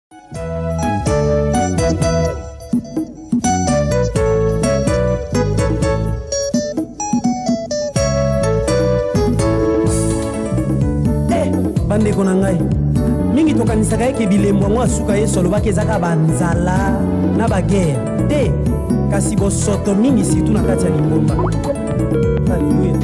Bandeko na ngai mingi tokanisaka eke bilembo ngo asuka ye solo bakezaka banzala na baguerre te kasi bosoto mingi surtout na kati ya lingomba. Alleluya.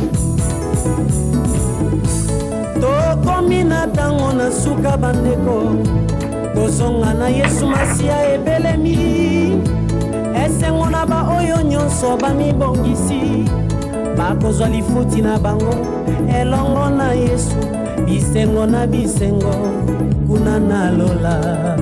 Tokomi na ntango na suka bandeko kozonga na Yesu Masiya ebelemi esengo na baoyo nyonso bamibongisi bakozwa lifuti na bango elongo na Yesu bisengo na bisengo kuna na lola.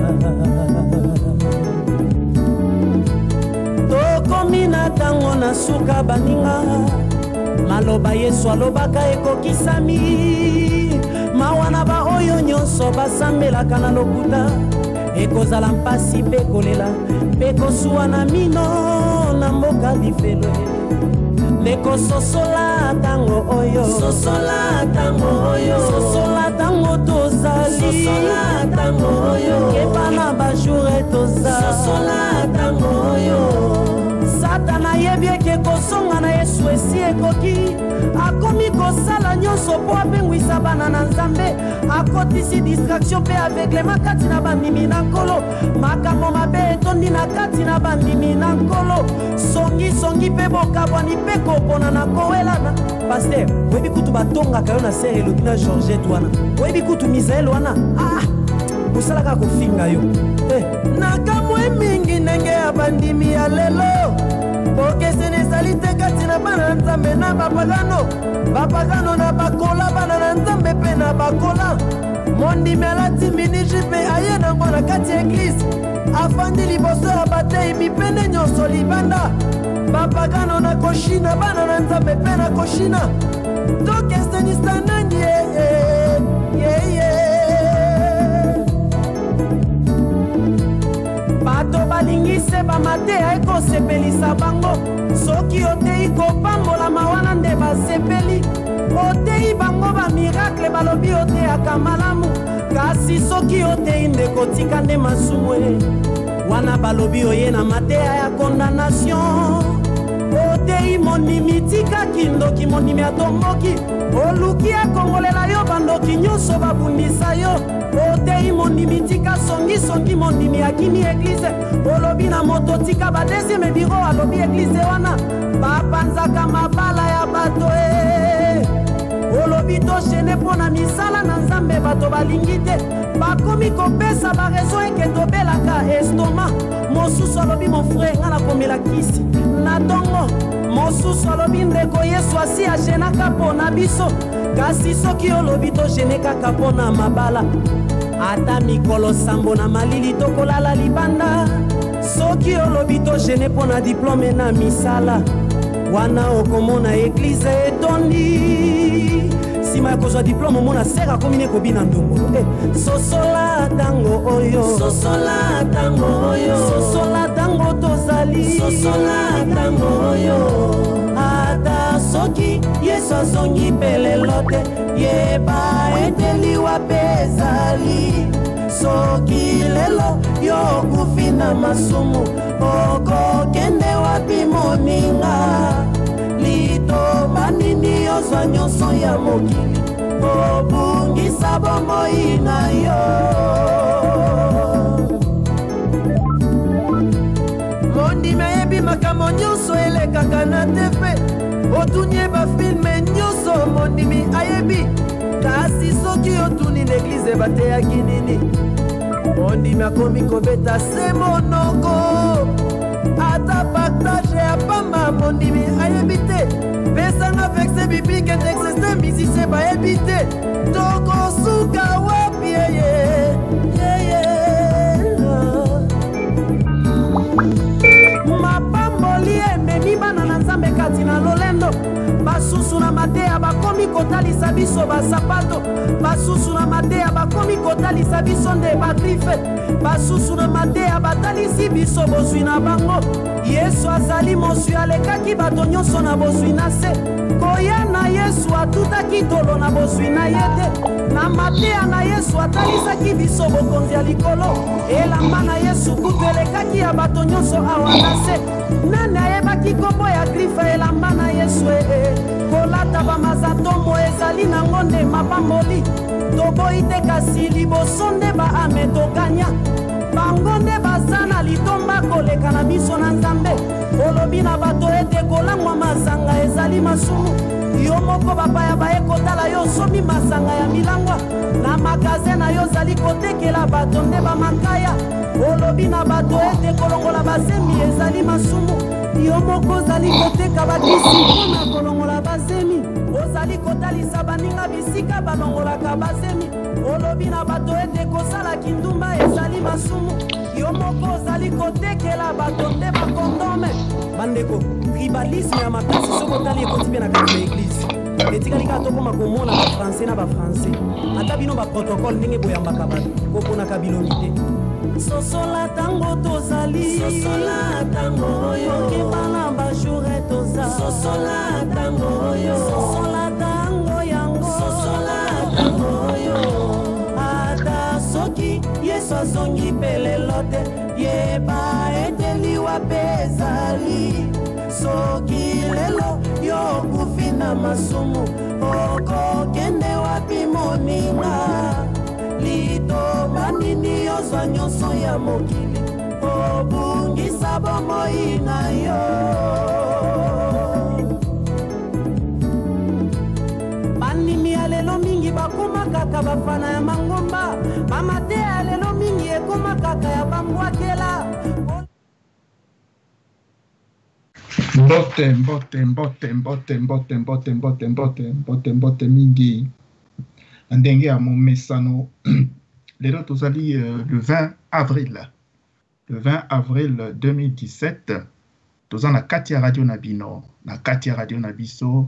Tokomi na ntango na suka baninga maloba Yesu alobaka ekokisami mawana baoyo nyonso basambelaka na lokuta ekozala mpasi mpe kolela mpe kosuwa na mino na mboka bifelwe ndeko sosola tango oyo sosola tango oyo sosola tango tozali sosola tango oyo kebana bajour tozali sosola tango oyo Satana yebieke kosonga na Yesu esi ekoki akomi kosala nyonso po apengwisa bana na Nzambe akotisi distraction pe aveuglement kati na bandimi na nkolo makambo mabe etondi na kati na bandimi na nkolo songi pe bokabwani pe kopona na kowelana. Paster oyebi kutu batongaka yo na ser elobi na Georgette wana oyebi kutu Misael wana mosalaka kofinga yo nakamwe mingi ndenge ya bandimi ya lelo pokesene ezali te kati na bana na Nzambe na bapagano na bakola bana na Nzambe mpe na bakola mondimi alati miniji mpe aye nango na kati ya eglise afandi liboso ya batei mipende nyonso libanda bapagano na koshina bana na Nzambe mpe na koshina tokesenisa nangi bato balingise bamateya ekosepelisa bango soki otei kopambola mawana nde basepeli otei bango bamiracle balobi oteyaka malamu kasi soki otei nde kotika nde masumu wana balobi oye na mateya ya condamnation otei monimi tikaki ndoki monimi atomboki oluki akongolela yo bandoki nyonso babundisa yo otei monimi tika songi monimi akini eglize olobi na moto tika ba deuxième biro alobi eglize wana bapanzaka mabala ya bato olobi toshene mpo na misala na Nzambe bato balingi te bakomi kopesa barezo eke tobelaka estoma mosusu alobi mon frère nga nakomela kisi na tongo mosusu alobi ndeko Yesu asi ajenaka mpo na biso kasi soki olobi togene kaka mpo na mabala ata mikolo sambo na malili tokolala libanda soki olobi togene mpo na diplome na misala wana okomona eglize etondi nsima ya kozwa diplome omona sere akomine kobina ndongolo sosola tango oyo sosola tango oyo sosola tango tozali sosola tango oyo ata soki Yesu azongi mpe lelo te yeba ete liwa mpe ezali soki lelo yo okufi na masumu okokende wapi moninga litoma nini yozwa nyonso ya mokili obungisa bomoi na yo mondimi ayebi makambo nyonso elekaka na TV otunie bafilme nyonso mondimi ayebi kasi soki otuni n'eglize bateyaki nini mondimi akomi kobeta se monoko ata partage ya pamba mondimi ayebi te pesanga verse biblique texte misise bayebi te tokosuka wapi mapamboli ememi bana na Nzambe kati na lolendo basusu na mateya bakomi kotalisa biso basapato, basusu na mateya bakomi kotalisa biso nde bagrife, basusu na mateya batalisi biso bozwi na bango. Yesu azali moswi alekaki bato nyonso na bozwi na se, koya na Yesu atutaki tolo na bozwi na ye te, na mateya na Yesu atalisaki biso bokonzi ya likolo, elamba na Yesu kutu elekaki ya bato nyonso awa na se. Nani ayebaki kombo ya grife elamba na Yesu kolata bamazatombo ezali nango nde mapamboli, toboyi te kasi liboso nde baame tokanya, bango nde baza na litomba koleka na biso na Nzambe. Olobi na bato ete kolangwa masanga ezali masumu, yo moko bapaya baye kotala yo somi masanga ya milangwa, na magaze na yo zali kotekela bato nde bamakaya. Olobi na bato ete kolongola bazemi ezali masumu, yo moko zali koteka bakisi mpona kolongola bazemi, ozali kotalisa baninga bisika balongolaka bazemi. Olobi na bato ete kosala kindumba ezali masumu, yo moko ozali kotekela bato nde bakondome. Bandeko, tribalisme ya makasi soko tali ekoti mpe na kati na eglise etikali kaka tokoma komona bafrançais na bafrançais, ata bino baprotokole ndenge boyambaka bato koponaka bilongi te. Sosola tango tozali, sosola tango oyo keba na bajoure toza, sosola tango oyo, sosola tango yango, sosola tango oyo. Ata soki Yesu azongi pelelo te, yeba ete liwa bezali. Soki lelo yo kufi na masumu, okokende wapi moninga? Litoma nini yozwa nyonso ya mokili, obungisa bomoi na yo. Bandimi ya lelo mingi bakoma kaka bafana ya mangomba, bamate ya lelo mingi ekoma kaka ya bambwakela. Mbote mingi ndenge ya momesano. Lelo tozali le 20 avril 2017, toza na kati ya radio na bino, na kati ya radio na biso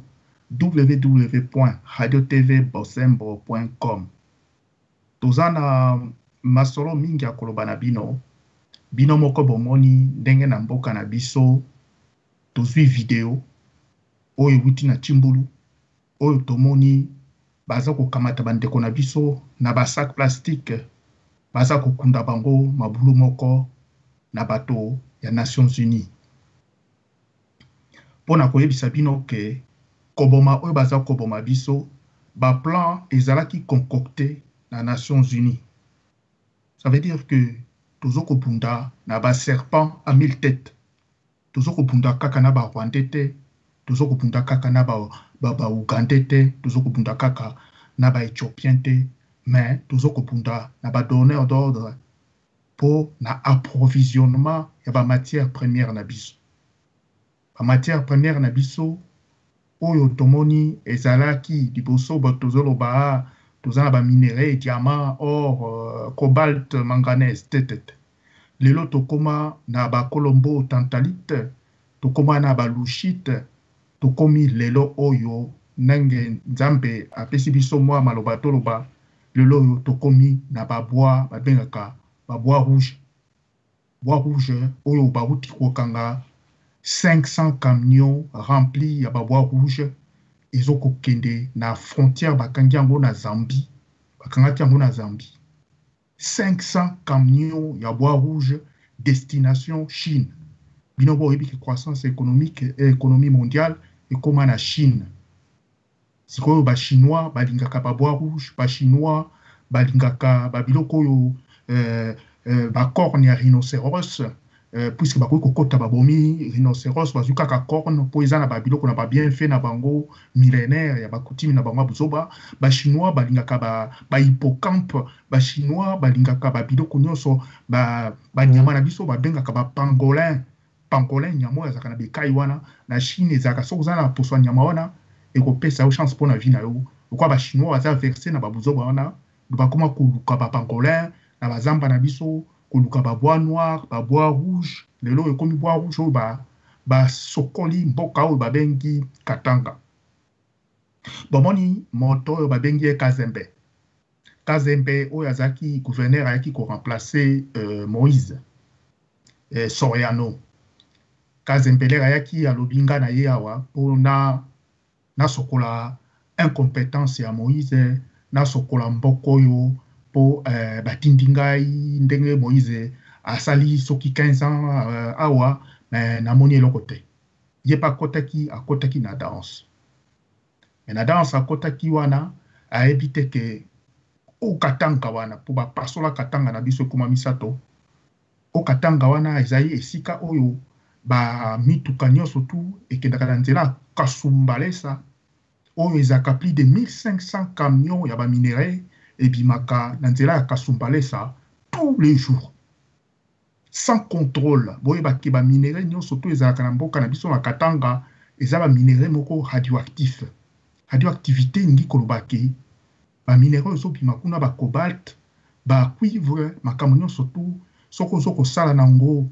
www.radiotvbosembo.com. toza na masolo mingi ya koloba na bino moko bomoni ndenge na mboka na biso tozwi video oyo wuti na Chimbulu, oyo tomoni baza kokamata bandeko na biso na basak plastique, baza kokunda bango mabulu moko na bato ya Nations Unies. Pona koyebisa bino ke koboma oyo baza koboma biso, ba plan ezalaki concocté na Nations Unies. Ça veut dire que tozoko bunda na ba serpent à 1000 têtes. Tozoko bunda kaka na ba Rwandais te, tozoko bunda kaka na ba Ougandais te, tozoko bunda kaka na ba Éthiopien te, mais tozoko bunda na ba donneur d'ordre pour na approvisionnement ya ba matière première na biso. Ba matière première na biso oyo tomoni ezalaki liboso botozoloba tozana ba minerais, diamant, or, cobalt, manganèse, tetet. Lelo tokoma na ba colombo tantalite, tokoma na ba lushite, tokomi lelo oyo nange nzambe apesi biso mwa maloba toloba, lelo oyo tokomi na ba bois babengaka ba bois rouge. Bois rouge oyo bauti kokanga 500 camions remplis ya ba bois rouge. Ezoko kende na frontière bakangi yango na Zambie, bakangaki yango na Zambie. 500 camions ya bois rouge destination Chine. Bino bo yebi ki croissance économique et économie mondiale ekoma na Chine. Sikoyo ba chinois balingaka ba bois rouge, ba chinois balingaka ba biloko oyo ba corne ya rhinocéros. Puisque bakoki kokota babomi rhinocéros bazuka ka corne po eza na babiloko na ba bienfait na bango millénaire ya bakutimi na bango buzoba. Ba chinois balingaka ba hippocampe, ba chinois balingaka babiloko nyonso ba nyama na biso babengaka ba pangolin nyama ezaka na bekai wana na Chine ezaka soki oza na poso nyama wana ekopesa yo chance mpona vie na yo. Lokwa ba chinois baza versé na babuzoba wana bakoma koluka ba pangolin na bazamba na biso, koluka ba bois noir, ba bois rouge. Lelo ekomi bois rouge oyo ba sokoli mboka oyo babengi Katanga. bomoni moto oyo babengi ye Kazembe. Kazembe oyo azaki gouverneur ayaki ko remplacer Moïse Soriano. Kazembe lera ayaki alobinga na ye awa po na sokola incompétence ya Moïse, na sokola mboko yo po batindi ngai ndenge Moïse asali soki 15 ans awa na moni eloko te. Ye pa akotaki na danse. Mais na danse akotaki wana ayebi te ke o katanga wana po ba pasola katanga na biso kuma misato. O katanga wana ezali esika oyo ba mituka nyonso tu ekendaka na nzela kasumbalesa oyo ezaka plus de 1500 camions ya ba minerais ebimaka na nzela ya kasumbalesa tous les jours sans contrôle. Boye ba ke ba minerais nyonso tu ezalaka na mboka na biso na katanga eza ba minerais moko radioactif. Radioactivité ngi kolobaki ba minerais so bima kuna ba cobalt ba cuivre makambo nyonso tu soko sala nango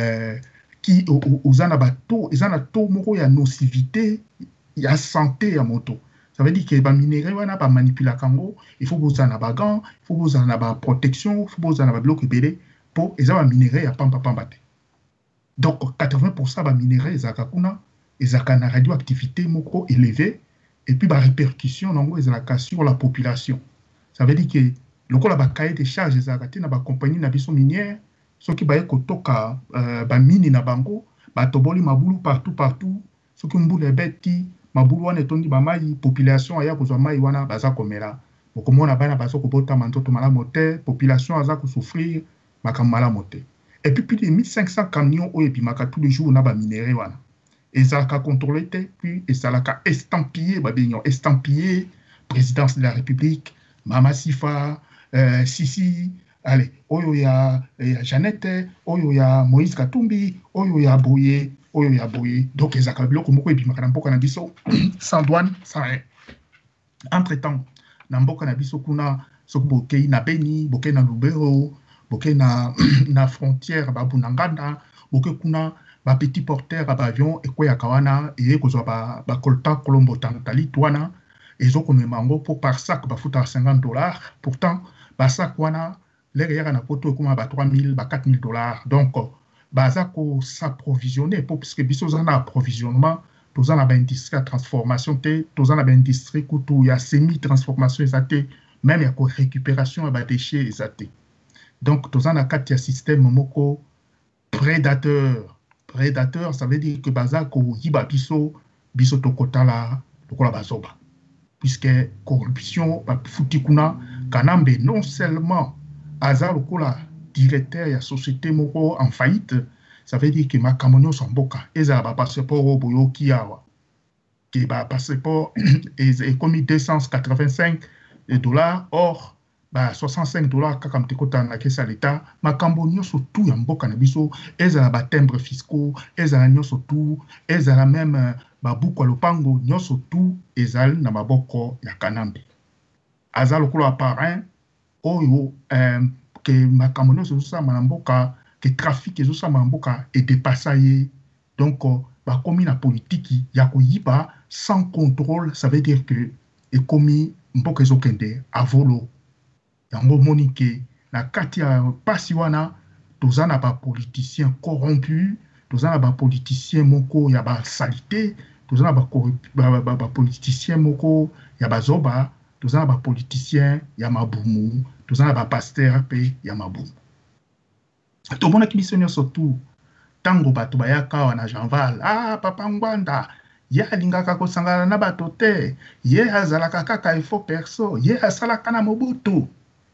qui ozana bato ezana to moko ya nocivité ya santé ya moto. Ça veut dire que ba minerais wana ba manipula kango, il faut bozana ba gants, il faut bozana ba protection, il faut bozana ba bloc belé pour ezaba minerais ya pamba te. Donc 80% ba minerais ezaka kuna ezaka na radioactivité moko élevée et puis ba répercussion nango ezaka sur la population. Ça veut dire que lokola ba cahier de charges ezaka te na ba compagnie na biso minière soki baye kotoka ba mini na bango ba toboli mabulu partout soki mbulu ebeti mabulu wana etondi ba mai population aya kozwa mai wana baza komela bokomona bana baza kobota manzoto malamu te population aza ko souffrir makambo malamu te. Et puis plus de 1500 camions oyo ebimaka tous les jours na ba minerais wana ezalaka contrôlé te puis ezalaka estampillé babinyo estampillé présidence de la République Mama Sifa Sisi allez, oyo ya Jeannette, oyo ya Moïse Katumbi, oyo ya Boye. Donc, les akabiloko moko ebimaka na mboka na biso sans douane, sans rien. Entre-temps, na mboka na biso kuna soki bokei na Beni, bokei na Lubero, bokei na frontière ba Bunanganda, bokei kuna ba petit porteur ba avion ekweyaka wana eye kozwa ba kolta kolombo tantali twana ezoko memango pour par sac ba futa $50. Pourtant, ba sac wana les gens na poto kuma ba 3000 ba $4000. Donc baza ko s'approvisionner pour parce que biso za na approvisionnement toza na ba industrie transformation te toza na ba industrie kutu ya semi transformation ezate même ya ko récupération ba déchets ezate. Donc toza na kati ya système moko prédateur ça veut dire que baza ko yiba biso to kotala lokola bazoba puisque corruption ba futi kuna kanambe non seulement aza lokola directeur ya société moko en faillite, ça veut dire que makambo nyonso mboka ezala ba passeport boyoki awa ke ba passeport est comme $285 or ba $65 kaka mtekota na kesa l'État makambo nyonso tout ya mboka na biso ezala ba timbre fiscaux ezala nyonso tout ezala même ba buku lopango nyonso tout ezala na maboko ya kanambe aza lokola parrain oyo que makambo nyonso ezosala na mboka que trafic ezosala na mboka et dépassaye donc bakomi na politique ya koyiba sans contrôle ça veut dire que ekomi mboka ezokende avolo yango monike na kati ya pasi wana toza na ba politiciens corrompus toza na ba politiciens moko ya ba salité toza na ba politiciens moko ya bazoba toza na ba politiciens ya mabumu toza na ba pasteur pe ya mabumu tomona kibiso nyonso tu tango bato bayaka wana Janval papa Ngwanda ye alingaka kosangana na bato te ye azalaka kaka ifo perso ye asalaka na Mobutu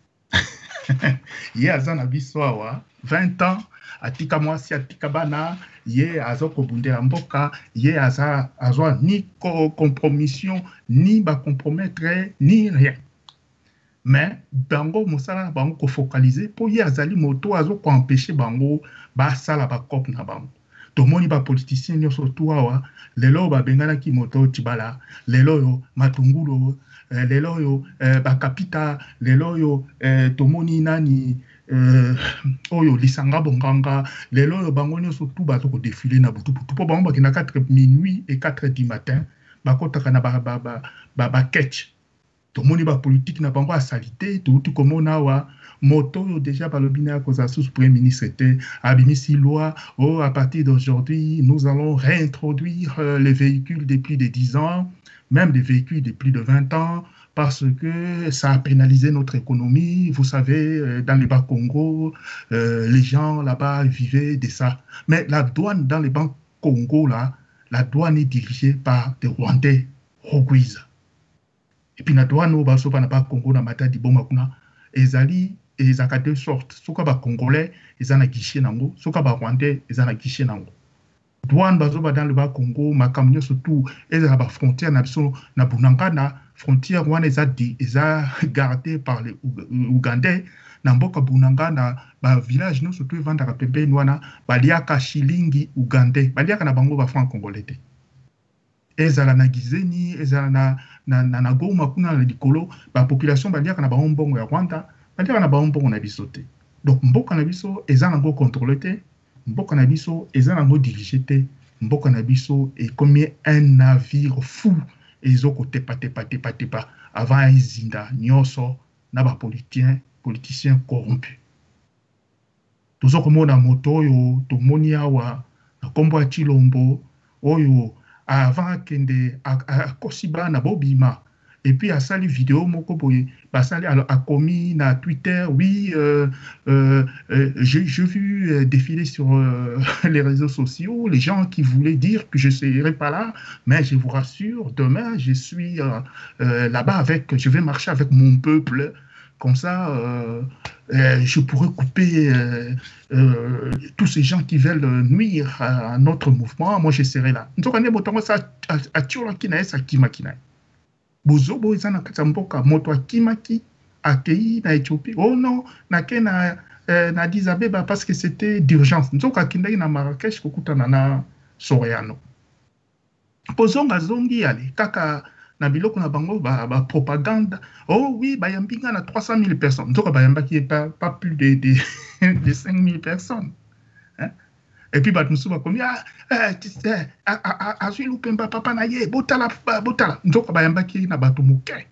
ye aza na biso awa 20 ans atika mwasi atika bana ye azoko bundela mboka ye azwa ni compromission ni ba compromettre ni rien mais bango mosala bango ko focaliser pour ye azali moto azoko empêcher bango ba sala ba cop na bango tomoni ba politiciens nyonso tu awa lelo ba bengana ki moto Tibala lelo yo Matungulu lelo yo bakapita lelo yo tomoni nani oyo lisanga bonganga lelo yo bango nyonso tu bato ko défiler na butu po bango bakina 4 minuit et 4 du matin bakotaka na baketch tomoni bapolitique na bango asalite touti komona awa moto oyo déjà balobi na kozala susu premier ministre te abimisi loi à partir d'aujourd'hui nous allons réintroduire les véhicules de plus de 10 ans même des véhicules de plus de 20 ans parce que ça a pénalisé notre économie. Vous savez, dans les bas Congo, les gens là-bas vivaient de ça. Mais la douane dans les bas Congo, là, la douane est dirigée par des Rwandais, Rwanda. Et puis la douane au bas Congo, na mata di boma kuna, ezali ezaka de sorte. Soka ba Congolais, ezana guichet nango, soka ba Rwandais, ezana guichet nango. Douane bazoba dans le bas Congo, makamyo surtout, ezala ba frontière na biso na Bunangana, frontière wana eza gardée par les Ougandais na mboka Bunangana ba village no surtout evandaka pembeni wana baliaka shilingi Ougandais baliaka na bango ba franc congolais te ezala na Gizeni ezala na Goma kuna na likolo ba population baliaka na ba mbongo ya Rwanda baliaka na ba mbongo na biso te donc mboka na biso eza nango contrôlé te mboka na biso eza nango dirigé te mboka na biso est comme un navire fou ezoko tepa avant ezinda nyonso na ba politiciens corrompus tozoko mona moto oyo tomoni awa na kombo ya Chilombo oyo avant kende akosiba na bobima et puis asali vidéo moko boye basali a commis na Twitter oui j'ai vu défiler sur les réseaux sociaux les gens qui voulaient dire que je serai pas là mais je vous rassure demain je suis là-bas je vais marcher avec mon peuple comme ça je pourrais couper tous ces gens qui veulent nuire à notre mouvement moi je serai là nzokane botongo sa a tiola kina sa kimakina bozobo eza na kati ya mboka moto akimaki akei na Éthiopie oh non nake na Addis Abeba parce que c'était d'urgence nzoka akindaki na Marrakech kokutana na Soriano pozonga zongi yale kaka na biloko na bango ba propagande oh oui bayambinga na 300 000 personnes nzoka bayambaki pas plus de 5 000 personnes hein? Et puis batmusu bakomi azwi lupemba papa na ye botala nzoka bayambaki na bato moke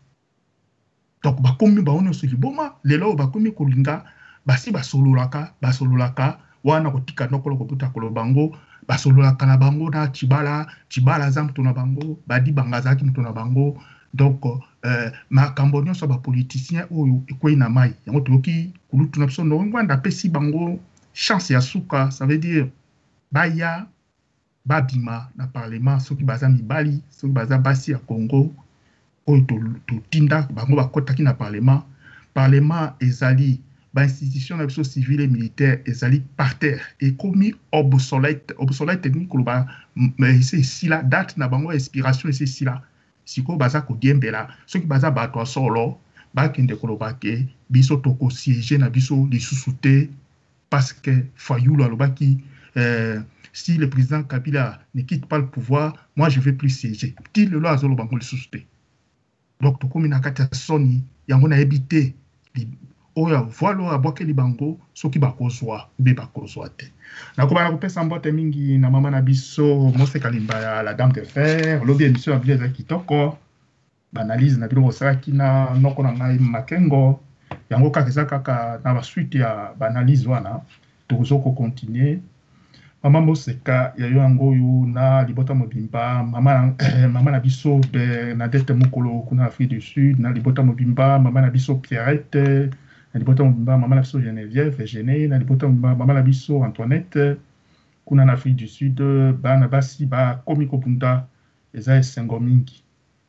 donc bakomi baona soli boma lelo bakomi kolinga basi basololaka wana kotika nokolo koputa kolo bango basololaka na bango na Chibala za mtu na bango badi bangazaki mtu na bango donc makambo nyonso ba politicien oyo ekwei na mai yango toki kulutu na biso ngwanda pesi bango chance ya suka ça veut dire baya babima na parlement soki baza mibali soki baza basi ya Congo oyo to tinda bango bakotaki na parlement ezali ba institution na biso civile et militaire ezali par terre et commis obsolète technique koloba mais c'est ici la date na bango expiration c'est ici là siko baza ko diembela soki baza bato solo bakende koloba ke biso toko siéger na biso lisusu te parce que Fayulu alobaki si le président Kabila ne quitte pas le pouvoir moi je vais plus siéger ti lelo azolo bango lisusu te donc tokomi na kati ya soni yango na ebité oya voilo abwakeli bango soki bakozwa be bakozwa te nakobana kopesa mbote mingi na mama na biso Mose Kalimba ya la dame de fer lobi émission ya bileza kitoko banalise na biloko osalaki na noko na ngai Makengo yango kaka eza kaka na basuite ya banalise wana tozoko continuer mama Moseka ya yo yango oyo na libota mobimba mama na biso Bernadette Mokolo kuna Afrique du Sud na libota mobimba mama na biso Pierrette na libota mobimba mama na biso Geneviève Eugénie na libota mobimba mama na biso Antoinette kuna na Afrique du Sud bana basi ba komi kopunda eza esengo mingi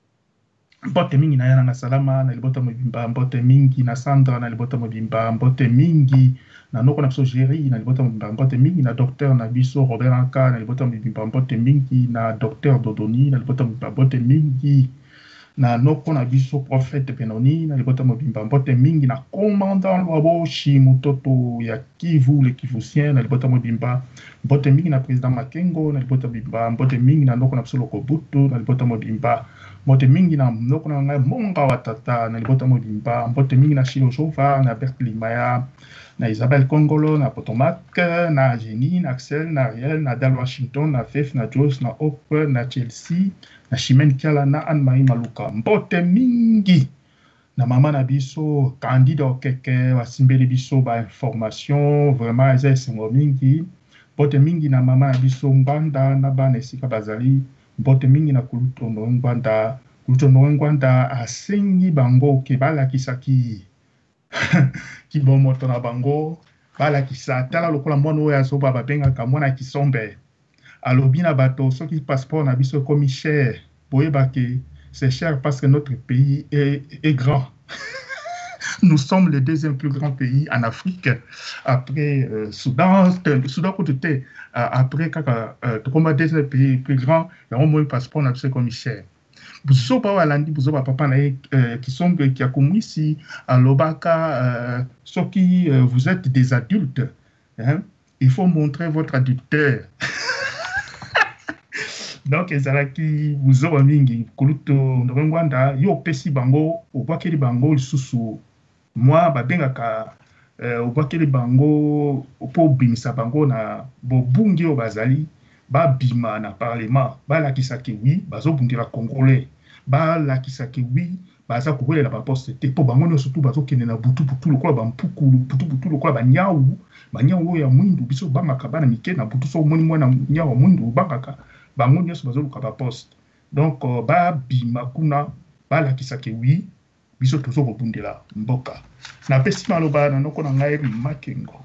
mbote mingi na yana na salama na libota mobimba mbote mingi na Sandra na libota mobimba mbote mingi na noko na biso Géry na libota mobimba mbote mingi na docteur na biso Robert Anka na libota mobimba mbote mingi na docteur Dodoni na libota mobimba mbote mingi na noko na biso prophète Benoni na libota mobimba mbote mingi na commandant Lwaboshi mutoto ya Kivu le Kivusien na libota mobimba mbote mingi na président Makengo na libota mobimba mbote mingi na noko na biso Lokobutu na libota mobimba mbote mingi na mnoko na ngai monga wa tata na libota mobimba mbote mingi na Chilo Jova na Bert Limaya na Isabelle Kongolo na Potomac na Jenny na Axel na Ariel na Dal Washington na Fef na Joyce na Hope na Chelsea na Chimène Kiala na Anne-Marie Maluka mbote mingi na mama na biso Candide Okeke wasimbeli biso ba information vraiment eza esengo mingi mbote mingi na mama na biso Ngwanda na bana esika bazali mbote mingi na Kulutondo Ngwanda asengi bango ke balakisaki kibomoto na bango balakisa tala lokola mwana oyo azoba babengaka mwana kisombe alobi na bato soki passeport na biso ekomi cher boyebake c'est cher parce que notre pays est grand. Nous sommes le deuxième plus grand pays en Afrique après Soudan côté après le deuxième pays plus grand mais au moins passeport na biso ekomi cher. Buzoba walandi buzoba papa na qui sont qui a commis ici à Lobaka soki vous êtes des adultes hein, il faut montrer votre adultère. Donc ezalaki buzoba mingi kuluto ndongwanda yo pesi bango obwakeli bango lisusu moi babengaka obwakeli bango po bimisa bango na bobungi o bazali babima na parlement balakisaki oui bazobundela congolais balakisaki oui baza kowelela baposte te po bango nyonso tu bazokende na butu lokola bampukulu butu lokola banyawu oyo ya mwindu biso bangaka bana mike na butu so omoni mwana nyawu mwindu bangaka bango nyonso bazoluka baposte donc babima kuna balakisaki oui biso tozokobundela mboka napesi maloba na noko na ngai Makengo.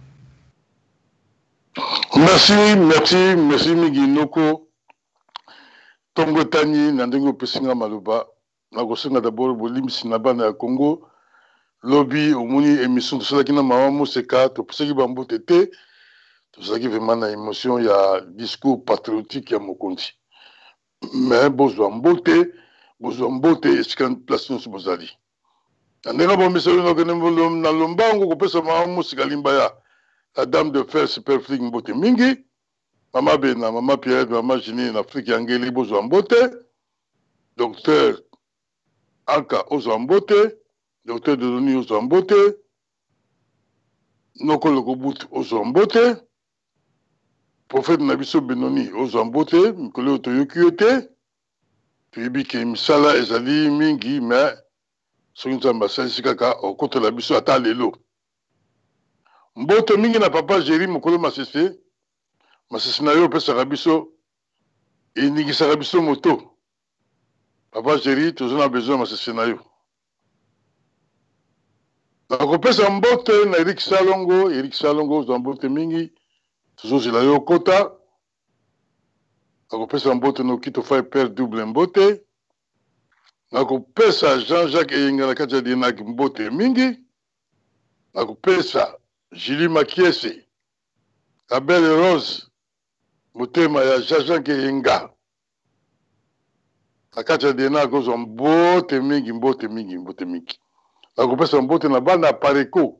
Merci Migi Noko Tongo Tani na ndenge opesinga maloba na kosenga d'abord bolimisi na bana ya Congo lobi omoni émission tosalaki na mama Moseka topesaki bambo tete tosalaki vraiment na émotion ya discours patriotique ya mokonzi mais bozwa mbote esika place nyonso bozali na ndenge bomiseli nokende na lombango kopesa mama Moseka Limbaya la dame de fer superflic mbote mingi mama Bena mama Pierre mama Jenny na Afrique yangeli bozwa mbote docteur Anka ozwa mbote docteur Dodoni ozwa mbote Noko Lokobut ozwa mbote prophète na biso Benoni ozwa mbote mikolo toyoki yo te toyebi ke misala ezali mingi mais soki nzambe asalisi kaka okotela biso ata lelo mbote mingi na papa Jéri mokolo masese na yo opesaka biso eningisaka biso moto papa Jéri toza na besoin masese na yo nakopesa mbote na Eric Salongo ozwa mbote mingi tozozela yo kota nakopesa mbote noki tofai père double mbote nakopesa Jean-Jacques Eyenga na kati ya Dienak mbote mingi nakopesa Julie Makiese la belle Rose motema ya Jean-Jacques Eyenga na kati ya Dienak ozwa mbote mingi nakopesa mbote na bana ya Pareko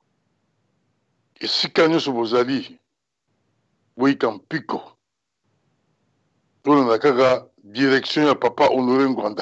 esika nyonso bozali boyika mpiko tolanda kaka direction ya papa Honoré Ngwanda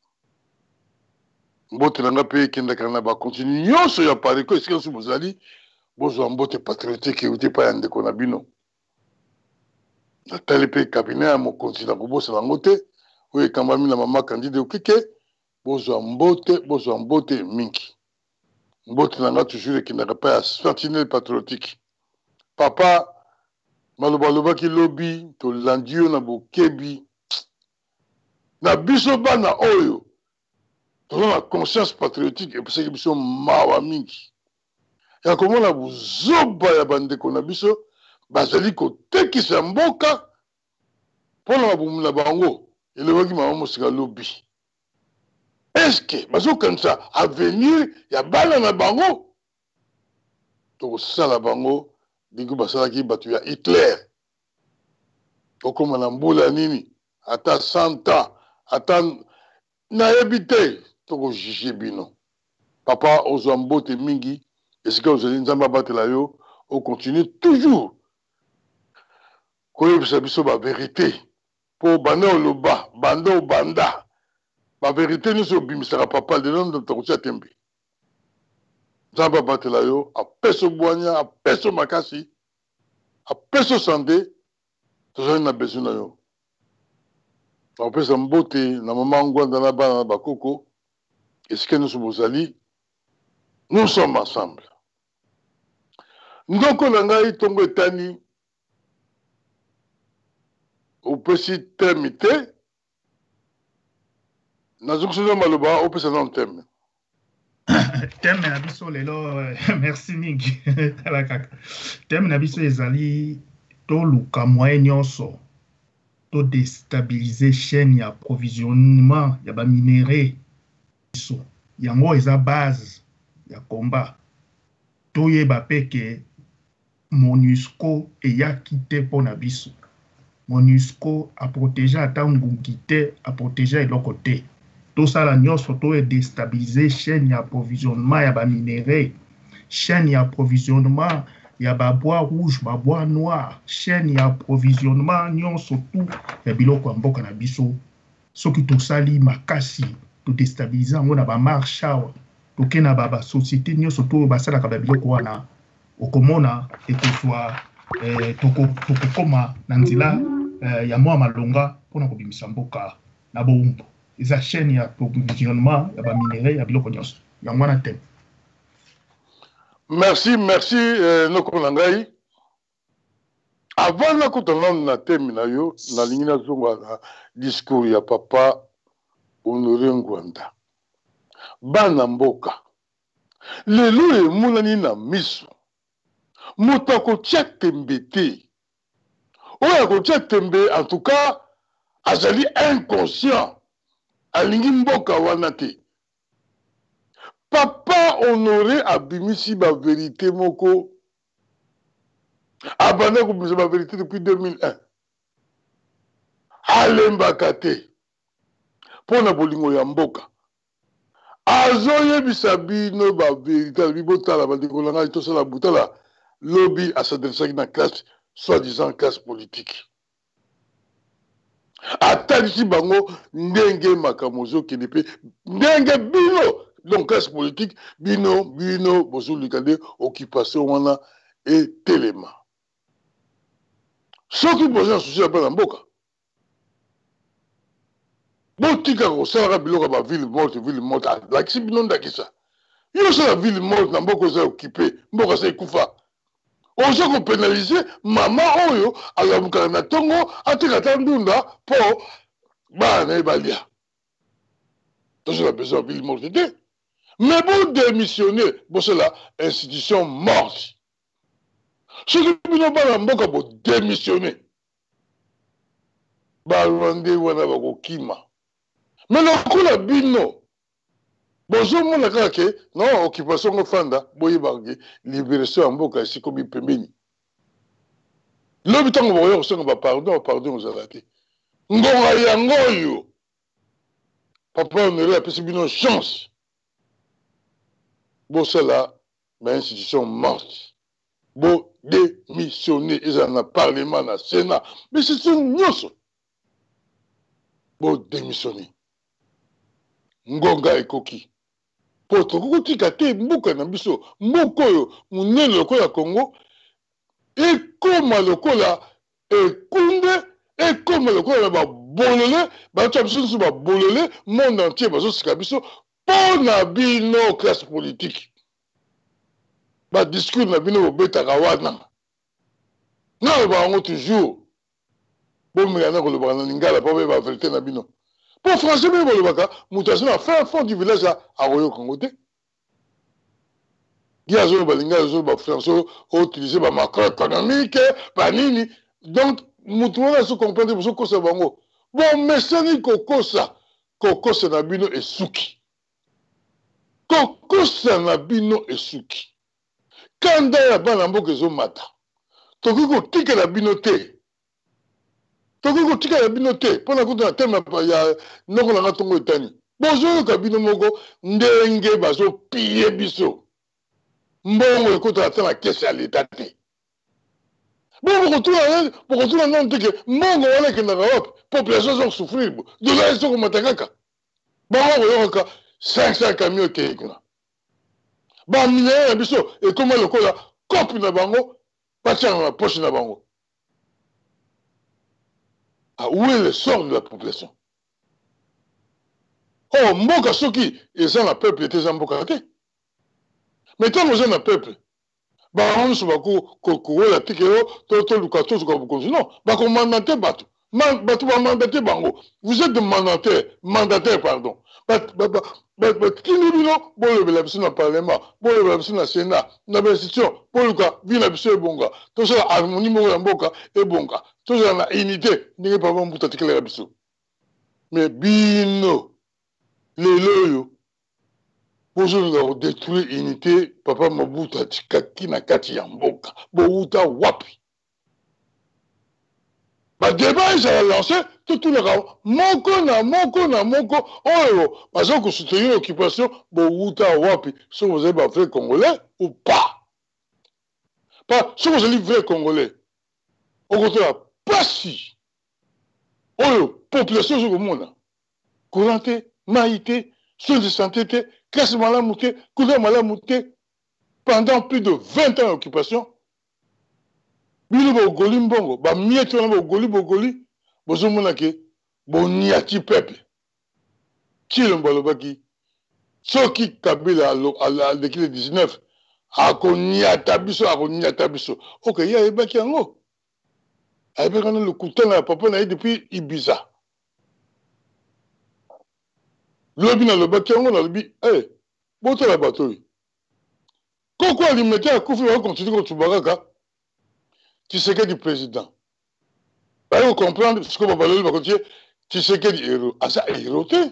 mbote nanga mpe ekendaka na bakontinu nyonso ya Pareko esika nyonso bozali bozwa mbote patriotique euti epai ya ndeko na bino natali mpe kabinet ya mokonzi na kobosana yango te oyo ekambami na mama Candide Okeke bozwa mbote mingi mbote nanga toujours ekendaka epai ya sentinelle patriotique papa malobalobaki lobi tolandi yo na bokebi na biso bana oyo toza na conscience patriotique epesaki biso mawa mingi ya komona buzoba ya bandeko na biso bazali kotekisa mboka mpona mabumu na bango elobaki mama Moseka lobi eske bazokanisa avenir ya bana na bango tokosala bango ndenge basalaki bato ya Hitler okoma na mbula nini ata 100 ans ata nayebi te tokojuge bino papa ozwa mbote mingi esika ozali nzambe abatela yo okontinue toujours koyebisa biso bavérité mpo banda oloba banda obanda La vérité, nous sommes bimisara papa de l'homme de Taroutia Tembe. Zamba Batelayo, à Peso Boigna, à Peso Makasi, à Peso Sandé, tout ça, il a besoin de yo. On peut s'emboter, na maman Ngwanda na ba bakoko, et ce que nous sommes allés, nous sommes ensemble. Ndoko Nangai Tongo Tani, au petit termité, Nazouksuna Maloba, au petit terme. Thème na biso lelo merci mingi tala kaka thème na biso ezali toluka moyen nyonso to déstabiliser chaîne ya approvisionnement ya ba minerais biso yango eza base ya combat toyeba pe ke MONUSCO eyaki te mpona biso MONUSCO a protégé ata ngungi te a protégé eloko te tosala nyonso to déstabiliser chaîne d'approvisionnement ya ba minerais, chaîne d'approvisionnement ya ba bois rouge, ba bois noir, chaîne d'approvisionnement nyonso tout ya biloko ya mboka na biso. Soki tosali makasi to déstabiliser ngo na ba marché to ke na ba société nyonso to basalaka ba biloko wana okomona ekoswa tokokoma na nzela ya mwa malonga mpona kobimisa mboka na bowumbu. Eza chaîne ya approvisionnement ya ba minerais ya biloko nyonso yango wana te. Merci Noko Nangai. Avant na kutana na thème na yo na lingi na zonga na discours ya papa Honoré Ngwanda. Bana mboka. Lelo emonani na miso. Moto akotia tembe te. Oyo akotia tembe en tout cas azali inconscient. Alingi mboka wana te. Papa Honoré abimisi ba vérité moko. Abanda kubimisa ba vérité depuis 2001. Alembaka te. Pona bolingo ya mboka. Azoyebisa bino ba vérité bibotala bandekolanga tosala butala lobby à s'adresser dans classe soi-disant classe politique. Atalisi bango ndenge makamozo kenepe ndenge bino donc classe politique bino bozo likade occupation wana et telema soki bozo souci ya bana mboka botika kosala biloko ba ville morte lakisi bino ndakisa yo sala ville morte na mboka oza occupé mboka sa ekufa ozo ko pénaliser mama oyo alamuka na tongo atika tandunda po bana ebalia tozo la besoin ville morte te mais pour démissionner pour cela institution morte ce que bino bana mboka bo démissionner ba rwande wana ba kokima mais lokola bino bozo mona kaka non occupation ngofanda boyebaki libération ya mboka esikomi pembeni lobi ntango bokoya kosenga bapardon ozala te ngonga yango oyo papa Honoré apesi bino chance bosala bainstitution morte bodémissionner ezala na parlement na sénat mais c'est nyonso bodémissionner ngonga ekoki po tokokotika te mboka na biso mboka oyo monene lokola Congo ekoma lokola ekunde ekoma lokola na babolele bato ya biso nyonso babolele monde entier bazosika biso mpo na bino classe politique badiscours na bino bobetaka wana naloba yango toujours bomekana kolobaka na lingala mpo boyeba verité na bino pour français mais bolobaka moto azo na fin fond du village akoyoka ngo te gi azo balinga azo ba français utiliser ba macro économique banini donc moto wana azo comprendre bozo kosa bango bon mesani kokosa na bino esuki kokosa na bino esuki kanda ya bana mboka ezomata tokoki kotikela bino te tokoki kotikela bino te mpona kuta na teme ya noko nanga ntongo etani bozoyoka bino moko ndenge bazopie biso mbongo ekotala ata na kese ya leta te bokotuna nano teke mbongo wana ekendaka wapi population ezokosouffrir dola ezokomata kaka Bango ko 500 camions tekuna. Ba minere na biso et comment le kola copie na bango partir dans la poche na bango. Ah, où est le sort de la population? Oh, mboka soki eza na peuple était en mboka te. Mais tant que eza peuple, ba on se ba ko la tikero to luka to ko ko non, ba ko mandater bato. Bato ba mandater bango. Vous êtes des mandataires pardon. Qui nous dit non? Bon, le biso na parlement, bon le biso na sénat, na institution, bon luka vina biso bonga. To ça harmonie mo na mboka e bonga. To ça na unité, ni pas bon buta tikela biso. Mais bino les loyo pour détruire l'unité, papa Mobutu Tikaki na kati ya mboka. Bouta wapi. Ba débat ils ont lancé tout le rang. Moko, oh, parce que soutenir l'occupation, Bouta wapi. Si vous avez vrai Congolais ou pas. Pas, si vous avez vrai Congolais. Au contraire, pas si. Oh, population sur le monde. Couranté, maïté, soins de santé, classe malamouté, couleur malamouté, pendant plus de 20 ans d'occupation. Bino bogoli mbongo, ba mieto na bogoli, bozo monake, boniati peuple. Chile mbalobaki, soki Kabila à l'équipe 19, akoniata biso. Ok, ya ebaki yango. Ayebeka na le couteau na papa na depuis Ibiza. Lobi na lobaki yango na lobi, boto la bateau. Koko alimete akufi va continuer comme Tubakaka. Tu sais que du président. Bah, vous comprenez ce que Babaloli va continuer. Tu sais que du héros. Asa héros te.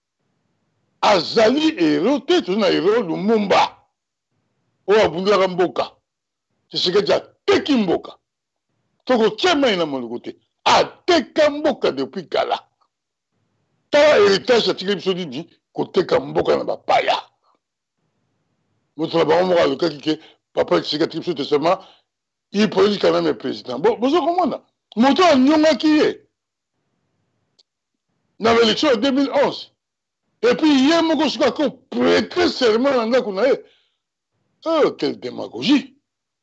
Azali héros te. Tu sais na héros Lumumba. O abundela Mboka. Tu sais que tu as teki Mboka. Toko tchema ina molukote. A teka Mboka depuis Kala. Tala héritage atikeli biso didi koteka Mboka na bapaya. Moto na bango moko alukaki ke papa atikeli biso testament. Il politique quand même le président. Bon, vous comprenez? Moto a nyongaki ye. Dans l'élection de 2011. Et puis, il y a un mot qui a prêté serment dans le oh, quelle démagogie.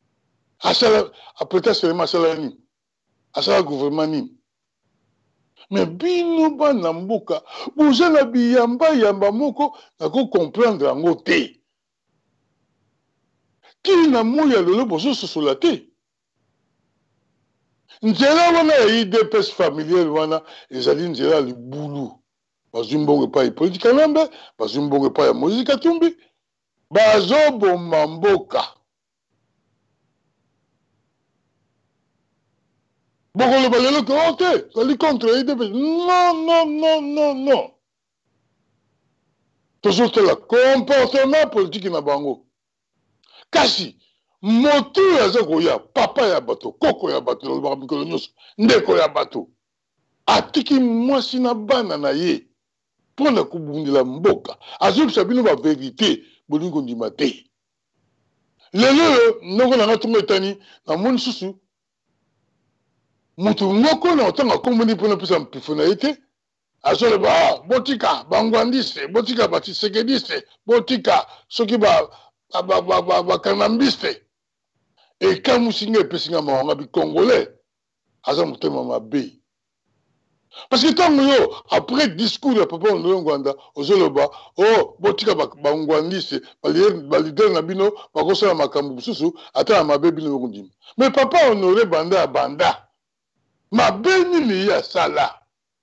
A prêté serment à Salani. À ça, gouvernement. Mais bino ba namboka. Vous avez biyamba yamba moko. N'a qu'à comprendre en côté. Qui n'a mouillé le bozo sur la tête? Nzela wana ya IDPS familial wana ezali nzela libulu. Bazumbonge pa politika nambe, bazumbonge pa ya Moïse Katumbi, bazoboma mboka. Bokolo balelo ko ote, sali contre IDPS. Non. Toujours le comportement politique na bango. Kasi motu yaza koya papa ya bato koko ya bato lobaka mikolo nyonso ndeko ya bato atiki mwasi na bana na ye mpona kobundela mboka azobisa bino baverité bolingi kondima te lelo ndongo nanga ntongo etani namoni susu motu moko na otanga komboni mpona pesa mpifo na ye te azoloba botika bangwandiste botika batisekediste botika soki bakanambiste et quand Moussinga est pessinga mawanga bi congolais, aza mutema mabe. Parce que tant yo après discours de papa Ngwanda ozoloba oh botika bangwandise balider na bino bakosa makambu susu ata mabe bino ngondima. Mais papa honoré banda mabe ni ya sala.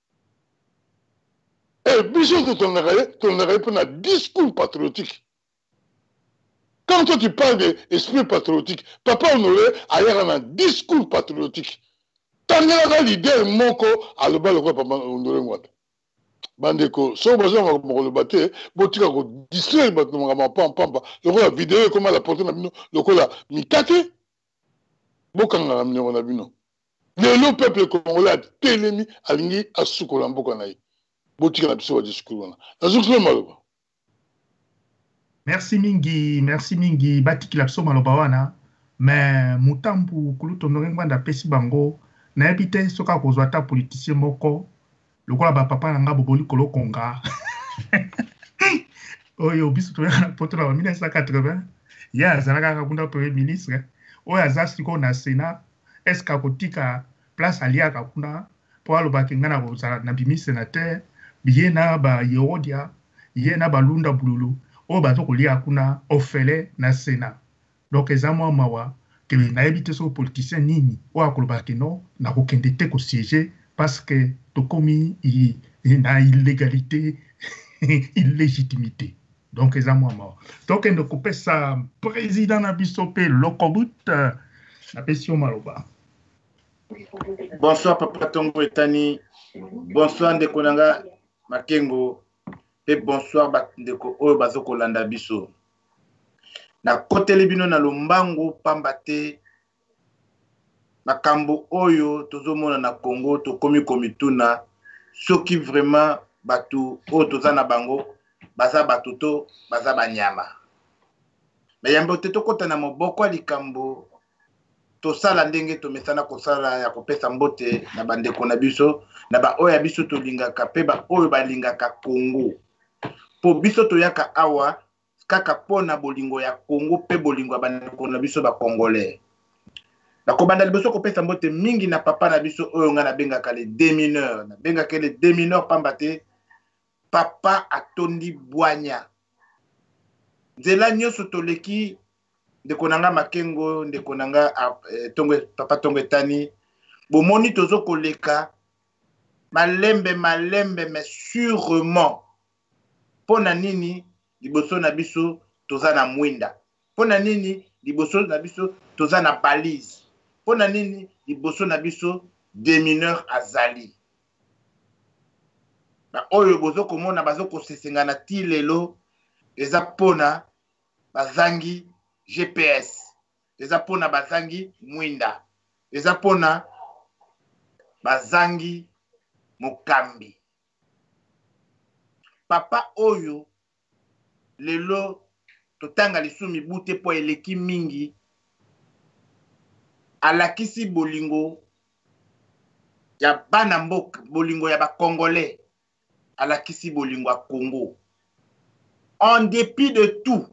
Et biso to tonnerait pour un discours patriotique. Quand toi tu parles d'esprit patriotique, papa Honoré a eu un discours patriotique. Tangela leader moko a le bal papa Honoré Ngwanda. Bandeko, so besoin de le battre, botika ko distraire bato ngama pamba. La vidéo comment la porter na bino, lokola mikate. Bokanga na mino na bino. Le peuple congolais telemi alingi asukola mboka na ye. Botika na biso discours wana. Nazukule maloba. Merci mingi batikila biso maloba wana mais mutambu kuluto Ngwanda pesi bango na yebi te soka kozwa ta politicien moko lokola ba papa nanga boboli kolokonga oyo biso toyaka na poto na 1980 ye azalaka kaka kuna premier ministre oyo aza sikoyo na Sénat est-ce que akotika place aliaka kuna mpo alobaki nga na kozala na bimi sénateur ye na bayerodia ye na balunda bululu oyo baza kolia kuna ofele na Sénat donc eza mwa mawa ke nayebi te soki politicien nini oyo akolobaki no nakokende te kosiéger parce que tokomi na illégalité illégitimité donc eza mwa mawa tokende kopesa président na biso mpe lokobut napesi yo maloba. Bonsoir Papa Tongo Etani, bonsoir ndeko nanga Makengo, et bonsoir ndeko oyo bazoko landa biso. Na kotele bino na lombango pambate makambo oyo tozomona na Congo tokomi komituna soki vraiment batu oyo toza na bango baza batuto baza banyama. Mais yambo te tokota na moboko likambo tosala ndenge tomesana kosala ya kopesa mbote na bandeko na biso na ba oyo biso tolingaka pe ba oyo balingaka Congo po biso toyaka awa kaka pona bolingo ya Congo pe bolingo ya bandeko na biso ba Congolais na kobanda liboso kopesa mbote mingi na papa na biso oyo nga na bengaka les démineurs na bengaka les démineurs pambate papa atondi bwanya nzela nyonso toleki ndeko nanga Makengo ndeko nanga papa Tongo Etani bomoni tozo koleka malembe mais sûrement pona nini liboso na biso toza na mwinda pona nini liboso na biso toza na balise pona nini liboso na biso démineur azali na oyo bozo komona bazo kosesenga na ti lelo eza pona bazangi GPS, eza pona bazangi mwinda, eza pona bazangi mokambi. Papa oyo lelo totanga lisumi bute po eleki mingi alakisi bolingo ya bana mboka, bolingo ya ba Congolais, alakisi bolingo ya Congo. En dépit de tout,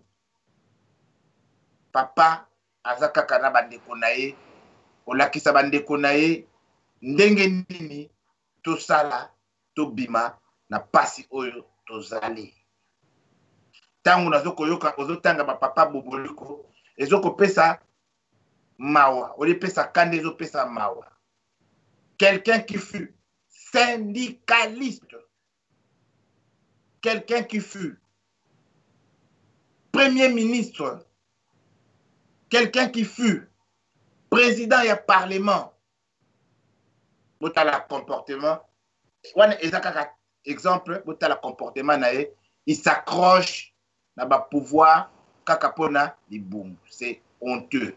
papa azaka kana bandeko na ye olakisa bandeko na ye ndenge nini tosala tobima na pasi oyo tozali tangu nazokoyoka ozotanga bapapa boboliko ezokopesa mawa olipesa kande ezopesa mawa quelqu'un qui fut syndicaliste, quelqu'un qui fut premier ministre, quelqu'un qui fut président et parlement, botala comportement, exemple, botala comportement nae, il s'accroche na ba pouvoir kakapona di boum, c'est honteux.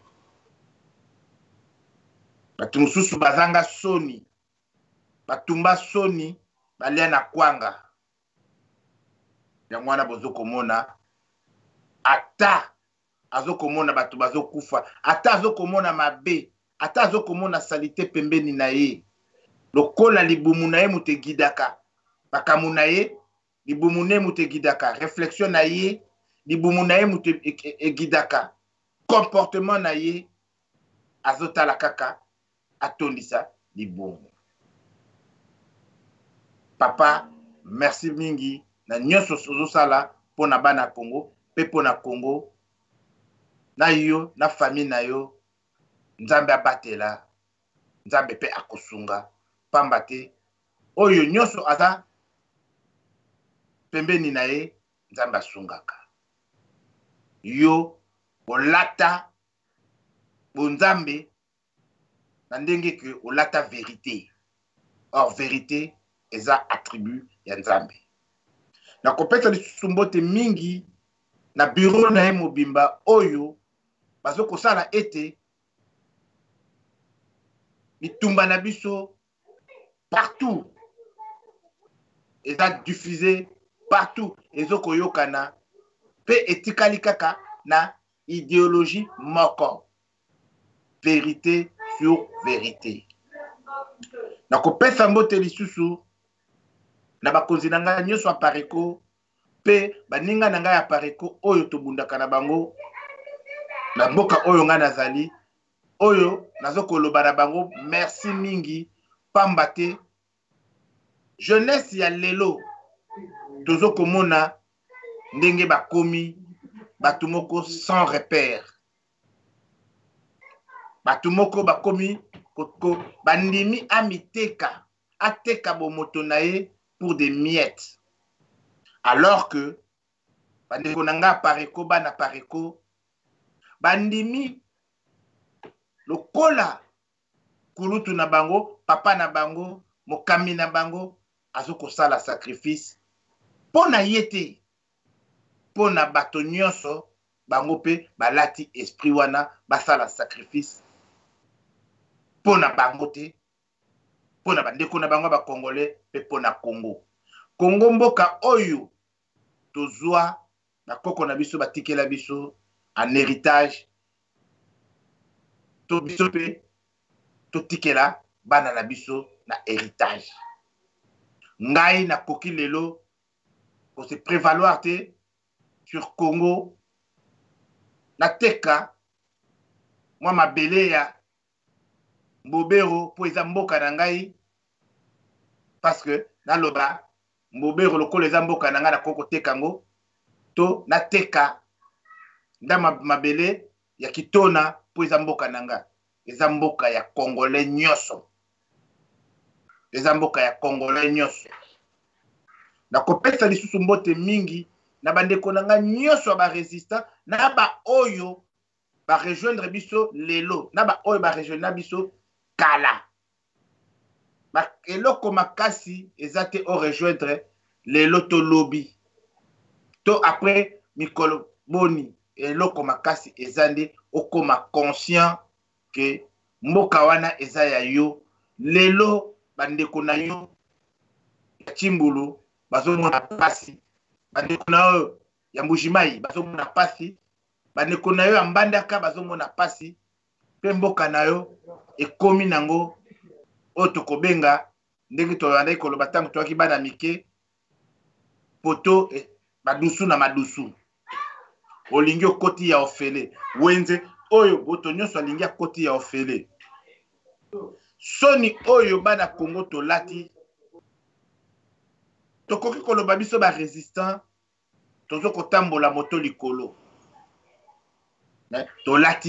Batumususu bazanga soni, batumba soni, balia na kwanga. Yangwana bozoko mona, ata azokomona batu bazokufa ata azokomona mabe ata azokomona salite pembeni na ye lokola libumu na ye mutegidaka bakamu na ye libumu na ye mutegidaka réflexion na ye libumu na ye mutegidaka comportement na ye azotala kaka atondisa libumu. Papa merci mingi na nyonso sozosala pona bana Congo pe pona Congo na yo na famille na yo nzambe abatela nzambe pe akosunga pambate oyo nyonso aza pembeni na ye nzambe asungaka yo olata bonzambe na ndenge ke olata vérité or vérité eza attribut ya nzambe na kopesa lisumbote mingi na bureau na ye mobimba oyo bazo kosala ete bitumba na biso partout eza diffusé partout ezoko yokana pe etikali kaka na idéologie moko vérité sur vérité na kopesa mbote lisusu na bakonzi na ngai nyonso apareko pe baninga na ngai ya pareko oyo tobundaka na bango na mboka oyo nga nazali oyo nazokoloba na bango merci mingi pamba te jeunesse ya lelo tozokomona ndenge bakomi batu moko sans repère batu moko bakomi bandimi amiteka ateka bomoto na ye pour des miettes alors que bandeko na nga pareko bana pareko bandimi lokola kulutu na bango papa na bango mokami na bango azokosala sacrifice mpo na ye te mpo na bato nyonso bango mpe balati esprit wana basala sacrifice mpo na bango te mpo na bandeko na bango bakongolais mpe mpo na Congo. Congo mboka oyo tozwa bakoko na biso batikela biso en héritage to biso mpe totikela bana na biso na héritage. Ngai nakoki lelo ko se prévaloir te sur Congo nateka mwa mabele ya Mbobero po eza mboka na ngai parce que naloba Mbobero lokola eza mboka na ngai nakoko teka ngo to nateka nda mabele ya Kitona po eza mboka na ngai eza mboka ya Congolais nyonso eza mboka ya Congolais nyonso nakopesa lisusu mbote mingi na bandeko na ngai nyonso ba resistant na ba oyo ba rejoindre biso lelo na ba oyo ba rejoindre biso kala eloko makasi eza te o rejoindre lelo to lobby to après mikolo boni eloko makasi eza nde okoma conscient que mboka wana eza ya yo lelo bandeko na yo ya Chimbulu bazomona pasi bandeko na yo ya Mbujimai bazomona pasi bandeko na yo ya Mbandaka bazomona pasi pe mboka na yo ekomi nango oyo tokobenga ndenge toyandaki koloba ntango toyaki bana mike poto badusu na madusu olingi okoti ya ofele wenze oyo boto nyonso alingi akoti ya ofele soni oyo bana Congo tolati tokoki koloba biso ba resistant tozo kotambola moto likolo tolati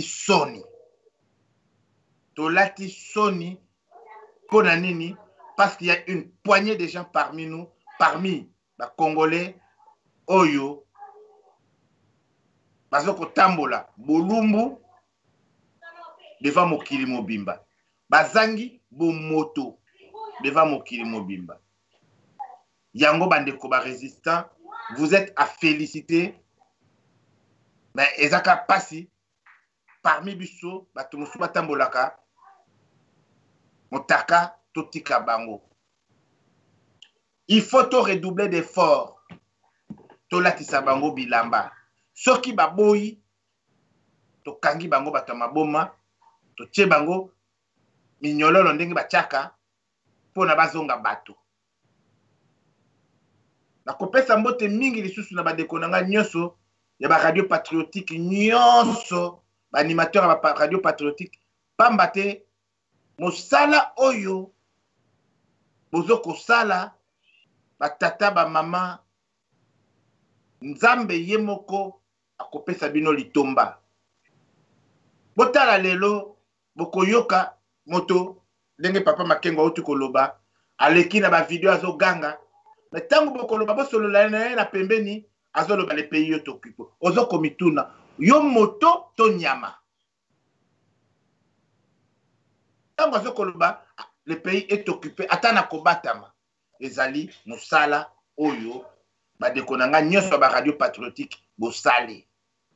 soni pour nini parce qu'il y a une poignée de gens parmi nous parmi les Congolais oyo bazoko tambola bolumbu devant mokili mobimba bazangi bomoto devant mokili mobimba yango bandeko ba résistant vous êtes à féliciter mais ezaka pasi parmi biso bato mosu batambolaka motaka totika bango il faut to redoubler d'efforts to latisa bango bilamba soki baboyi to kangi bango bato maboma to tie bango minyololo ndenge bachaka pona bazonga bato na kopesa mbote mingi lisusu na bandeko na nga nyonso ya ba radio patriotique nyonso ba animateur ya ba radio patriotique pamba te mosala oyo bozoko sala batata ba mama nzambe ye moko akopesa bino litomba botala lelo bokoyoka moto ndenge papa Makengo autu koloba aleki na ba video azoganga mais tango bokoloba bosolola na ye na pembeni azoloba le pays yo tokipo ozoko mituna yo moto to nyama tango azokoloba le pays est occupé atana kobatama ezali musala oyo badeko na nga nyonso ba radio patriotique bosali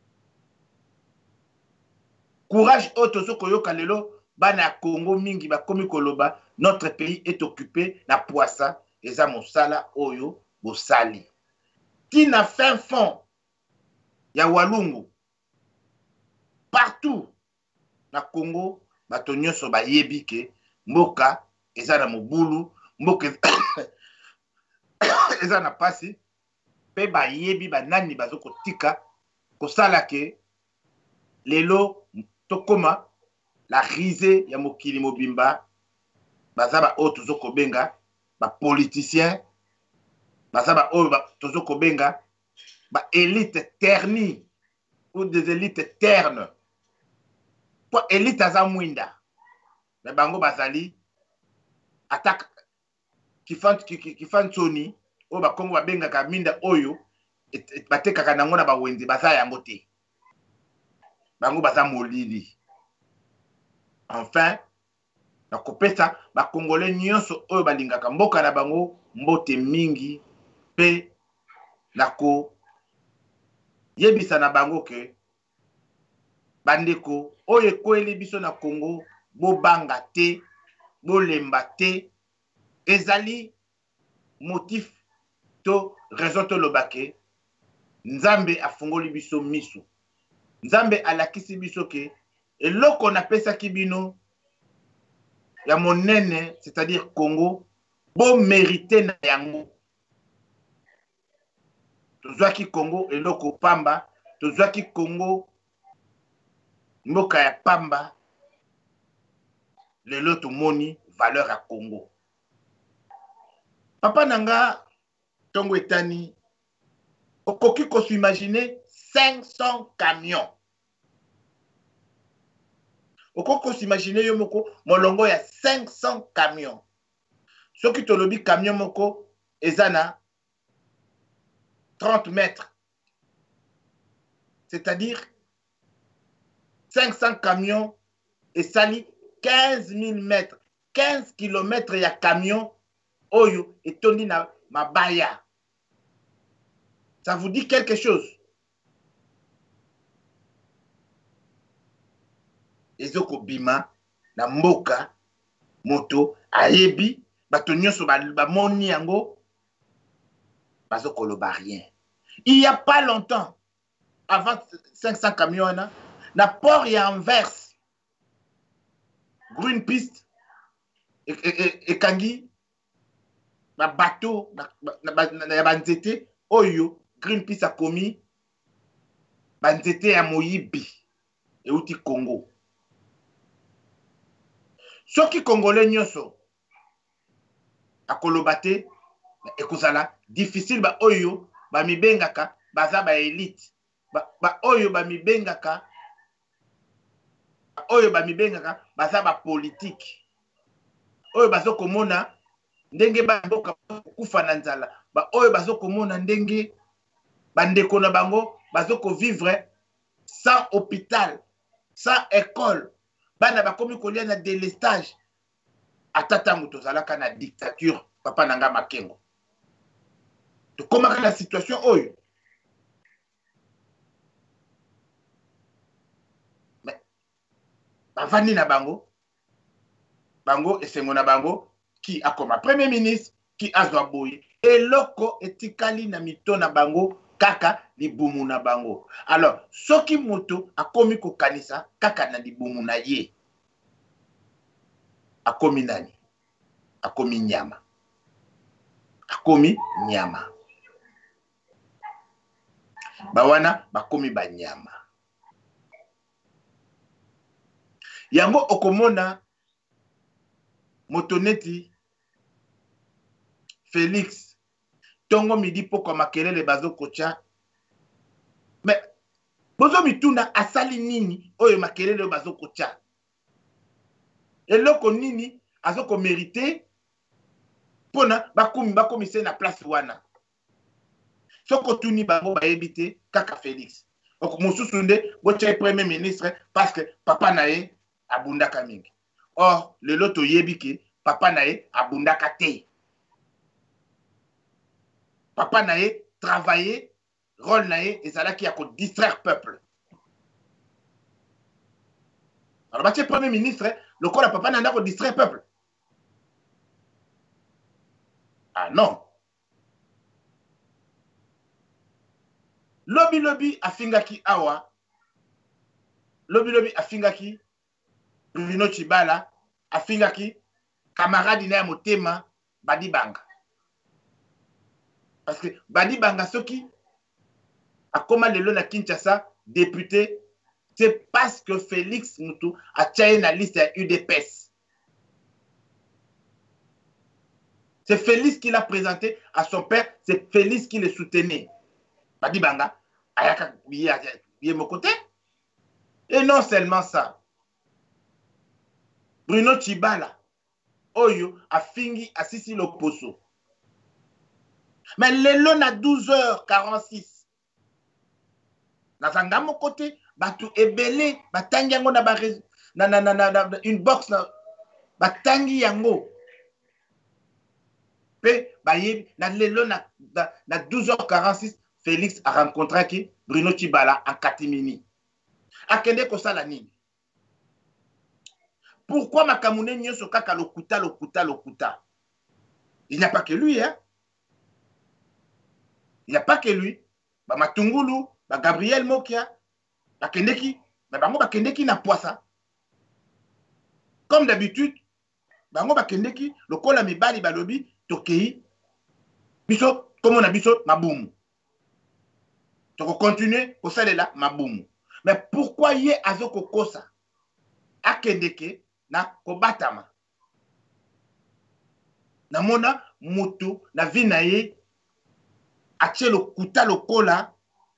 courage oto zoko yoka lelo bana Congo mingi bakomi koloba notre pays est occupé na poissa eza musala oyo bosali tina fin fond ya Walungu partout na Congo bato nyonso bayebi ke mboka eza na mobulu mboka eza na pasi pe ba yebi ba nani bazo kotika kosala ke lelo tokoma la risée ya mokili mobimba baza ba oyo tozo kobenga ba politicien baza ba oyo tozo kobenga ba élite ternie ou des élites ternes po élite aza mwinda me bango bazali attaque kifansoni oyo bakongo babengaka minda oyo batekaka nango na bawenze baza yango te bango baza molili. Enfin nakopesa bakongole nyonso oyo balingaka mboka na bango mbote mingi pe nako yebisa na bango ke bandeko oyo ekweli biso na Congo bobanga te bolemba te ezali motif to raison to lobake Nzambe afungoli biso miso Nzambe alakisi biso ke eloko na pesa kibino ya monene c'est-à-dire Congo bo mérité na yango tozwaki Congo eloko pamba tozwaki Congo mboka ya pamba lelo tomoni valeur à Congo. Papa nanga tongo etani okoki ko s'imaginer 500 camions. Okoki ko s'imaginer yo moko molongo ya 500 camions. Soki tolobi camion moko ezana 30 mètres. C'est-à-dire 500 camions et sali 15 000 mètres. 15 km ya camion oyo etondi na mabaya. Ça vous dit quelque chose? Ezoko bima na mboka moto ayebi bato nyonso ba moni yango bazoko loba rien. Il y a pas longtemps avant 500 camions na port ya Anvers Greenpeace et kangi ba bateau na banzete oyo Greenpeace a komi banzete ya moyibi e uti Congo. Soki congolais nyonso akolobate ekozala difficile ba oyo ba mibengaka baza ba élite ba oyo ba mibengaka baza ba politique oyo bazoko mona ndenge ba mboka kufa na nzala ba oyo bazoko mona ndenge bandeko na bango bazoko vivre sans hôpital sans école bana bakomi kolia na délestage atatango tozalaka na dictature papa nanga Makengo tokomaka na situation oyo mais bavandi na bango esengo na bango qui akoma premier ministre qui azwa boye eloko etikali na mito na bango kaka libumu na bango. Alors soki moto akomi kokanisa kaka na libumu na ye akomi nani? Akomi nyama. Akomi nyama. Bawana bakomi banyama. Yango okomona motoneti Félix tongo midi poko makelele bazo kocha. Mais bozo mituna asali nini oyo makelele bazo kocha? Eloko nini azoko mérité pona bakomi se na place wana. Soko tuni bango baebite kaka Félix. Oko mosusu nde bocha premier ministre parce que papa nae abundaka mingi. Or lelo to yebike papa nae abundaka te. Papa nae travailler rôle nae ezalaki ya ko distraire peuple. Alors bache premier ministre le corps papa nanda ko distraire peuple. Ah non. Lobi afingaki awa. Lobi afingaki Bruno Chibala afingaki camarade na motema Badibanga. Parce que Badi Bangasoki a comment le na Kinshasa député, c'est parce que Félix Moutou a tiré la liste à UDPS. C'est Félix qui l'a présenté à son père, c'est Félix qui le soutenait. Badi Banga, Ayaka, il est mon côté. Et non seulement ça, Bruno Tshibala, Oyo, a fini à Sissi Loposo. Mais le long à 12h46. Dans un côté, batu ebele, batangi yango na une box na batangi yango. Pe baye na lelo na 12h46, Félix a rencontré qui Bruno Tshibala à Katimini. Akende ko sala nini? Pourquoi Makamune nyoso kaka lokuta? Il n'y a pas que lui, hein? Il n'y a pas que lui. Ba Matungulu, ba Gabriel Mokia, ba Kendeki, ba Kendeki na poisa. Comme d'habitude, bango ba Kendeki, le kola mibali balobi, tokei, biso, comme on a biso, maboum. Donc on continue, pour ça là, maboum. Mais pourquoi yé azoko kosa? Akendeke, na kobatama. Na mona, moto, na vinaye, ache le kuta le kola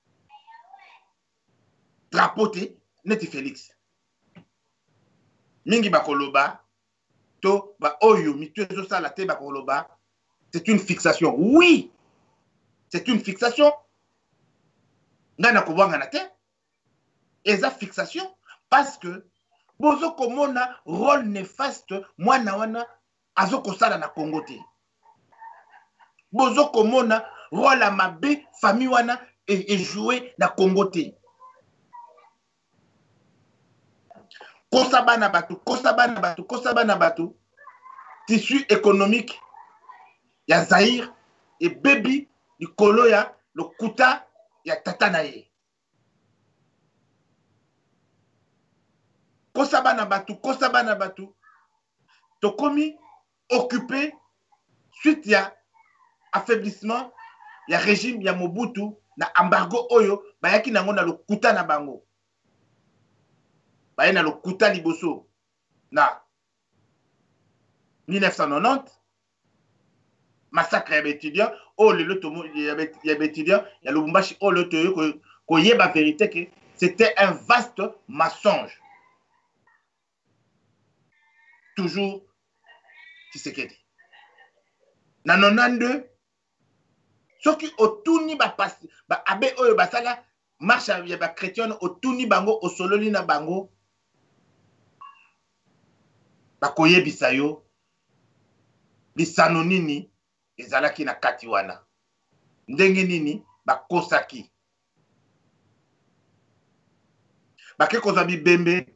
drapote neti Félix mingi bakoloba to ba oyo mituezo sala te bakoloba c'est une fixation. Oui, c'est une fixation. Ngana kobanga na te eza fixation parce que bozo komona rôle néfaste mwana wana azoko sala na Congo te. Bozo komona rôle à mabe famille wana et joué na Congo te. Kosabana batu, tissu économique ya Zaïre et baby du koloya le kuta ya tatanaye. Kosabana batu, tokomi occupé suite ya affaiblissement ya régime ya Mobutu na embargo oyo bayaki nango na lokuta na bango bayena lokuta liboso na 1990 massacre ya étudiant oh le tomo ya étudiant ya Lubumbashi oh le toyo ko yeba vérité que c'était un vaste mensonge. Toujours Tshisekedi na 92 soki otuni ba passe ba abe oyo basala marche ya ba chrétien otuni bango osololi na bango bakoye bisayo bisano nini ezalaki na kati wana ndenge nini bakosaki bake koza bibembe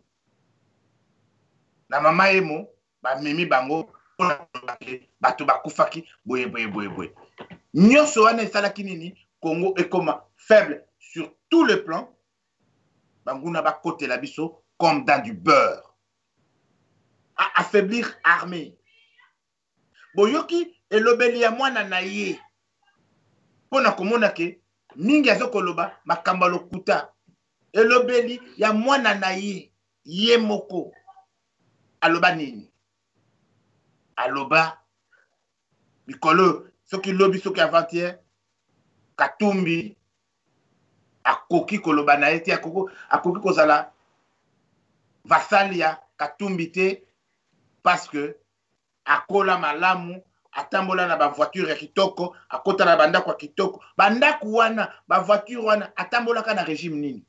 na mama emo ba memi bango bato bakufaki boye nyonso wana esalaki nini Congo ekoma faible sur tout le plan banguna bakote la biso comme dans du beurre à affaiblir armée boyoki elobeli ya mwana na ye pona komona ke mingi azokoloba makamba lokuta elobeli ya mwana na ye ye moko aloba nini aloba mikolo soki lobi soki avant-hier Katumbi akoki koloba na eti akoki kozala vassal ya Katumbi te parce que akola malamu atambola na ba voiture ya kitoko akota na bandako ya kitoko bandako wana ba voiture wana atambola ka na régime nini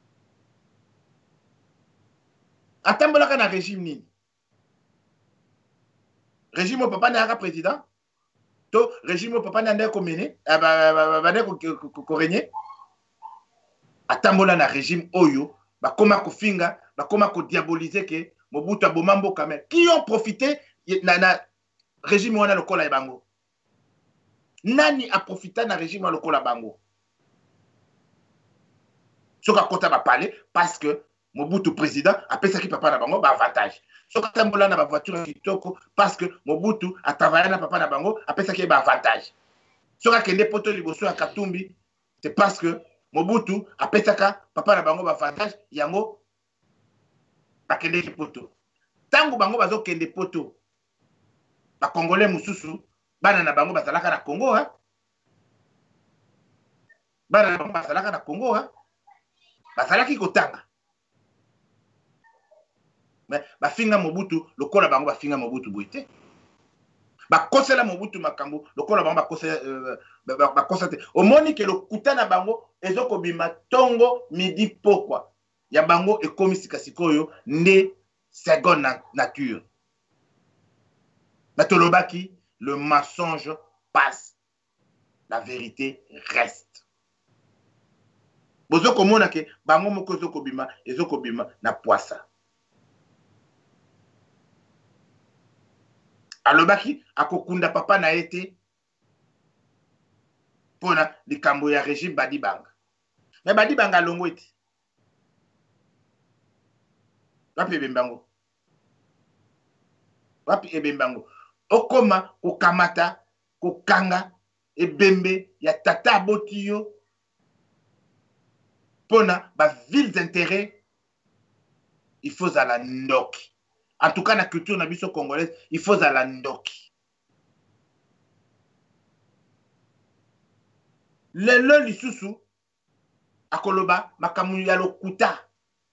atambola ka na régime nini régime au papa na président to régime au papa na ndeko mene ko régner atambola na régime oyo bakoma kofinga bakoma ko diaboliser que Mobutu abomambo quand même qui ont profité na régime wana lokola bango nani a profité na régime wana lokola bango soka kota ba parler parce que Mobutu président a pesaki papa na bango ba avantage soka tambola na ba voiture kitoko parce que Mobutu a travaillé na papa na bango a pesaki ba avantage soka kende poto liboso ya Katumbi c'est parce que Mobutu apesaka papa na bango ba avantage yango bakende poto tango bango bazo kende poto ba congolais mususu bana na bango bazalaka na Congo ha bana na bango bazalaka na Congo ha bazalaki kotanga mais bafinga Mobutu lokola bango bafinga Mobutu boite bakosela Mobutu makambo lokola bango bakosela te omoni ke lokuta na bango ezokobima tongo midi pokwa ya bango ekomi sikasikoyo nde seconde nature batolobaki le mensonge passe la vérité reste bozo komona ke bango moko ezokobima na poisa alobaki akokunda papa na ete pona likambo ya régime Badibanga mais Badibanga alongo ete wapi ebembango okoma kokamata kokanga ebembe ya tata aboti yo pona ba villes intérêts il faut à la ndoki en tout cas la culture na biso congolaise il faut à la ndoki lelo lisusu akoloba makamu ya lokuta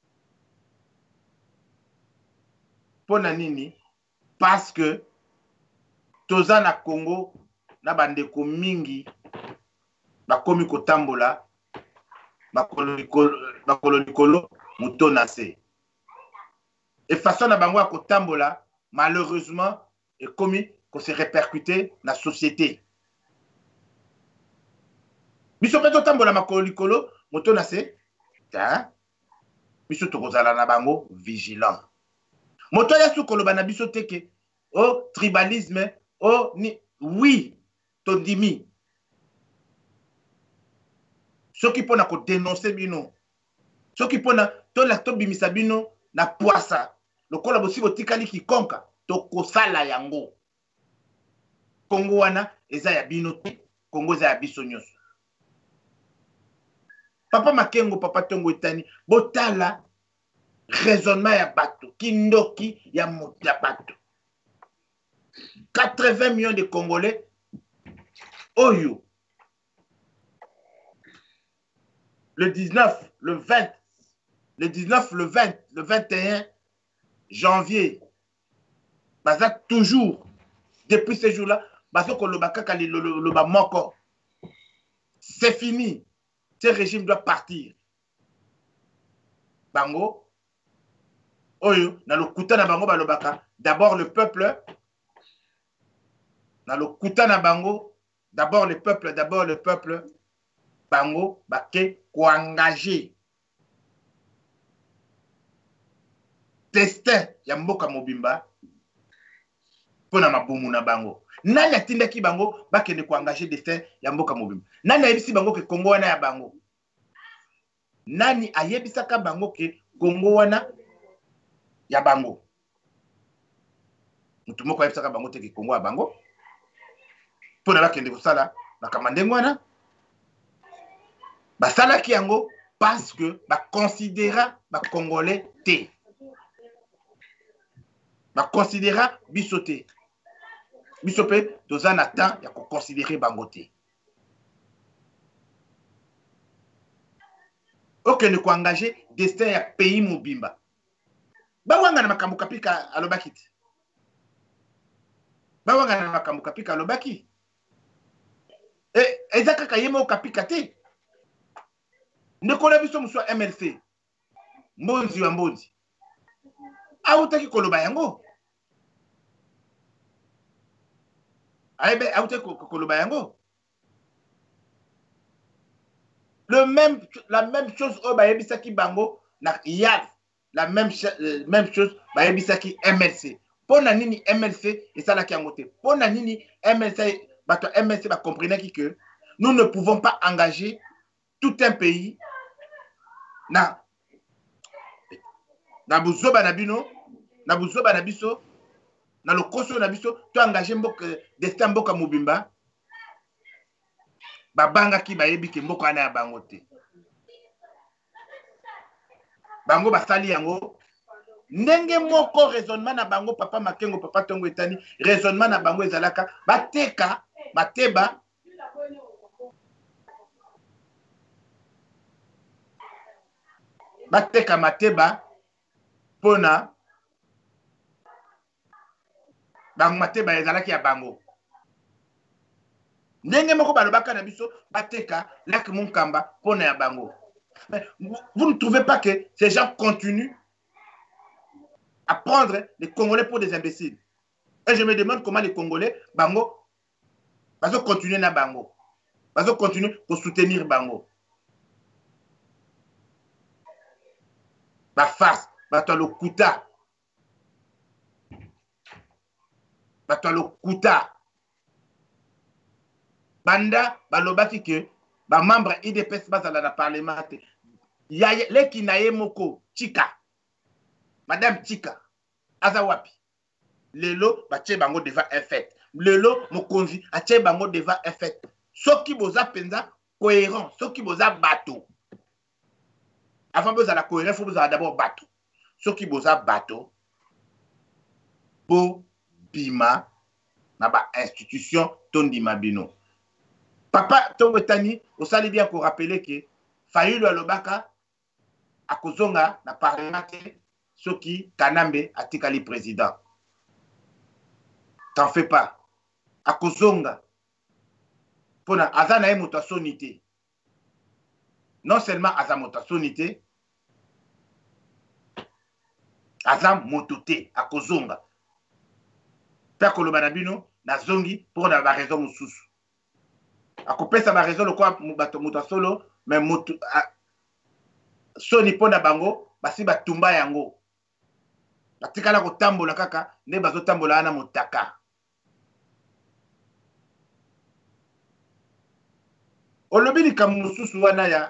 pona nini parce que toza na Congo na bandeko mingi bakomi kotambola bakolo likolo mutona se et façon na bango kotambola malheureusement et komi ko se répercuter na société biso peto tambola makolo likolo mutona se ta biso tokozala na bango vigilant moto ya sukoloba na biso teke oh tribalisme oh ni oui tondimi soki pona ko dénoncer bino soki pona to bimisa bino na poisa lokola bosi botikali kikonka tokosala yango Kongo wana eza ya bino te Kongo eza ya biso nyonso papa Makengo papa Tongo Etani botala raisonnement ya bato kindoki ya bato 80 millions de Congolais oyo le 19, le 20, le 19, le 20, le 21 janvier, baza toujours, depuis ce jour-là, baza moko. C'est fini. Ce régime doit partir. Bango, oyo, na lo kuta na bango balobaka, d'abord le peuple, na lo kuta na bango, d'abord le peuple, bango, bake, ko engagé. Destin, ya mboka mobimba, pona mabumu na bango. Nani atindaki bango, bakende ko engagé destin, ya mboka mobimba. Nani ayebisi bango ke Kongo wana ya bango. Nani ayebisaka bango ke Kongo wana ya bango. Mutu moko ayebisaka bango te ke Kongo ya bango. Pona bakende ko sala, na kamandengo wana. Basala ki yango parce que ba considéra ba congolais té. Ba considéra bisoté. Bisopé dozana temps ya ko considérer bango té. OK ne ko engager destin ya pays mobimba. Bawanga na makambo kapika alobakiti. Bawanga na makambo kapika alobaki. Ezaka kayemo kapika té. Nekola biso muswa MLC mbonzi wa mbonzi autaki koloba yango aibe autaki koloba yango la même chose au bayebisaki bango na yad la même chose bayebisaki MLC pona nini MLC esalaki yango te pona nini MLC bato MLC ba comprenaki que nous ne pouvons pas engager tout un pays na buzoba na bino na buzoba na biso na lokoso na biso to engagé mboka destin mboka mobimba babangaki bayebi ke mboka wana ya bango te. Bango basali yango ndenge moko raisonnement na bango papa Makengo papa Tongo Etani raisonnement na bango ezalaka bateka mateba pona bango mateba ezalaki ya bango. Ndenge moko balobaka na biso bateka lak Munkamba pona ya bango. Mais vous ne trouvez pas que ces gens continuent à prendre les Congolais pour des imbéciles? Et je me demande comment les Congolais, bango, vont continuer na bango. Vont continuer pour soutenir bango. Ba farce, bato le kuta. Bato le kuta. Banda, balobaki que ba membre IDPS bazala na parlement te. Ya leki na ye moko Chika. Madame Chika aza wapi? Lelo batie bango devant un fait. Lelo mokonzi atie bango devant un fait. Soki boza penza cohérent, soki boza bateau. Avant boza la cohérent, faut boza d'abord bateau. Soki boza bateau. Bo bima na ba institution tondi mabino. Papa Tongo Etani, osali bien pour rappeler que Fayulu alobaka akozonga na parlement soki Kanambe atikali président. T'en fais pas. Akozonga pona azana moto sonité. Non seulement azana moto sonité, azam mototé akozonga. Père Kolobana bino na zongi pour na ba raison mususu. Akopesa ba raison lokwa bato moto solo mais moto soni pona bango basi batumba yango. Batikala kotambola kaka ne bazotambola ana motaka. Olobi ni kamususu wana ya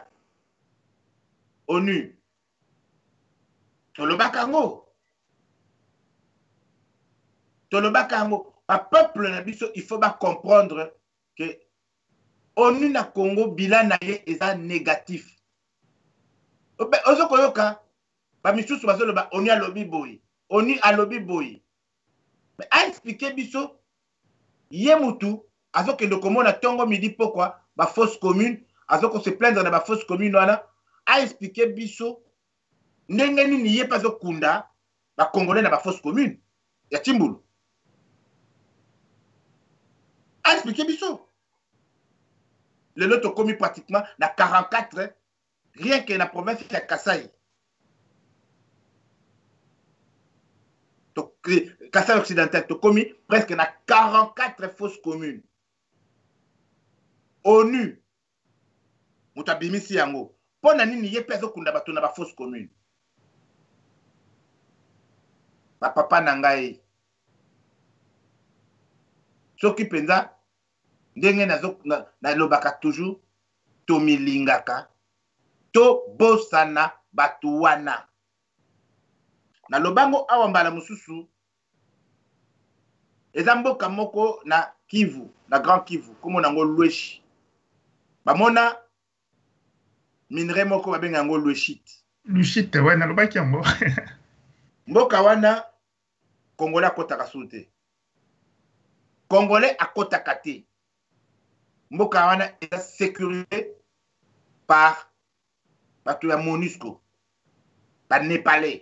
ONU. Tolobaka ngo. A peuple na biso il faut ba comprendre que ONU na Congo bilan na ye eza négatif. Ozo koyoka ba misusu bazoloba ONU alobi boy. ONU alobi boy. Mais a expliqué biso ye mutu azokende komona tongo midi pourquoi ba fausse commune azoko se plaindre na ba fausse commune wana a expliqué biso ndenge nini ye pas okunda ba congolais na ba fausse commune ya Timbulu. A expliqué biso le lot commis pratiquement na 44 rien que na province ya Kasai. Kasai occidental to commis presque na 44 fausses communes. ONU mutabimisi yango pona nini ye peso kunda bato na ba fausse commune. Ba papa nangai soki penza ndenge na lobaka toujours to milingaka to bosana batu wana na lobango awa mbala mususu eza mboka moko na Kivu na Grand Kivu komo nango Lweshi bamona minere moko babenga yango Lweshit wana lobaki yango mboka wana Congolais akotaka sute Congolais akotaka te mboka wana eza sécurisé par bato ya MONUSCO ba Nepalais.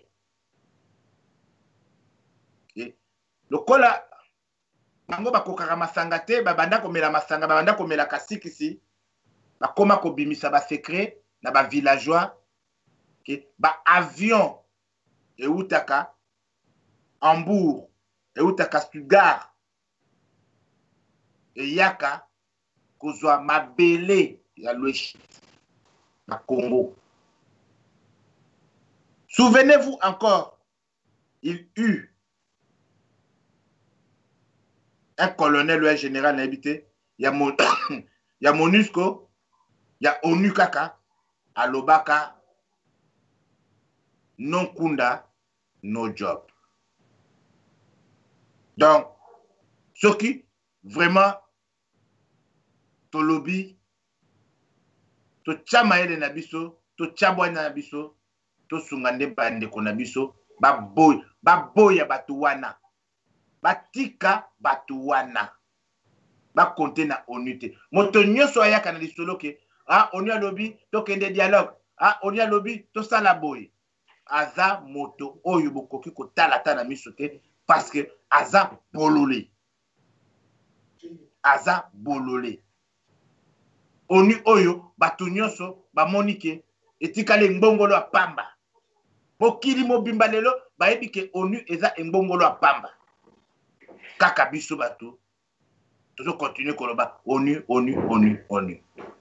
Lokola bango bakokaka masanga te babanda komela masanga babanda komela kasikisi bakoma kobimisa ba secret na ba villageois ke ba avion eutaka Hambourg eutaka Stuttgart eyaka kozwa mabele ya Lweshi na Congo. Souvenez-vous encore, il eut un colonel ou un général habité, il y a MONUSCO, il y a ONU kaka, alobaka, non kunda, no job. Donc, ce qui vraiment tolobi totya mayele na biso totya bwana na biso tosunga nde bandeko na biso baboya bato wana batika bato wana bakonte na ONU te moto nyonso ayaka na lisolo ke ONU alobi tokende dialogue ONU alobi tosala boye aza moto oyo bokoki kotala ta na miso te parce que aza bolole ONU oyo bato nyonso bamoni ke etikale ngbongolo apamba mokili mobimba lelo bayebi ke ONU eza ngbongolo apamba kaka biso bato tozo continue koloba ONU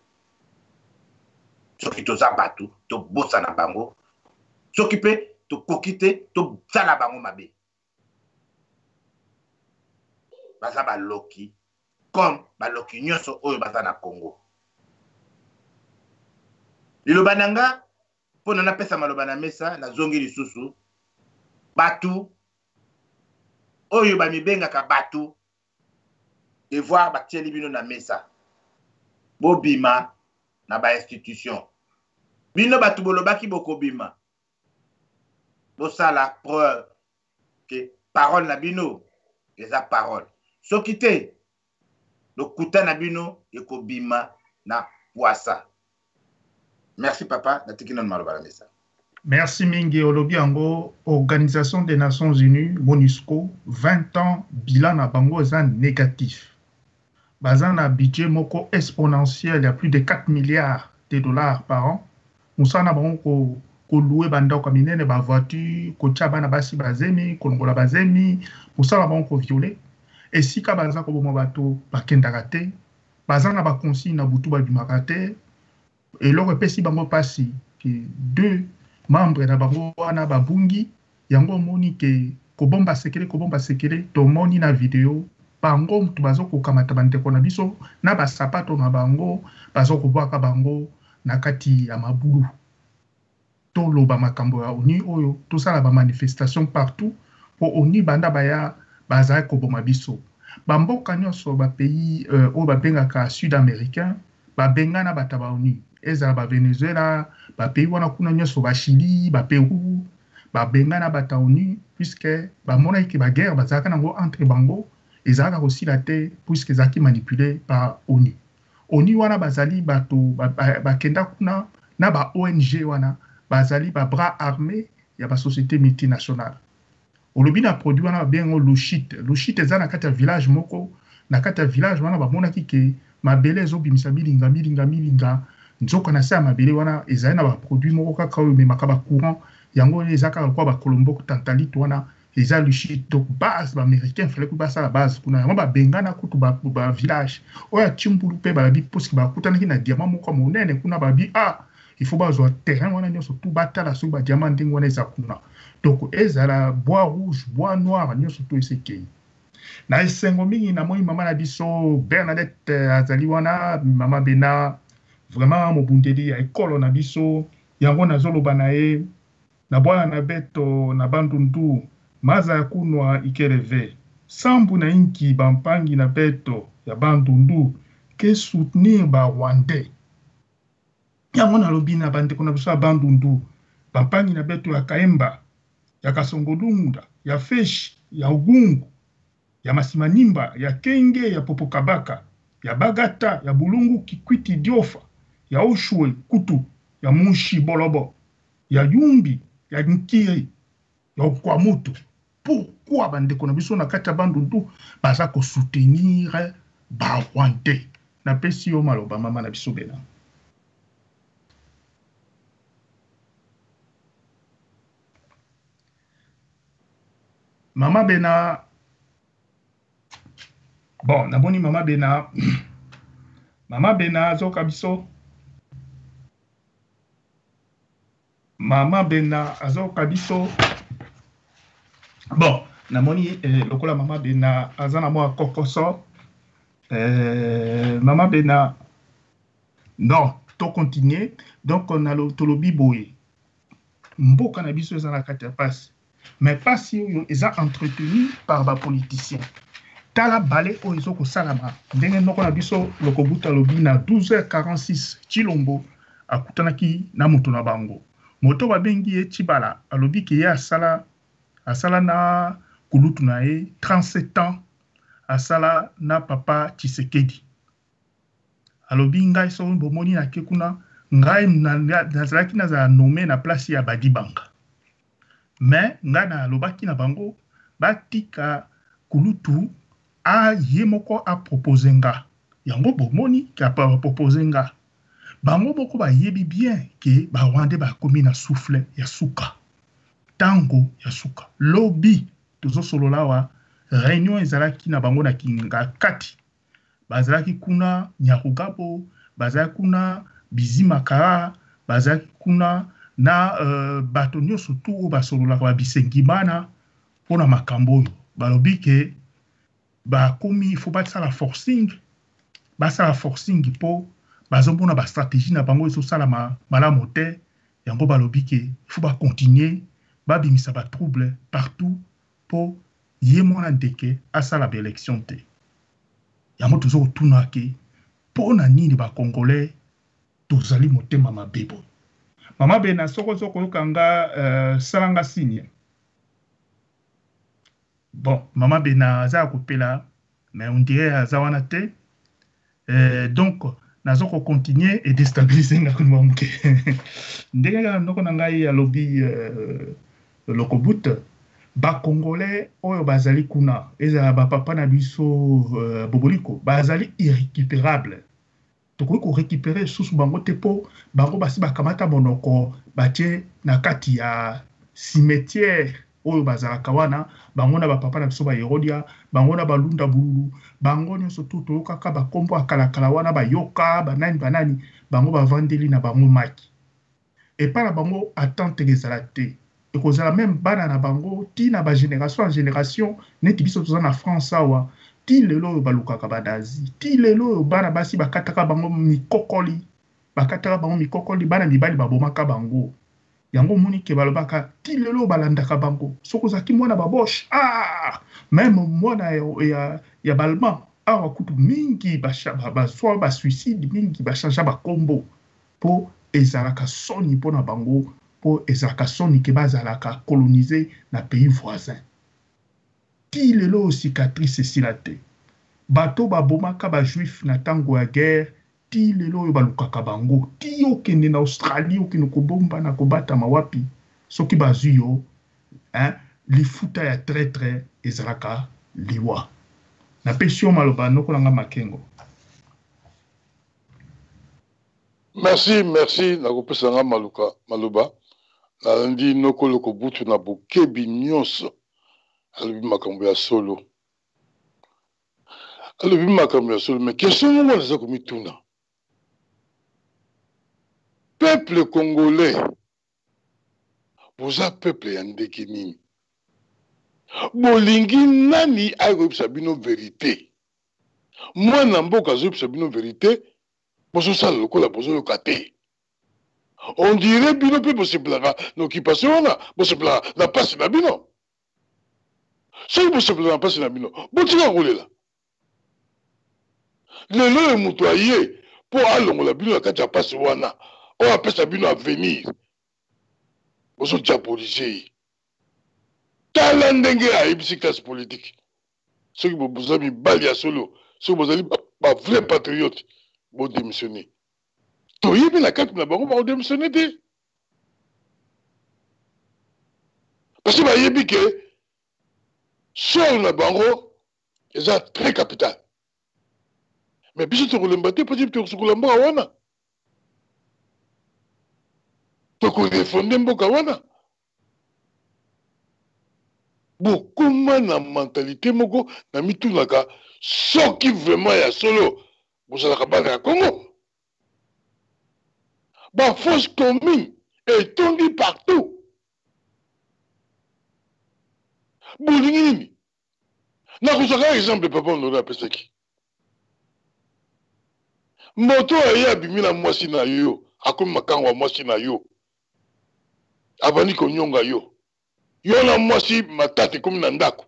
soki toza bato tobosa na bango soki pe tokoki te tozala bango mabe baza baloki comme baloki nyonso oyo baza na Congo. Liloba nanga pona napesa maloba na mesa na zongi lisusu batu oyo bamibengaka batu devoir batieli bino na mesa bobima na ba institution bino batu bolobaki bokobima bosala preuve que parole na bino eza parole soki te lokuta na bino ekobima na poisa. Merci papa, merci mingi Olobiango, Organisation des Nations Unies, MONUSCO, 20 ans, bilan na bango eza négatif. Bazan na budget moko exponentiel, il y a plus de 4 milliards de dollars par an. Moussa na bango ko louer banda ko minene ba voiture, ko tcha bana basi bazemi, ko ngola bazemi, moussa na bango ko violer. Et si ka bazan ko bomo bato bakendaka te, bazan na ba consigne na butu ba bimaka te. Et là, si bango passi que 2 membres na bango wana babungi yango moni ke ko bomba sekele to moni na vidéo bango mutu bazo ko kamata bandeko na biso na ba sapato na bango bazo ko bwaka bango na kati ya mabulu to loba makambo ya ONU oyo to sala ba manifestation partout pour ONU banda baya baza ko boma biso bamboka nyonso ba pays o ba bengaka sud-américain ba bengana bataba ONU ezala ba Venezuela ba pays wana kuna nyonso ba Chili ba Pérou ba bengana bata ONU puisque ba mona ki ba guerre bazaka nango entre bango ezaka aussi la terre puisque ezaki manipulé par ONU wana bazali bato ba kenda kuna na ba ONG wana bazali ba bras armés ya ba société multinationale olobi na produit wana bengo Loshit eza na kati ya village moko na kati ya village wana ba mona ki ke mabele ezobimisa milinga nzoko na sa mabele wana ezali na ba produit moko kaka oyo memaka ba courant yango ezaka kwa ba kolombo tantalite wana eza Loshit donc base ba américain fallait que basa la base kuna yango ba bengana kutu ba village oya chimbulu pe ba bi poski ba kutana ki na diamant moko monene kuna ba bi il faut bazwa terrain wana nyonso tout batala so ba diamant ndingo wana eza kuna donc ezala bois rouge bois noir nyonso to esekei na esengo mingi na moi mama na biso Bernadette azali wana mama bena vraiment mobundeli ya ekolo na biso yango nazoloba na ye na bwana na beto na bandundu maza ya kunwa ikeleve sambu na inki bampangi na beto ya bandundu ke soutenir ba Rwandais yango nalobi na bandeko na biso ya bandundu bampangi na beto ya Kaemba ya Kasongolunda ya Feshi ya Ugungu ya Masimanimba ya Kenge ya Popokabaka ya Bagata ya Bulungu Kikwiti Diofa ya Oshwe Kutu ya Mushi Bolobo ya Yumbi ya Nkiri ya Okwamutu. Pourquoi bandeko na biso na kati ya bandundu baza ko soutenir ba Rwandais na pesi yo maloba mama na biso bena mama bena bon naboni mama bena zoka biso mama bena azoka biso bon namoni lokola mama bena azana mwa kokoso mama bena non to continuer donc on a tolobi boye mboka na biso ezana kati ya pasi mais pasi oyo eza entretenu par ba politicien tala bale oyo ezoko salama ndenge noko na biso lokobuta lobi na 12h46 Chilombo akutanaki na moto na bango. Moto babengi ye Tshibala alobi ke ye asala na kulutu na ye 37 ans asala na papa Tshisekedi. Alobi ngai so bomoni na ke kuna ngai nazalaki nazala nommé na place ya Badibanga. Mais ngai na lobaki na bango batika kulutu a ye moko a proposé nga. Yango bomoni ki a proposé nga. Bango boko ba yebi bien ke ba wande ba komi na souffle ya suka. Tango ya suka. Lobby tozo solola wa réunion ezalaki na bango na kinga kati. Bazalaki kuna Nyarugabo, bazalaki kuna Bizimakara, bazalaki kuna na bato nyonso tu basolola ba bisengimana pona makambo oyo. Balobi ke ba komi faut basala forcing po bazomona ba stratégie na bango eso sala malamu te. Yango balobi ke faut ba continuer ba bimisa ba trouble partout po ye mwana ndeke asala ba élection te. Yango toujours tunake pona nini ba congolais tozali motema mabebo. Mama bena soko kanga salanga signe. Bon, maman bena za kopela mais on dirait azawana te. Donc nazo ko continuer et déstabiliser nga kuna mke. Ndenge ndoko ngai alobi lokobut ba congolais oyo bazali kuna eza ba papa na biso boboliko bazali irrécupérable. Toko ko récupérer sous bango tepo bango basi bakamata monoko batie na kati ya cimetière oyo bazalaka wana bango na ba papa na biso ba Herodia bango na balunda bululu bango nyonso tu toyokaka bakombo akalakala wana bayoka banani bango bavandeli na bango maki epa na bango attente ezala te ekozala même bana na bango ti na ba génération en génération neti biso toza na France awa ti lelo oyo balukaka banazi ti lelo oyo bana basi bakataka bango mikokoli bana mibali babomaka bango yango moni ke balobaka ti lelo balandaka bango soko zaki mwana babosh même mwana ya balma awa kutu mingi baswa ba suicide mingi bashanja bakombo po ezalaka soni pona bango po ezalaka soni ke bazalaka coloniser na pays voisin ti lelo cicatrice esila te bato babomaka ba juif na tango ya guerre ti lelo oyo balukaka bango ti okende na Australie okende kobomba na kobata mawapi soki bazwi yo lifuta ya traître ezalaka liwa na pesi yo maloba nokolanga makengo. Merci nakopesa nga maloba nalandi nokoloko butu na bokebi nyonso alobi makambo ya solo mais question mongo naza komituna peuple congolais boza peuple ya ndenge nini bolingi nani akoyebisa bino vérité mwana mboka azoyebisa bino vérité bozosala lokola bozoyoka te on dirait bino mpe bosepelaka na occupation wana bosepelaka na mpasi na bino soki bosepelaka na mpasi na bino botika kolela lelo oyo moto aye mpo alongola bino na kati ya mpasi wana oyo apesa bino avenir bozodiabolize ye tala ndenge ayebisi classe politique soki boza mibali ya solo soki bozali bavrai patriote bodémissionne toyebi na kati na bango bakodémissionne te parce que bayebi ke solo na bango eza très capital mais biso tokolemba te mpo tokosukola mboka wana tokorefonde mboka wana bokoma na mentalité moko na mitunaka soki vraiment ya solo bozalaka bana ya Congo bafosse commune etondi partout bolingi nini nakozwaka exemple papa ondona apesaki moto aye abimi na mwasi na yo akomi makango ya mwasi na yo abandi konyonga yo na mwasi matata ekomi na ndako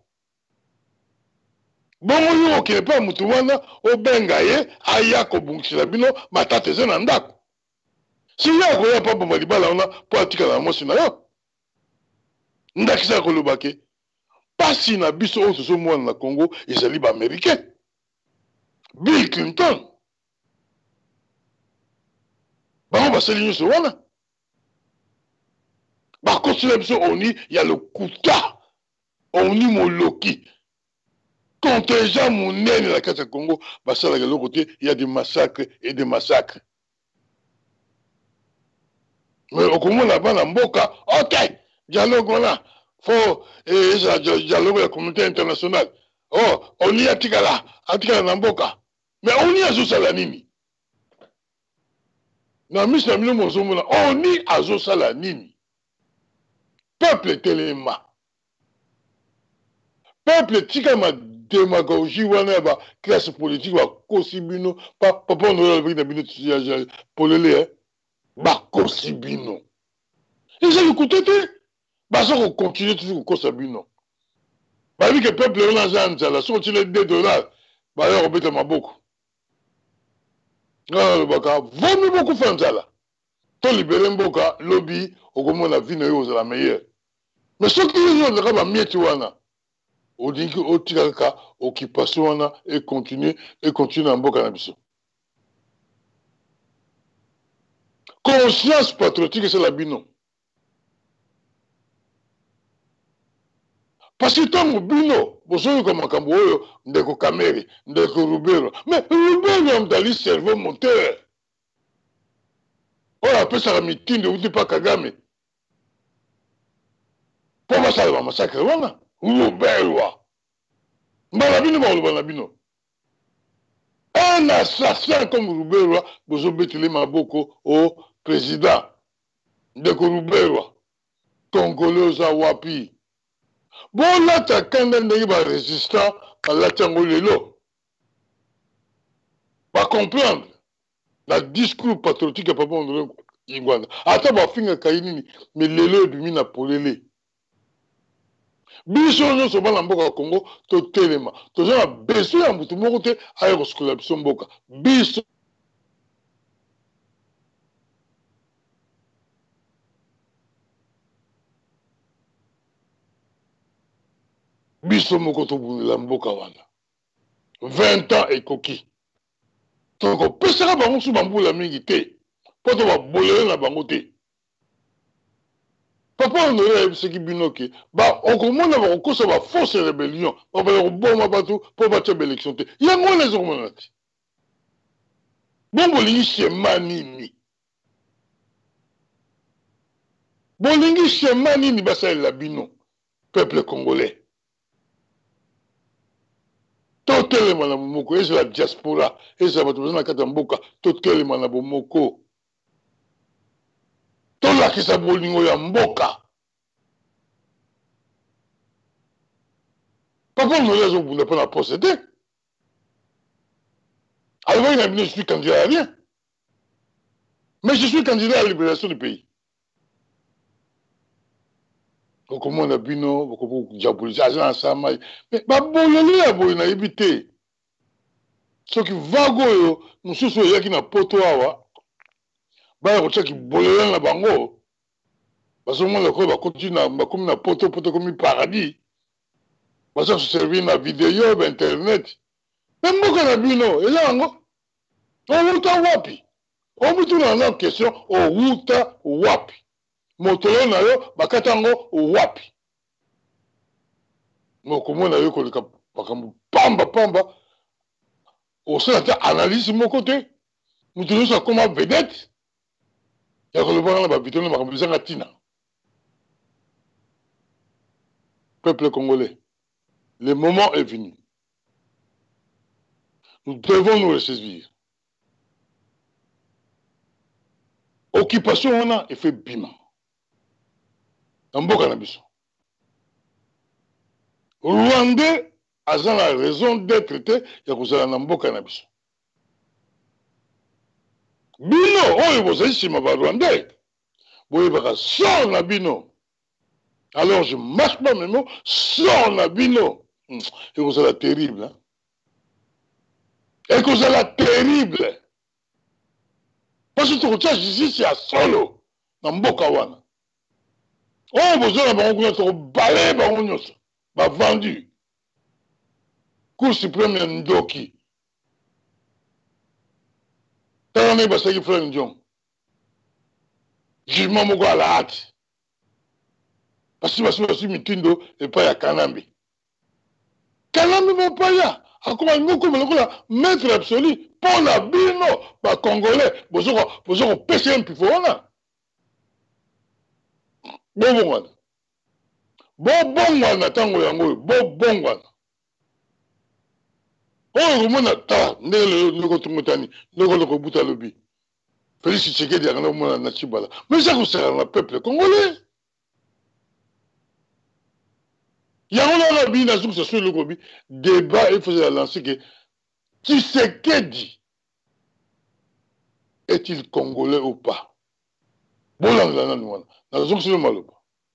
bongo yo okende mpe motu wana obenga ye aya kobungisela bino matata eza na ndako Si yo akoya pa bomba libala wana po atika na mwasi na yo. Ndakisa koloba ke pasi na biso oyo tozomona na Congo ezali ba américain. Bill Clinton. Bango basali nyonso wana. Bakosila biso oni ya lokuta. Oni moloki. Contingent monene na kati ya Congo basala ke l'autre côté, il y a des massacres et des massacres. Mais au Congo là-bas na mboka, OK, dialogue wana, faut dialogue la communauté internationale. Oh, on y atikala na mboka. Mais on y azosala nini? Na misa mino mozomona, on y azosala nini? Peuple telema. Peuple tika ma démagogie wana ba classe politique ba kosibino papa on a le bino polele ba kosibino. Ils ont écouté ba ça continue toujours kosibino. Ba vi que peuple on a la sorti les $2 ba yo obeta maboko. Ah le baka vaut beaucoup faire ça. To libérer mboka lobby okomona vie na yo za la meilleure. Mais ce qui est le ba mieti wana on dit que au tiraka occupation et continue en mboka na biso. Conscience patriotique c'est la bino. Parce que tant bino, bosoyo comme makambo oyo ndeko Kamere, ndeko Rubero. Mais Rubero mdali cerveau moteur. On appelle ça la meeting de Uti pa Kagame. Pour ça le massacre wana. Rubelwa. Malabino, malabino. Un assassin comme Rubelwa, vous obétez maboko au président de Rubelwa. Congolais à Wapi. Bon, là, t'as quand même des résistants à la Tangolelo. Pas comprendre. Le discours patriotique à Papa André Ingwanda. Attends, ma fille Kainini, mais l'élo du mina pour l'élé. Biso nyonso bana mboka Congo to telema tozana beso ya mutu moko te aye koskola biso mboka biso moko to bunela mboka wana 20 ans ekoki toko pesaka bango su bambula mingi te po to babolele na bango te. Papa on aurait ce qui binoke ba okomona ba kokosa ba force rébellion ba ba bomba batu pour battre l'élection te ya ngone zo monati bombo lingi chemanini bolingi chemanini basa la bino peuple congolais totele mana bomoko et la diaspora et ça batu na kata mboka totele mana bomoko tola kisa bolingo ya mboka. Papa nous les on pas la procéder. Alors je suis candidat à rien. Mais je suis candidat à la libération du pays. Donc comment on a bino, beaucoup diaboliser agent ensemble. Mais ba bolele ya boy na éviter. Ce qui va go nous sous yaki na poto awa. Ba ko tshaki bolele na bango. Parce que moi le ko ba continue ba comme na poto comme paradis. Parce que se servir na vidéo internet. Même mboka na bino eza ngo. On wuta wapi? On mutu na question o wuta wapi? Motolo na yo bakata ngo wapi? Moko mona yo ko lika bakambu pamba. O sala ta analyse mon côté. Mutu so comme vedette. Ya ko le voir na vidéo na bakambu zanga tina. Peuple congolais. Le moment est venu. Nous devons nous ressaisir. Occupation on a effet bima. Mboka na biso. Rwandais a la raison d'être te ya kozala na mboka na biso. Bino oyo bozali sima ba Rwandais. Boye baka sort na bino. Alors je marche pas mes mots, sort na bino. Et vous êtes terrible. Hein? Et vous êtes terrible. parce que tokotia justice ya solo na mboka wana oyo bozala bango kuna tokobale bango nyonso bavendu cour suprême ya ndoki tala ndenge basalaki frère Ndiong jugement moko ala ati basi mitindo epai ya Kanambe mopaya akoma ngokoma lokola maître absolu mpo na bino bacongolais bozokopesa ye mpifo wana bobongwana ntango yango oyo bobongwana oyo komona tala ndenge lelo ndeko tongotani ndeko lokobuta lobi Félix Tshisekedi akanda komona na Chibala mais ça kosala na peuple congolais yango na bi na zuku so lokobi débat il faut lancer que Tshisekedi est-il congolais ou pas bolanga na nwana na zuku so maloba.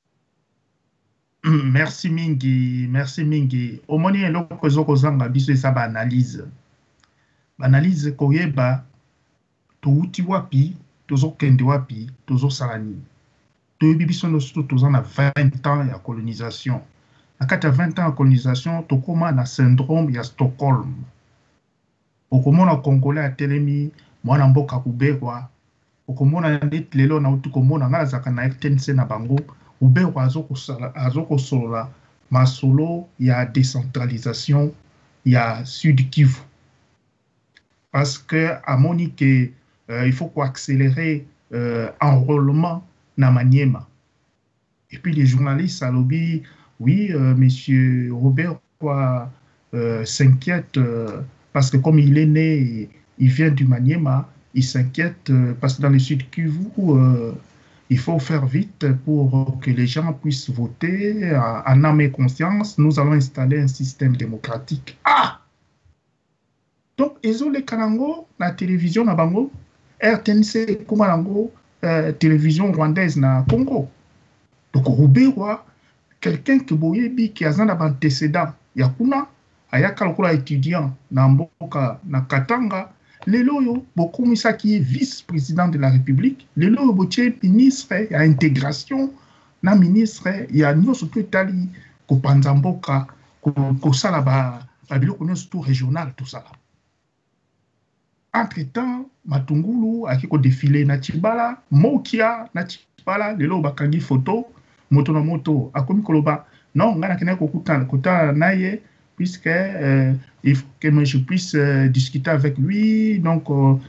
Merci mingi. Omoni eloko ezokozanga biso eza baanalyse. Baanalyse koyeba touti wapi, tozokende wapi, tozosala nini. Toyebi biso nyonso toza na 20 ans ya colonisation. Na kati ya 20 ans ya colonisation, tokoma na syndrome ya Stockholm. Okomona Congolais atelemi, mwana mboka kuberwa. Okomona neti lelo na uti komona ngala zaka na RTNC na bango. Uberwa azokosola masolo ya décentralisation ya Sud Kivu. Parce que amoni que il faut accélérer enrôlement na Maniema. Et puis les journalistes à lobby, oui, monsieur Robert s'inquiète parce que comme il est né, il vient du Maniema, il s'inquiète parce que dans le Sud Kivu, il faut faire vite pour que les gens puissent voter en âme et conscience. Nous allons installer un système démocratique. Ah! Donc, ils ont les Kanango, la télévision na Bango, RTNC, Kumalango, télévision rwandaise na Congo. Donc, Roubewa, quelqu'un qui a un antécédent, Yakuna, Ayaka Lokola étudiant, na Mboka, na Katanga, Lelo Bokumisa qui est vice-président de la République, Lelo Botier ministre à intégration, na ministre ya nyoso to Italie ko Panzamboka ko sala ba biloko nyoso tout régional tout ça. Entre-temps, Matungulu a ko défilé na Chibala, Mokia na Chibala, Lelo bakangi photo, moto na moto akomi koloba non ngana kena ko kuta naye puisque il faut que je puisse discuter avec lui. Donc,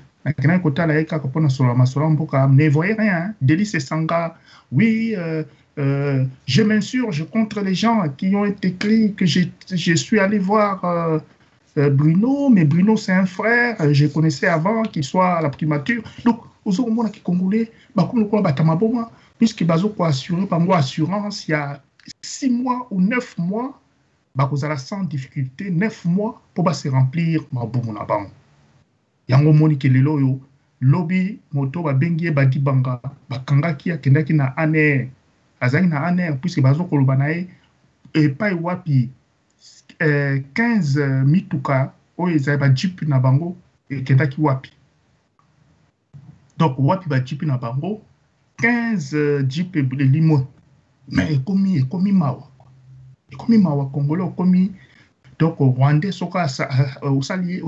ne voyez rien. Délice Sanga, oui, je m'insurge contre les gens qui ont écrit que je suis allé voir Bruno, mais Bruno c'est un frère, je connaissais avant qu'il soit à la primature. Donc, aux gens qui congolais, puisque bazo ko assurer par assurance il y a 6 mois ou 9 mois. Bakozala sans difficulté 9 mois pour se remplir mabumu na bango. Yango moni ke lelo yo lobby moto ba bengie badi banga bakangaki akendaki na ane azali na ane puisque bazo koloba na e pai wapi 15 mituka oyo ezali ba jeep na bango ekendaki wapi. Donc wapi ba jeep na bango 15 jeep de limo mais ekomi mawa. Comme mawa congolais comme donc rwandais soka osali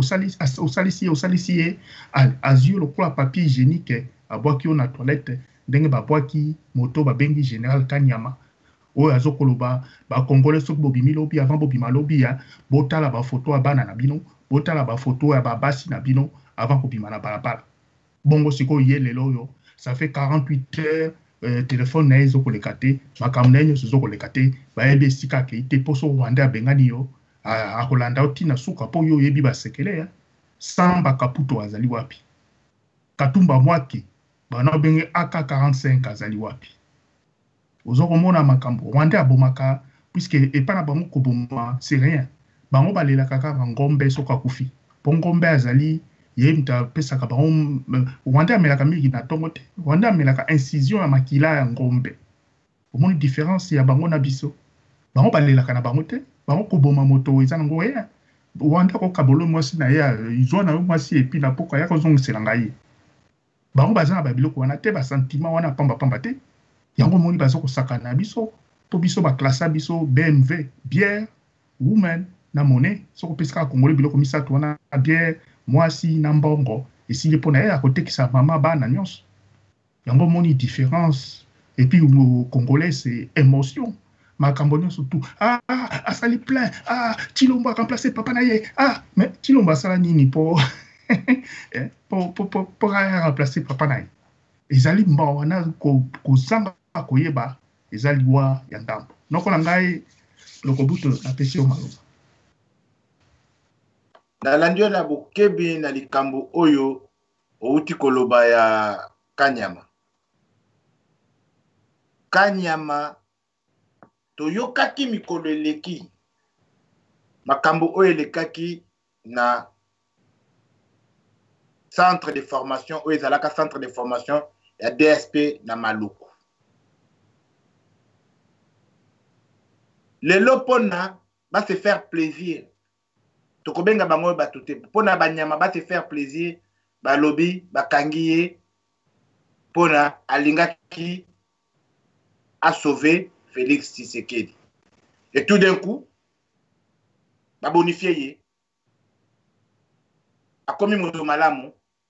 azio le papier hygiénique abwaki na toilette ndenge babwaki moto babengi général Kanyama oyo azokoloba ba congolais soki bobimi lobi avant bobima lobi ya botala ba photo ya bana na bino botala ba photo ya babasi na bino avant kobima na balabala bongo siko ye lelo yo ça fait 48 heures téléphone na ezo kolekate makamna enyo sezo kolekate ba ebe sika ke ite poso Rwanda bengani yo akolanda otina suka po yo yebi ba sekele ya samba kaputo azali wapi Katumba Mwaki bana benge AK45 azali wapi ozo komona makambo Rwanda abomaka puisque epana bango koboma c'est rien bango balela kaka ngombe soka kufi po ngombe azali yemta pesa ka bango Rwanda amelaka mingi na tongo te Rwanda amelaka incision ya makila ya ngombe omoni différence ya bango na biso bango balelaka na bango te bango koboma moto eza nango ya Rwanda ko kabolo mwasi na ya izwa na mwasi epi na poka ya kozongisela ngai bango baza na babiloko wana te basentiment wana pamba te yango moni baza kosakana biso mpo biso baklasa biso BMW bière women na monnaie soko opesi kaka kongole biloko misato wana bière mwasi na mbongo esili mpo na ye akotekisa mama bana nyonso yango moni différence et puis au congolais c'est émotion makambo nyonso tout asali plein Tshilombo a remplacé papa na ye mais Tshilombo asala nini po pour remplacer papa na ye ezali mba wana kozanga koyeba ezali wa ya ndambo noko na ngai lokobuto napesi yo maloba nalandi yo na bokebi na likambo oyo outi koloba ya Kanyama toyokaki mikolo eleki makambo oyo elekaki na centre de formation oyo ezalaka centre de formation ya DSP na Maluku lelo pona ba se faire plaisir tokobenga bango batute pona banyama ba se faire plaisir balobi bakangi ye pona alingaki a sauvé Félix Tshisekedi et tout d'un coup ba bonifié ye akomi moto malamu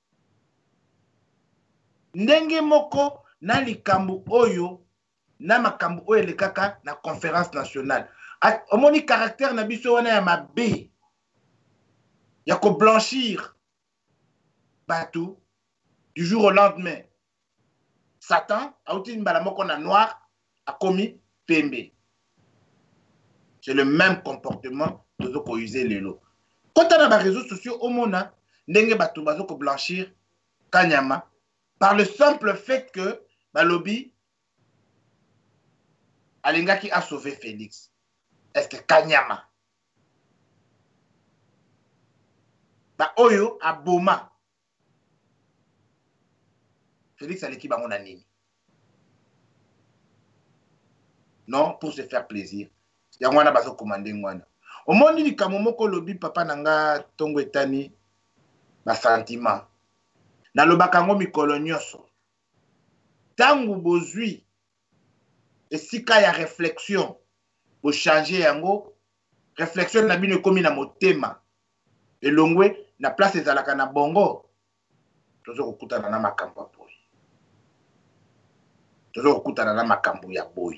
ndenge moko na likambo oyo na makambo oyo elekaka na conférence nationale omoni caractère na biso wana ya mabe ya ko blanchir bato du jour au lendemain Satan auti mbala moko na noir akomi pembe c'est le même comportement tozo ko user lelo kota na ba réseaux sociaux omona ndenge bato bazo ko blanchir Kanyama par le simple fait que balobi alingaki a sauvé Félix. Est-ce que Kanyama ba oyo aboma Félix aleki bango na nini? Non, pour se faire plaisir. Yango wana bazo commander ngwana. Omoni likambo moko lobi papa nanga tongo etani ba sentiment. Na lobaka ngo mikolo nyonso. Tangu bozui esika ya réflexion bo changer yango réflexion na bino komi na motema elongwe na place ezalaka na bongo tozo kokutana na makambo ya boy tozo kokutana na makambo ya boy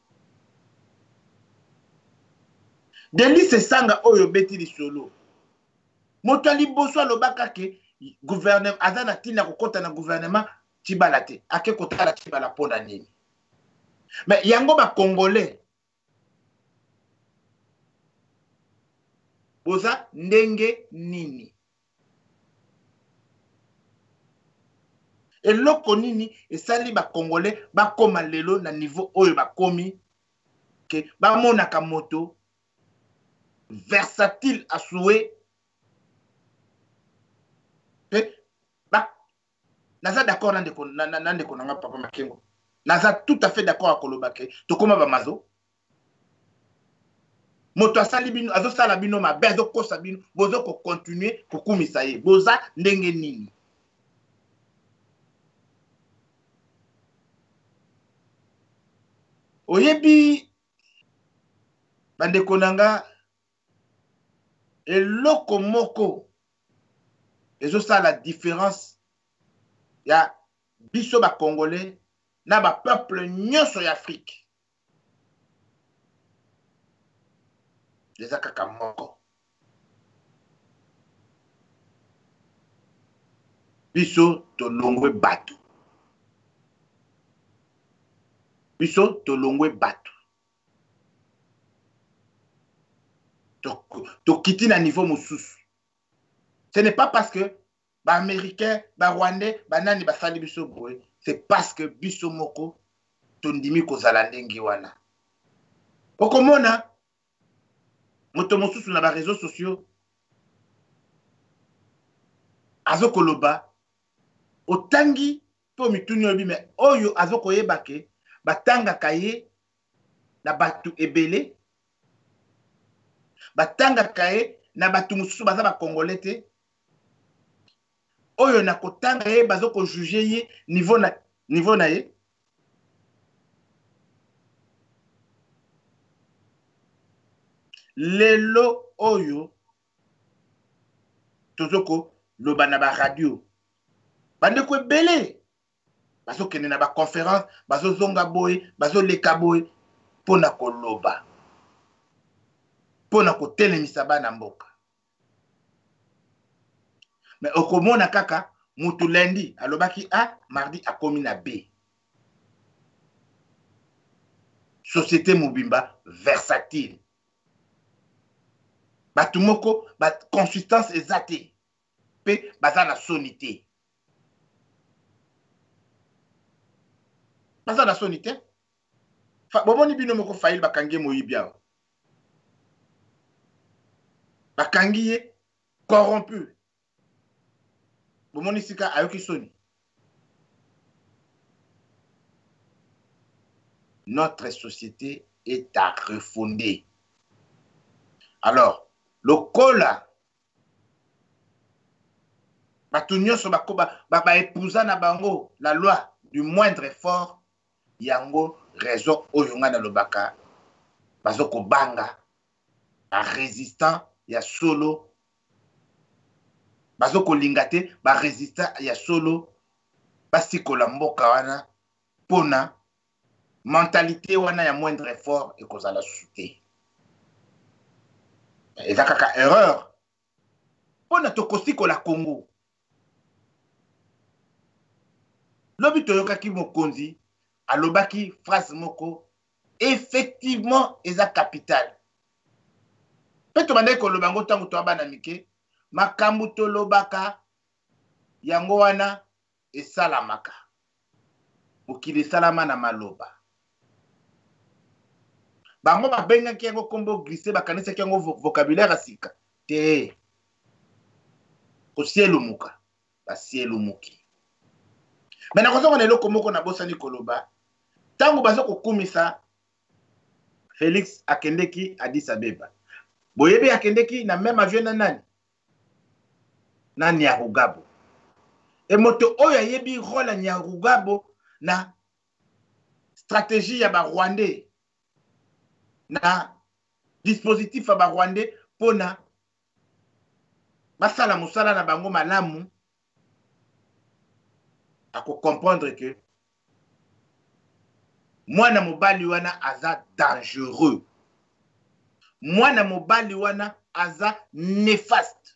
Delice sanga oyo beti lisolo moto aliboso alobaka ke gouvernement azana tina kokota na gouvernement Tshibala te ake kotala Tshibala pona nini mais yango ba congolais boza ndenge nini eloko nini esali ba congolais bakoma lelo na niveau oyo bakomi ke bamonaka moto versatile à souhait naza d'accord nandeko nanga papa Makengo naza tout à fait d'accord avec Kolobake tokoma bamazo moto asali bino azosala bino mabe azokosa bino bozo ko continuer kokumisa ye boza ndenge nini oyebi bandeko nanga eloko moko ezosala la différence ya biso ba congolais na ba peuple nyonso ya Afrique eza kaka moko biso tolongwe bato tokiti na niveau mosusu ce n'est pas parce que ba américain ba rwandais ba nani ba sali biso boye c'est parce que biso moko tondimi kozala ndenge wana okomona moto mosusu na ba réseaux sociaux azokoloba otangi po mituni obi mais oyo azokoyeba ke batangaka ye na batu ebele batangaka ye na batu mosusu baza ba congolais te oyo na kotanga ye bazo ko juger ye niveau na ye lelo oyo tozoko loba na ba radio bande ko ebele bazo kende na ba conférence bazo zonga boy bazo leka boy pona koloba pona ko telemisa bana mboka mais okomona kaka mutu lundi alobaki A mardi akomi na B société mobimba versatile batumoko ba consistance ezate pe baza na sonité baza na sonité bomoni bino moko fail bakangi moyibi awa bakangi ye corrompu bomoni sika ayoki soni notre société est à refonder alors lokola bato nyonso baepousa na bango la loi du moindre effort yango raison oyo nga na lobaka bazo kobanga ba résistant ya solo bazo kolinga te ba résistant ya solo basikola mboka wana pona mentalité wana ya moindre effort ekozala sute eza kaka erreur pona tokosikola Congo lobi toyokaki mokonzi alobaki phrase moko effectivement eza capital pe tobandaki koloba yango ntango toabana mike makambo tolobaka yango wana esalamaka mokili esalama na maloba bango babengaki yango kombo glisse bakanisaki yango vocabulaire asika te kosielumuka basielumuki me nakozonga na eloko moko nabosani koloba ntango bazo kokumisa Félix akendeki Addis Abeba boyebi akendeki na même avion na nani na Nyarugabo e moto oyo ayebi rôle ya Nyarugabo na stratégie ya ba Rwandais na dispositif ya ba Rwandais pona basala musala na bango malamu ako comprendre que mwana mobali wana aza dangereux mwana mobali wana aza néfaste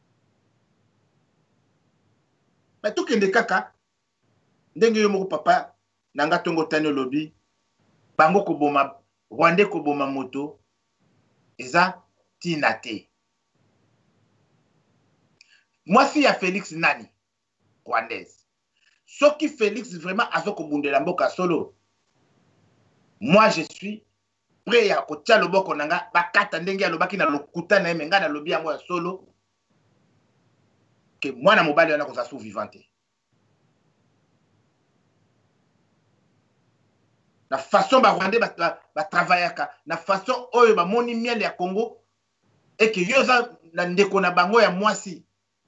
mais tukende kaka ndenge yo moko papa nanga tongo tani lobi bango koboma Rwandais koboma moto eza tina te mwasi ya Félix nani Rwandaise soki Félix vraiment azoko bundela mboka solo moi je suis prêt à kotia loboko nanga bakata ndenge alobaki na lokuta na emenga na lobi yango ya solo que mwana mobali wana koza sous vivante na façon ba Rwandais ba travaillaka na façon oyo ba moni miel ya Congo et que yoza na ndeko na bango ya mwasi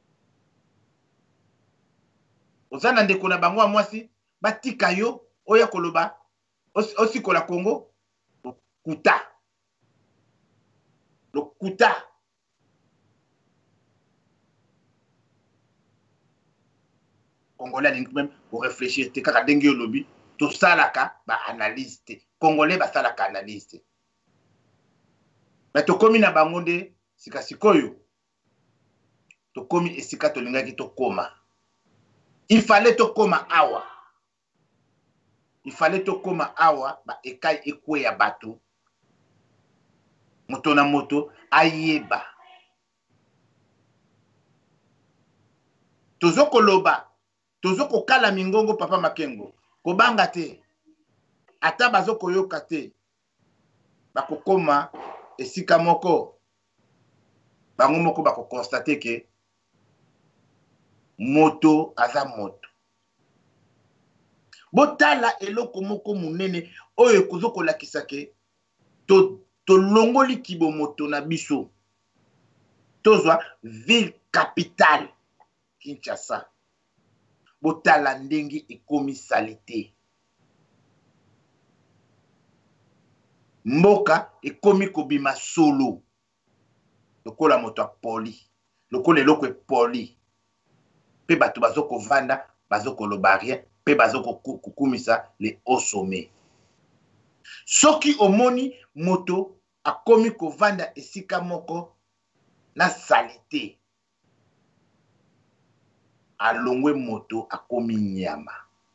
ozana ndeko na bango ya mwasi batika yo oya koloba aussi kola Congo lokuta Congolais même pour réfléchir te kaka dengue lobby to salaka ba analyste Congolais ba salaka analyste mais to komi na bango nde sika sikoyo to komi esika to lingaki to koma il fallait to koma awa ba ekai ekwe ya bato moto na moto ayeba tozoko loba tozoko kala mingongo papa Makengo kobanga te ata bazoko yoka te bakokoma esika moko bango moko bako constater que moto aza moto botala eloko moko munene oyo kozoko lakisa ke to longoli kibo moto na biso tozwa ville capitale Kinshasa botala ndenge ekomi salite. Mboka ekomi kobima solo. Lokola moto a poli. Lokola eloko poli. Pe bato bazoko vanda, bazoko loba rien, pe bazoko kukumisa le haut sommet. Soki omoni moto akomi kovanda esika moko na salite. Alongwe moto akomi nyama.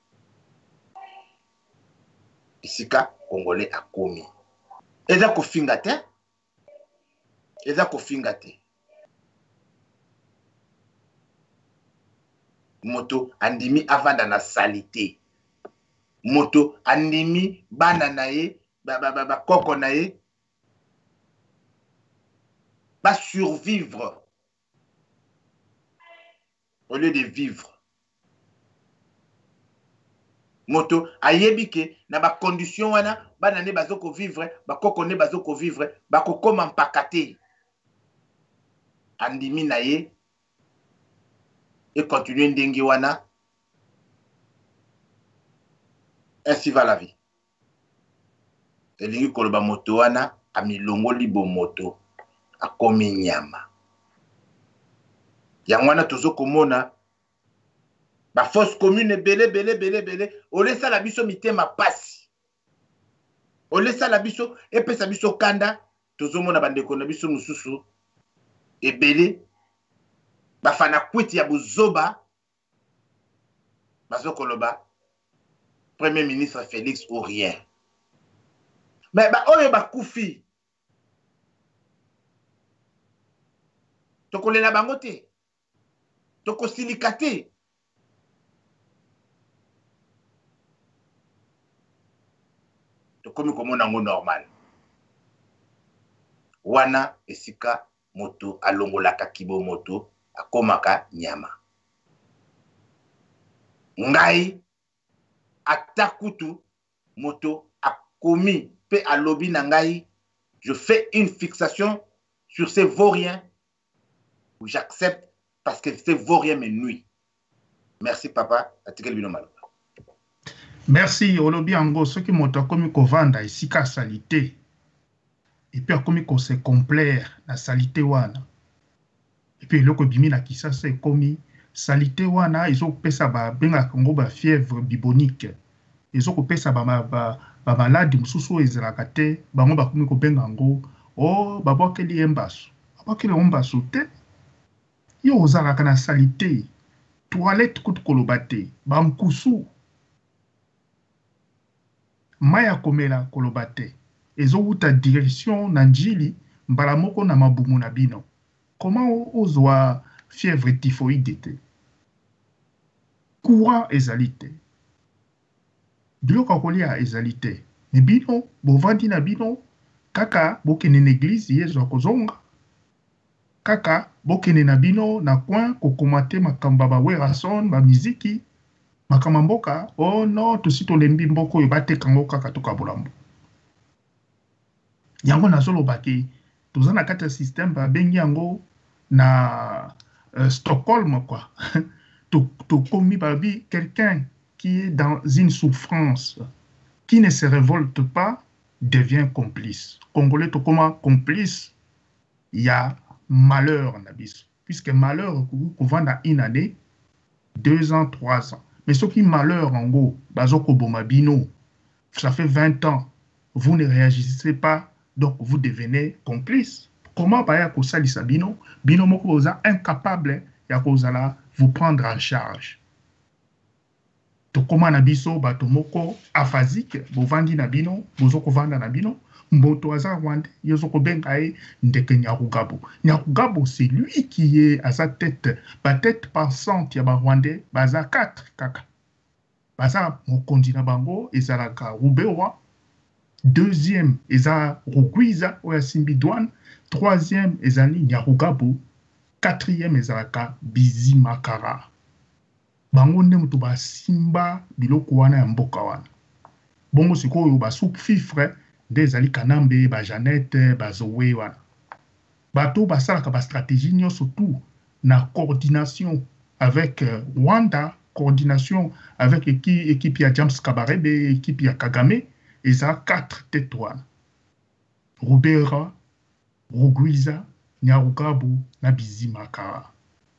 Esika Congolais akomi. Eza kofinga te. Eza kofinga te. Moto andimi avanda na salite. Moto andimi bana na ye, koko na ye, ba survivre au lieu de vivre. Moto ayebike na ba condition wana bana ne bazoko vivre, ba koko ne bazoko vivre, ba kokoma mpakate. Andimi na ye et continuer ndenge wana. Ainsi va la vie. Elingi koloba moto wana amilongo libo moto akomi nyama. Yangwana tozo komona ba force commune belé olesa la biso mitema pasi. Olesa la biso epesa biso kanda tozo mona bandeko na biso mususu ebele bafana kwiti ya buzoba bazo koloba Premier ministre Félix ou rien. Mais ba oyo ba kufi. Toko lela bango te. Toko silikate. Toko mi komona ngo normal. Wana esika moto alongolaka kibo moto akomaka nyama. Ngai atakutu moto akomi pe alobi na ngai, je fais une fixation sur ces vauriens où j'accepte parce que ces vauriens me nuisent. Merci papa, atikeli bino maloba. Merci olobi ango soki moto akomi kovanda esika salite et puis akomi ko se complaire na salite wana et puis eloko bimi na Kisasa ekomi salite wana ezopesa ba benga kongo ba fièvre bubonique ezopesa ba maladi mususu ezalaka te bango bakomi ko benga ngo o babokeli embaso babokeli embaso te yo ozalaka na salite toilette kutu koloba te bankusu maya komela koloba te ezowuta direction na njili mbala moko na mabumu na bino. Comment ozwa fièvre typhoïde te? Courant ezali te. Biloko kolia ezali te. Mais bino, bovandi na bino, kaka bokene na église yezo kozonga. Kaka bokene na bino na coin kokomate makamba ba werason, ba miziki, makamba mboka, oh non, tosi tolembi mboko yo batekango kaka toka bolambo. Yango nazolo baki, tozana kata système ba bengi yango na Stockholm quoi. To commis babi quelqu'un qui est dans une souffrance, qui ne se révolte pas, devient complice. Congolais to comment complice, il y a malheur nabis. Puisque malheur couvre dans une année, 2 ans, 3 ans. Mais ce qui malheur en gros, bazoko bomabino, ça fait 20 ans, vous ne réagissez pas, donc vous devenez complice. Comment baya ko salisa bino, bino moko oza incapable ya kozala vous prendre en charge. To koma na biso bato moko aphasique, bovandi na bino, bozoko vanda na bino, mboto aza Rwanda, yozoko benga e ndeke Nyarugabo. Nyarugabo c'est lui qui est à sa tête, ba tête pensante ya ba Rwandais, baza 4 kaka. Baza mokonzi na bango ezalaka Rubewa. Deuxième, eza Rugwiza oya Simbi Douane. Troisième, ezali Nyarugabo. Quatrième, ezalaka Bizi Makara. Bango nde mutu ba simba biloko wana ya mboka wana. Bongo sikoyo ba soupe fifre nde ezali Kanambe, ba Janette, ba Zoé wana. Bato basalaka ba stratégie nyonso tout na coordination avec Rwanda, coordination avec l'équipe ya James Kabarebe, l'équipe ya Kagame, et ça 4 têtes. Rubera, Rugwiza, Nyarukabu, Nabizimaka.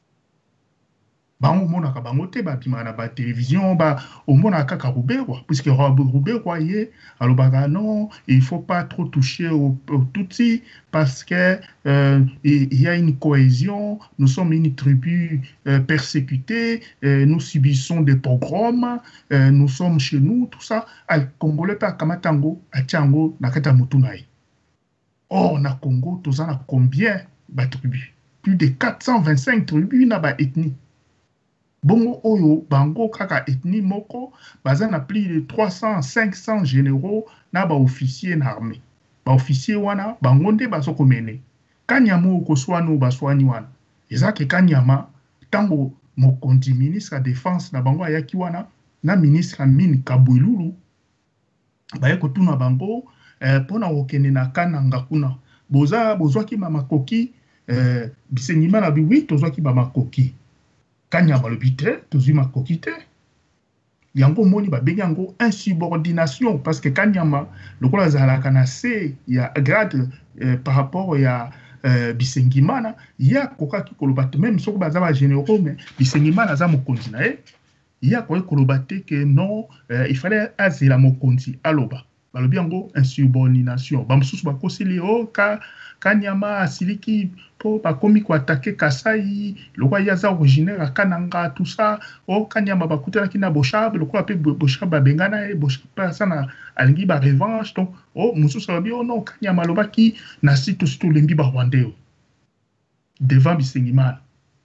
Bango monaka bango te babima na ba télévision ba omona kaka Ruberwa puisque Ruberwa yé alobaka non il faut pas trop toucher au Tutsi parce que il y a une cohésion, nous sommes une tribu persécutée, nous subissons des pogroms, nous sommes chez nous, tout ça. Al Congolais pa kamatango atiango nakata mutunai. Or na Congo tous en a combien ba tribus? Plus de 425 tribus na ba ethnie. Bongo oyo bango kaka ethnie moko bazana plus de 300 500 généraux na ba officiers na armée ba officier wana bango nde bazoko mene kanyama okoswano baswani wana ezake kanyama tango mokonzi ministre ya défense na bango ayaki wana na ministre mine Kabwelulu baye kotuna bango pona okende na kananga kuna bozwaki makoki bisengima na biwi tozwaki makoki Kanyama le bité, tozima kokite. Yango moni ba bengi yango insubordination parce que Kanyama le kola zalaka na C ya grade par rapport ya Bisengimana ya koka ki kolobate même soko bazaba généraux mais Bisengimana za mokonzi na e ya ko kolobate que non il fallait azela mokonzi aloba. Balobi yango insubordination. Ba mususu ba kosili o Kanyama asiliki po bakomi ko attaquer Kasai le roi yaza originaire à Kananga tout ça o Kanyama bakutana kina Boshab le roi pe Boshab bengana e Boshab sana alingi ba revanche donc o mususu babi o non Kanyama lobaki na site surtout lembi ba Rwandais devant Bisengimana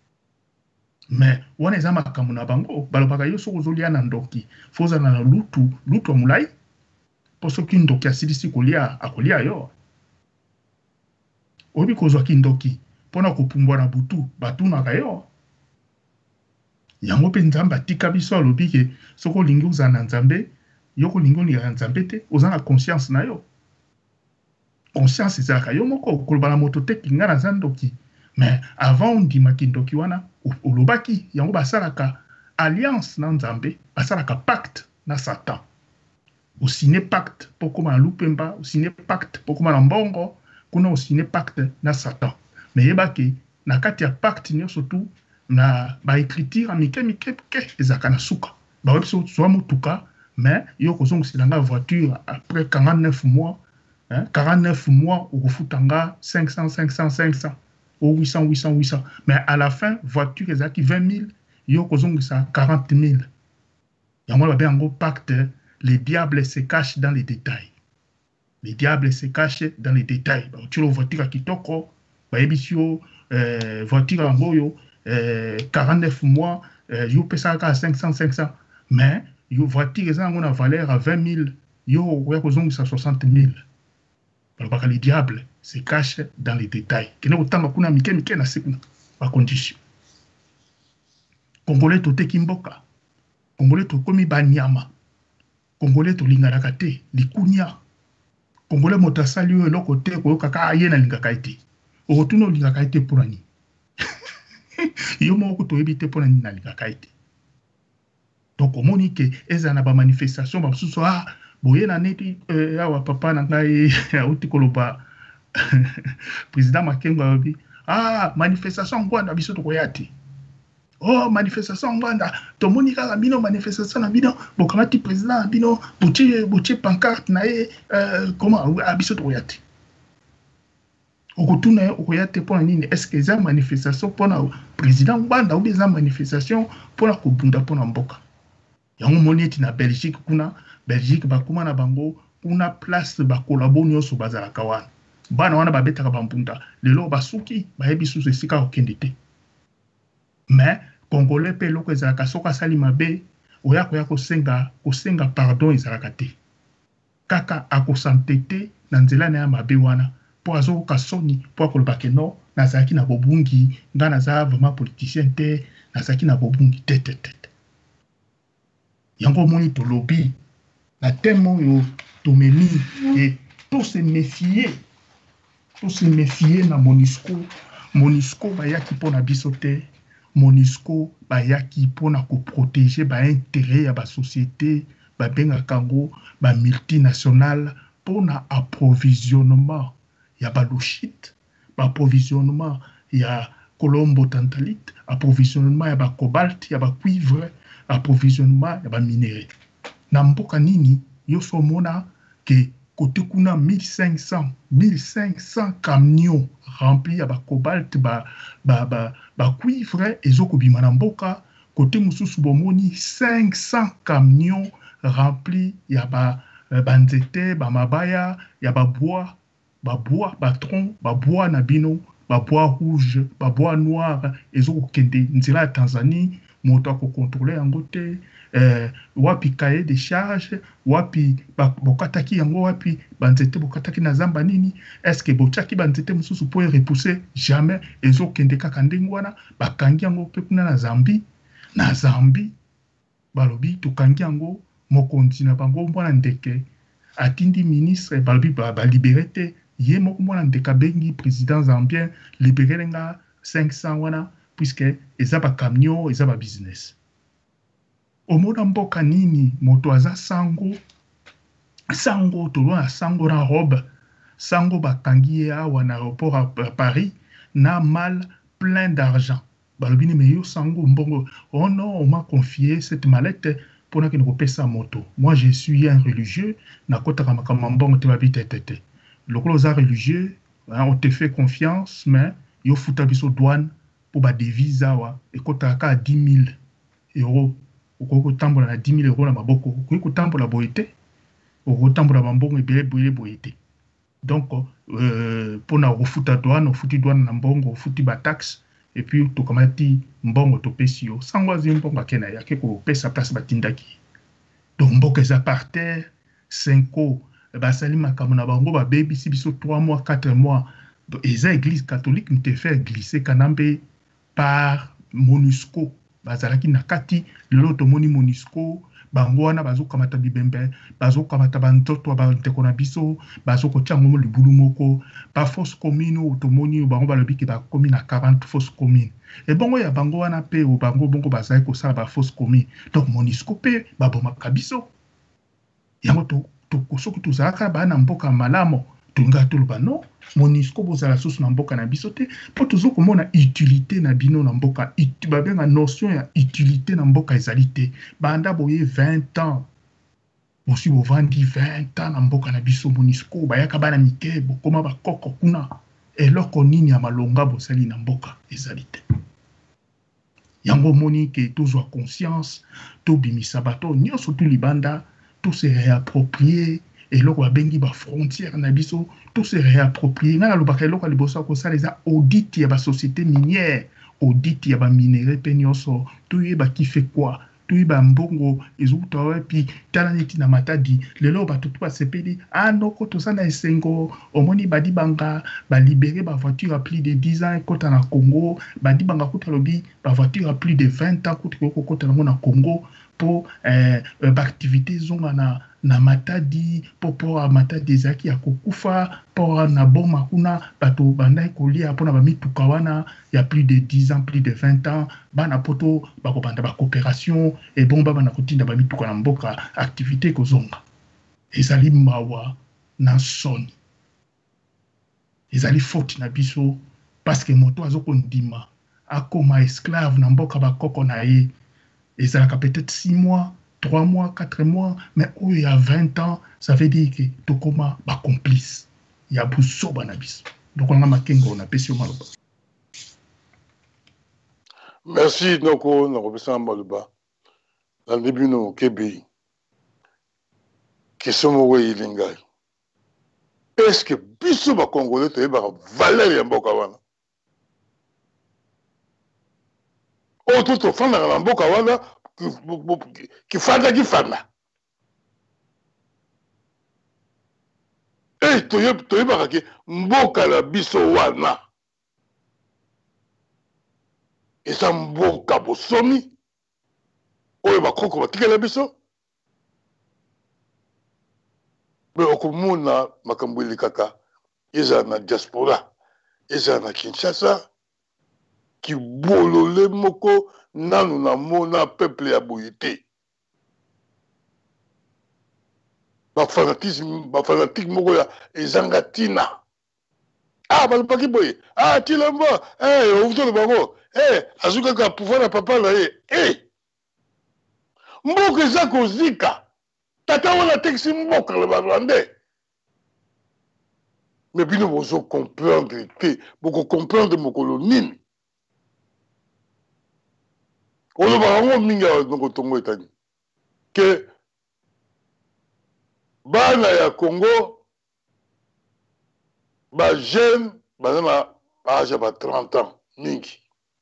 mais wana eza makambo na bango balobaka yo soko zolia na ndoki foza na lutu mulai po soki ndoki asilisi kolia akolia yo obi kozwa kindoki pona kopumbwa na butu batunaka yo yango mpe nzambe atika biso alobi ke soko olingi oza na nzambe yo kolingi olinga na nzambe te oza na conscience na yo conscience ezalaka yo moko koloba na moto te kinga naza ndoki mais avant ondimaki ndoki wana olobaki yango basalaka alliance na nzambe basalaka pacte na Satan osine pacte mpo koma na lupemba osine pacte mpo koma na mbongo kuna osine pacte na Satan mais yebaki na kati ya pacte nyonso tu na ba écriture amike ke ezaka na suka ba webso so motuka mais yo kozongisa nga voiture après 49 mois 49 mois okufutanga 500 ou 800 mais à la fin voiture ezaki 20 000 yo kozongisa 40 000 yango ba bengo pacte. Les diables se cachent dans les détails. Les diables se cachent dans les détails. Tu le voiture à Kitoko, Baebisio, voiture en Boyo, 49 mois, yo pesa à 500. Mais yo voiture est en valeur à 20 000, yo rekozong à 60 000. Parce que les diables se cachent dans les détails. Kene otanga kuna mike na sekuna ba condition. Congolais to tekimboka. Congolais to komi banyama. Congolais to lingaraka te likunya Congolais motasali yo eloko te ko kaka aye na lingaka ite okotuna lingaka ite porani yo moko to ebite porani na lingaka ite donc omoni ke eza na ba manifestation ba susu boye na neti awa papa na ngai auti koloba président Makenga obi manifestation ngwanda biso to koyati oh manifestation ngwanda to moni kaka bino manifestation na bino bokamati président bino botie pancarte na ye comment abiso to yati okotuna okoyate pona nini est-ce que za manifestation pona président ngwanda ou bien manifestation pona kobunda pona mboka yango moni eti na Belgique kuna Belgique bakuma na bango kuna place bakolabo nyonso bazala kawana bana wana babetaka bambunda lelo basuki bayebi susu esika okende te mais Congolais pe loko ezalaka soka sali mabe oya kosenga pardon ezalaka te kaka akosantete na nzela na ya mabe wana po azokoka soni po akoloba ke no nazalaki na bobungi nga naza vraiment politicien te nazalaki na bobungi te yango moni tolobi na teme oyo tomemi e to se méfier na MONUSCO bayaki mpo na biso te MONUSCO bayaki pona ko protéger ba intérêt ya ba société ba benga kango ba multinationale pona approvisionnement ya ba lochite, ba approvisionnement ya colombo tantalite, approvisionnement ya ba cobalt, ya ba cuivre, approvisionnement ya ba minerai. Na mboka nini yo so mona que côté kuna 1500 camions remplis ya ba cobalt ba cuivre ezoko bima na mboka, côté mususu bomoni 500 camions remplis ya ba nzete ba mabaya ya ba bois tronc ba bois na bino ba bois rouge ba bois noir ezoko kende nzela ya Tanzanie moto ako contrôler yango te. Wapi cahier de charge, wapi bokataki yango, wapi banzete bokataki na zamba nini, est-ce que bochaki banzete mususu po repousser? Jamais. Ezo kende kaka ndenge wana bakangi yango pe kuna na Zambie balobi tokangi yango mokonzi na bango mwana ndeke atindi ministre balobi ba libéré te ye moko mwana ndeka bengi président zambien libéré nga 500 wana puisque eza ba camion eza ba business. Omona mboka nini moto aza sango tolona sango na robe sango bakangi ye awa na aéroport à Paris na mal plein d'argent balobi ni meyo sango mbongo. Oh non, on m'a confié cette mallette pour na kene kopesa moto. Moi je suis un religieux na kotaka makamba mbongo te babi tete lokolo za religieux on te fait confiance mais yo futa biso douane pour ba devise awa ekotaka 10 000 euros. Oko tambola na 10 000 euros na maboko oko tambola boyete oko tambola bambongo ebele boyete. Donc pona ofuta douane ofuti douane na mbongo ofuti ba taxe et puis tokamati mbongo topesi yo sango azi mbongo akena yake ko pesa place batindaki. Donc mboka eza par terre 5 basali makambo na bango ba baby si biso 3 mois 4 mois. Donc eza église catholique nous fait glisser kanambe par MONUSCO bazalaki na kati lelo tomoni MONUSCO bango wana bazokamata bibembe bazokamata banzoto bandeko na biso bazokotia ngomo libulu moko ba force commune tomoni bango balobi ke bakomi na 40 force commune et bongo ya bango wana pe bango bongo bazali kosala ba force commune. Donc MONUSCO pe babomaka biso yango soki tozalaka bana mboka malamu tunga toloba non MONUSCO bozala susu na mboka na biso te po tozokomona utilité na bino na mboka babenga notion ya utilité na mboka ezali te banda boye 20 ans bosi bovandi 20 ans na mboka na biso MONUSCO bayaka bana mike bokoma bakoko kuna eloko nini ya malonga bosali na mboka ezali te. Yango moni ke tozwa conscience tobimisa bato nyonso tu libanda to se réapproprier eloko babengi ba frontière na biso to se réapproprier nga lobaka eloko liboso ko sala eza audit ya ba société minière audit ya ba minerai pe nyonso toyeba ki fait quoi toyeba mbongo ezuta wapi tala neti na matadi lelo bato to basepeli noko tosana esengo omoni badi banga ba libérer ba voiture à plus de 10 ans kota na Congo badi banga kota lobi ba voiture à plus de 20 ans kota na Congo pour activité zonga na matadi popo a matadi ezaki ya kokufa pour na boma kuna bato bandai kolia pona ba mituka wana ya plus de 10 ans plus de 20 ans bana poto bakobanda ba coopération et bon bana kotinda ba mituka na mboka activité kozonga ezali mawa na soni ezali faute na biso parce que moto azoko ndima akoma esclave na mboka bakoko na ye ezalaka peut-être 6 mois 3 mois, 4 mois, mais où il y a 20 ans, ça veut dire que tout comme ma complice. Il y a beaucoup de banabis. Donc on a marqué qu'on a pêché au Maloba. Merci, donc on a repêché au Maloba. Dans le début, nous, Kébi, qui sommes au Wélingai. Est-ce que Bissou va Congolais te va valer un bokawana? Oh, tout au fond, dans un bokawana, qui fanda et toyeba ke mboka la biso wana eza mboka bosomi oyo bakoko batikela biso me okomona makambo elikaka eza na diaspora eza na Kinshasa kibolole moko nanu na mona peuple ya boye te. Bafanatique moko ya ezanga tina. Ah, balobaki boye. Ah, Tilombo. Ovutolo bango. Azukaka pouvoir na papa na ye. Mboka eza kozika. Tata wana tekisi mboka le Rwandais. Mais bino bozo comprendre te. Boko comprendre mokolo nini. Oloba bango mingi ya noko tongo etani. Que bana ya Congo ba jeune baza na âge ba 30 ans mingi.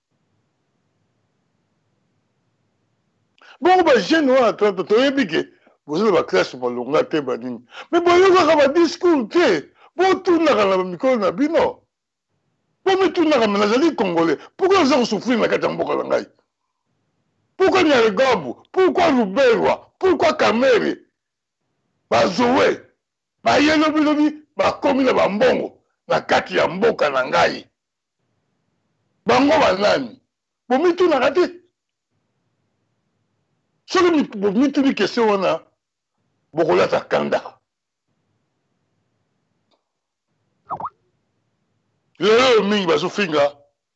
Bon ba jeune wana 30 ans toyebi ke bozala ba classe balonga te ba nini. Mais boyokaka ba discours te. Botunaka na mikolo na bino. Bomitunaka me nazali congolais. Pourquoi oza kosouffrir na kati ya mboka na ngai? Pourquoi Nyargabu? Pourquoi Luberwa? Pourquoi Kamere? Bazowe, bayelobi bakomi na bambongo na kati ya mboka na ngai. Bango banani? Bomitunaka te. Soki bomituni question wana bokolata kanda. Lelo mingi bazofinga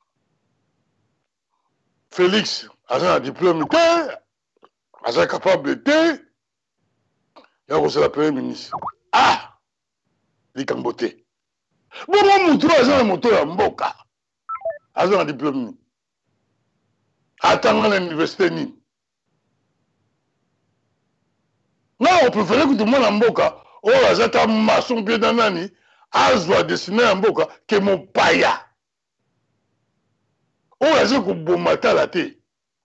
Félix aza na diplôme te, aza capable te. Yako c'est la premier ministre. Ah! Likambo te. Bongo mutu aza na moto ya mboka. Aza na diplôme ni. Atanga na université ni. Non, on préfère que tout le monde en mboka. Oh, aza ta maçon bien dans nani. Azwa dessiné en mboka que mon paya. Oh, aza ko bomata la te.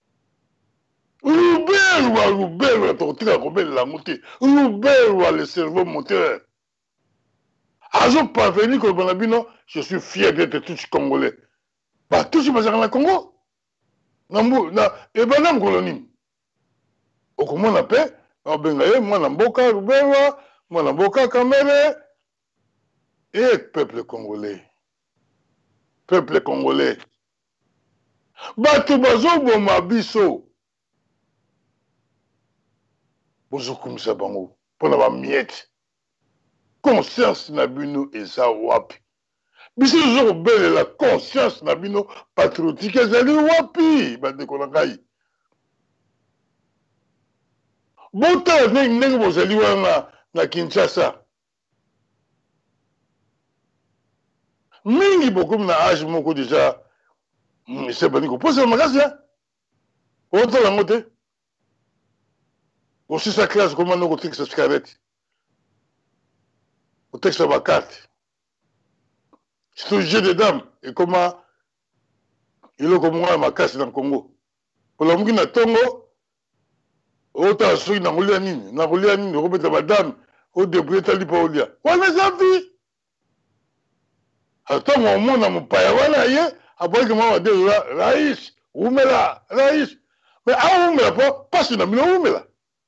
Lubelwa tokotika kobelela yango te. Lubelwa le cerveau moteur. Azo parvenu koloba na bino, je suis fier d'être tous congolais. Ba tous bazaka na Congo. Ebana ngolo nini? Okomona pe, obenga ye mwana mboka Lubelwa, mwana mboka Kamere. Et peuple congolais. Peuple congolais. Bato bazoboma biso. Bozokumisa bango pona ba miette. Conscience na bino eza wapi? Biso zo belle la conscience na bino patriotique ezali wapi? Bandeko na ngai. Bota ndenge bozali wana na Kinshasa. Mingi bokomi na âge moko déjà. C'est bani ko poser makasi hein. Oto la ngote. Aussi sa classe comment nous cotique sa cigarette. Au texte ma carte. C'est un jeu de dames et comment il est comme moi ma casse dans le Congo. Pour la mouki na tongo. Ota sui na ngolia nini remettre ma dame au débrouiller tali pa olia. Wana zafi. Attends mon monde na mupaya wana ye. Après que moi, je dis, Raïs, Oumela, Raïs. Mais à Oumela, pas sur la mine Oumela.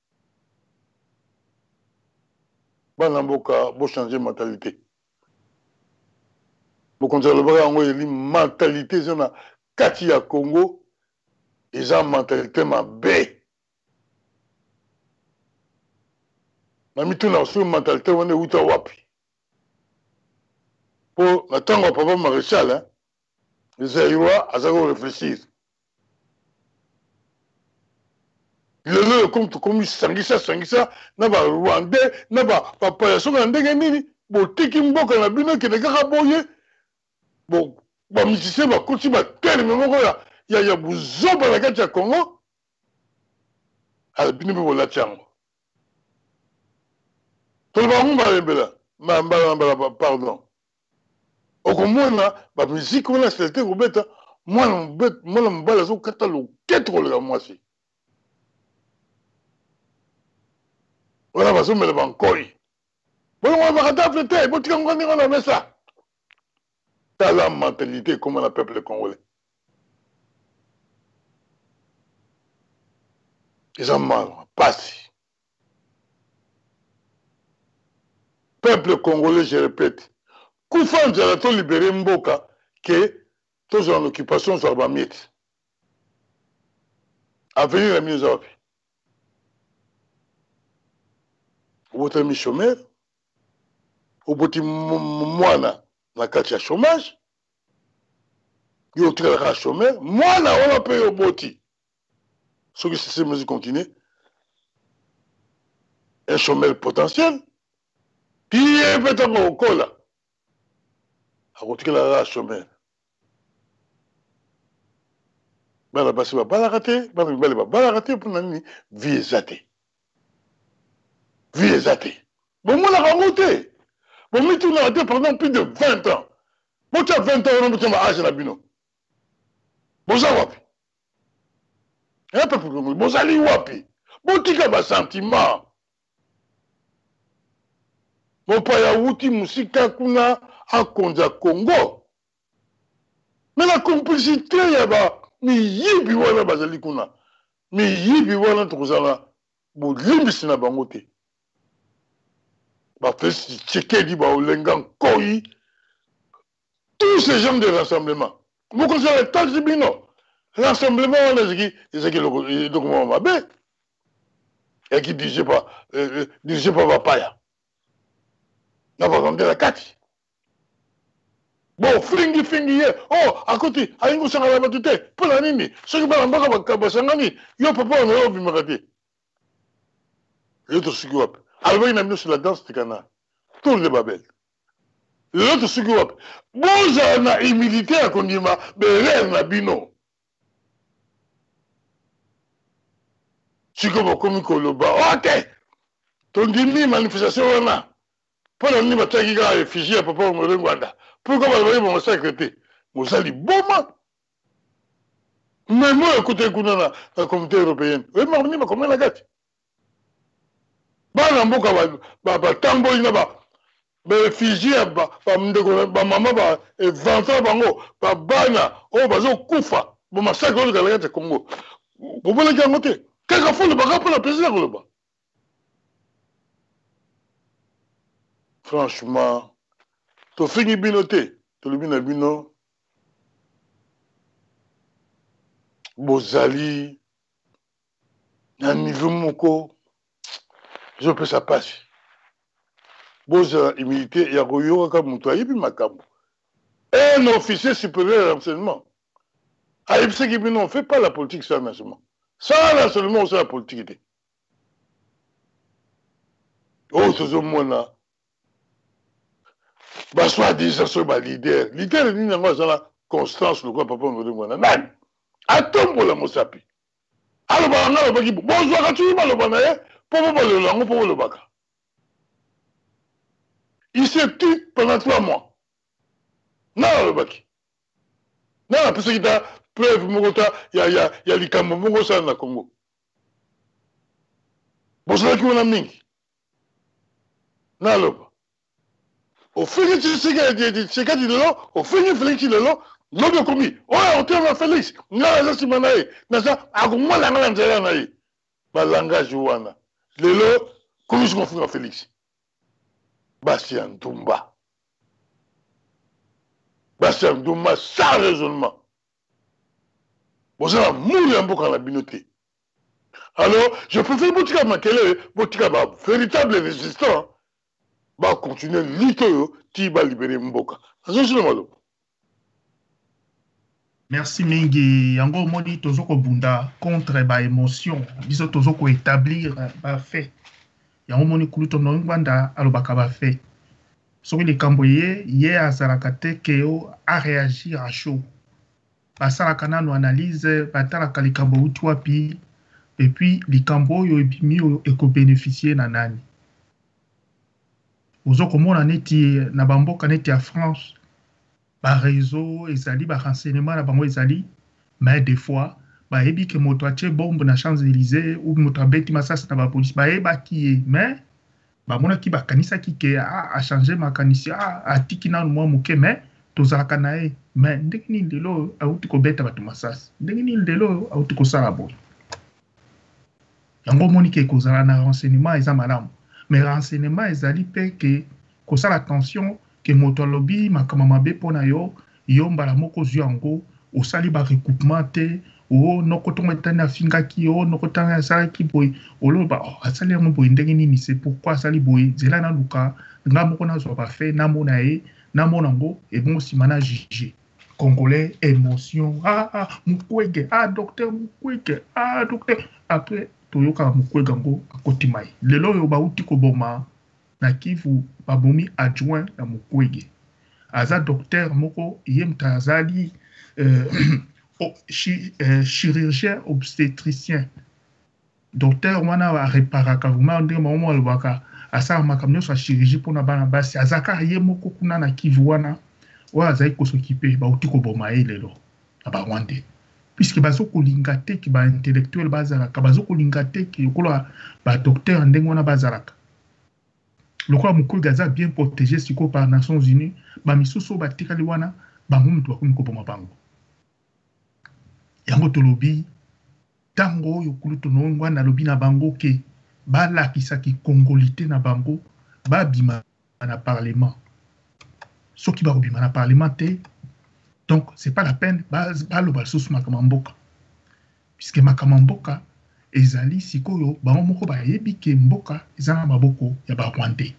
Banamboka, vous changer de mentalité. Vous continuez le bras en haut, il mentalité, c'est une Katia Congo, ils ont mentalité ma bé. Ma mituna aussi une mentalité, on est où tu wapi. Pour attendre papa maréchal, hein. Les Aïwa, à réfléchir. Le comme Sangisa, n'a pas Rwandais, n'a pas papa, son andé, nini, botiki mboka na bino qui ne gare boye. Bon, musicien, couti, tel, mais mon il y a bouzo dans la gâte à Congo. À la bino, la tiango. Tout le monde, pardon. Okomona ba musique on a c'était robeta moi mbala zo kata lo ketro le mwasi wala baso mele bankoi bon on va rattraper te botika ngani on a fait ça t'as la mentalité comme le peuple congolais ils ont mal passe peuple congolais je répète Koufan Jalato libéré Mboka que tous en occupation sur la miette. Avenir la mise à pied. Votre ami chômeur, au bout de mois, na kati ya chômage, yo travaillera chômeur, moi na on a payé au boti. Ce qui c'est mesure continue. Un chômeur potentiel, puis il peut être au col là. A côté la chômeur. Bala basi ba bala raté, bala raté pour nani vie exatée. Vie exatée. Bon moi la raté. Bon mi tout raté pendant plus de 20 ans. Bon tu as 20 ans on peut âge la bino. Bon ça wapi. Un peu plus bon ça li wapi. Bon tika ba sentiment. Bon pa ya wuti musika kuna a konza Congo. Mais la complicité ya ba mi yibi wana bazali kuna. Mi yibi wana tokozala bo limbisi na bango te. Ba fesi tchekedi ba olenga koi. Tous ces gens de rassemblement. Vous considérez le temps bino. Rassemblement on a dit le document mabe. Et qui dirigé par Vapaya. N'a pas entendu la carte. Bon, flingi, oh, à côté, à une sangala batute, pour la nini, ce qui va en bas, basangani, yo papa, on a vu m'arrêter. L'autre suguap, alors il a mis sur la danse de Cana, tour de Babel. L'autre suguap, bon, j'en ai humilité à Kondima, mais rien n'a bino. Suguap, comme Koloba, ok, ton demi manifestation, on a. Pour la nuit, il y a réfugié à Papa Rwanda. Pourquoi vous mon secrétaire? Vous allez bon, mais moi, écoutez, la communauté européenne. Oui, mais on comment la gâte? Bah, bah, tambo, il n'a pas. Réfugié, bah, maman, bah, et 20 ans, bah, bana, oh, bah, zo, koufa. Bon, massacre, le Galagate, Congo. Vous voulez qu'il y ait un côté? Quelqu'un faut le bagarre pour la plaisir, le bas. Franchement, tu finis binoté, tu le bino bino, Bozali, un niveau moko, je peux ça passer. Boza humilité, il y a Royo comme Moutouaï, puis Makambo. Un officier supérieur à l'enseignement. À l'EPC qui ne fait pas la politique sans l'enseignement. Sans l'enseignement, c'est la politique. Oh, c'est ce moment-là. Bah, soit disant sur ma leader. Leader, il n'y a pas la constance, le quoi, papa, on va dire, non. Attends pour la mosapi. Alors, bah, on a le baki. Bonjour, quand tu vas le banaye, pour le langue, pour le baka. Il se tue pendant 3 mois. Non, le baki. Non, parce qu'il y a preuve, il y a les Cameroun, Mongosa dans le Congo. Bon, c'est là qu'on a mis. Non, le baki. Au fini, tu sais qu'il y a au fini, Félix, il est là, l'homme commis. Ouais, on tient à Félix. Non, là, c'est manaï. Non, ça, à comment la langue est là, bah, langage, ouana. Le lot, comment je confie à Félix? Bastien Doumba. Bastien Doumba, sans raisonnement. Bon, ça va mourir un peu quand la binoté. Alors, je préfère Boutika Makele, Boutika, véritable résistant. Va continuer à lutter, qui va libérer Mboka. Merci mingi. Yango moni tozoko bunda contre ba émotion. Biso tozoko établir ba fait. Yango moni kuluto no ngwanda alobaka ba fait. Soki le kamboye ye azalaka te keo a réagir à chaud. Basalaka nano analyse batalaka likambo uti wapi et puis likambo yo ebimi eko bénéficier na nani. Ozokomona neti na bamboka neti ya France ba réseau ezali ba renseignement na bango ezali mais des fois ba yebi ke moto atie bombe na Champs-Élysées ou moto abeti masasi na ba police ba yeba ki mais ba mona ki ba kanisa ki ke a changer makanisi a tiki na mo muke mais tozalaka na e mais ndenge ni lelo auti ko beta bato masasi ndenge ni lelo auti ko sala bo yango moni ke kozala na renseignement eza malamu. Mais renseignement ezali pe que ça l'attention que moto lobi makama mabe pona yo yo mbala moko zwi yango osali barecoupement te o noko ntongo etani afingaki o noko ntango asalaki boye oloba asali yango boye ndenge nini c'est pourquoi asali boye nzela naluka nga moko nazwa bafe namona ye namona yango ebongo nsima na juge congolais émotion Mukwege docteur Mukwege docteur après toyoka Mukwege yango akotima ye lelo oyo bauti koboma na Kivu babomi adjoint na Mukwege aza docteur moko ye mutu azali chirurgien obstétricien docteur wana areparaka vraiment ndenge maomo alobaka asala makambo nyonso ya chirurgie mpona bana basi azaka ye moko kuna na Kivu wana oyo azali kosokipe bauti koboma ye lelo na barwandais puisque bazokolinga te ke baintellectuel bazalaka bazokolinga te ke lokola badocteur ndenge wana bazalaka lokola Mukwege aza bien protégé sikoyo par Nations Unies bamisusu oyo batikali wana bango mutu bakomi koboma bango yango tolobi ntango oyo kulu tonongwa nalobi na bango ke balakisaki kongolité na bango babima na parlement soki bakobima na parlement te donc c'est pas la peine baloba lisusu makambo ya mboka puisque makambo ya mboka ezali sikoyo bango moko bayebi ke mboka eza na maboko ya barwandais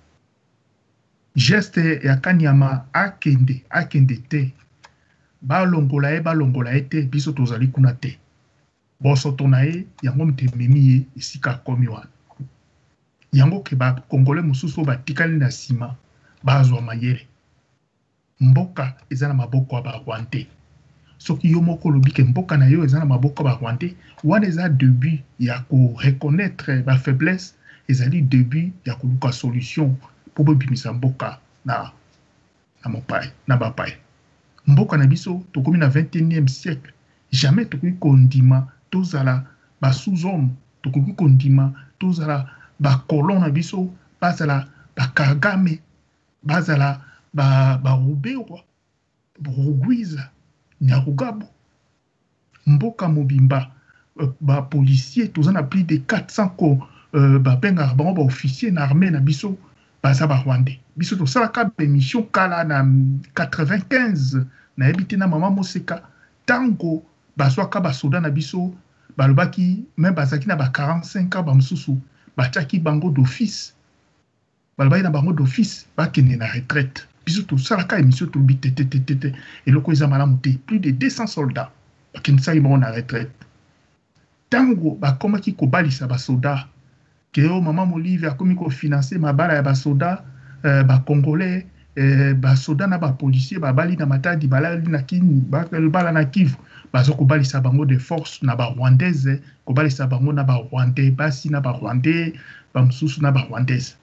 geste ya Kanyama akende te balongola ye te biso tozali kuna te bosoto na ye yango mutu ememi ye esika akomi wana yango ke bakongolais mosusu oyo batikali na nsima bazwa mayele mboka eza na maboko ya barwandais soki yo moko olobi ke mboka na yo eza na maboko ya barwandais wana eza début ya koreconnaître bafaiblesse ezali début ya koluka solution mpo bobimisa mboka na mopaya na bapaya mboka na biso tokomi na 21e siècle jamais tokoki kondima tozala basous-homme tokoki kondima tozala bakolon na biso bazala bakagame bazala baruberwa rugwiza nyarugabo mboka mobimba bapolicier toza na plus de 400 ko babengaka bango baofficier na armée na biso baza barwandais biso tosalaka bémission kala na 95 nayebi te na mama moseka ntango bazwaka basoda na biso balobaki me bazalaki na ba 45 ans bamosusu batiaki bango d'office balobaki na bango d'office bakende na retraite biso tosalaka émission tolobi tetetetete eloko eza malamu te plus de 200 soldats bakendisaki bango na retraite ntango bakomaki kobalisa basoda keo mama Molive akomi kofinanse mabala ya basoda bakongolais basoda na bapolisier babali na matadi balali na kini bala na Kivu bazokobalisa bango de force na barwandaise kobalisa bango na barwandais basi na barwandais bamosusu na barwandaise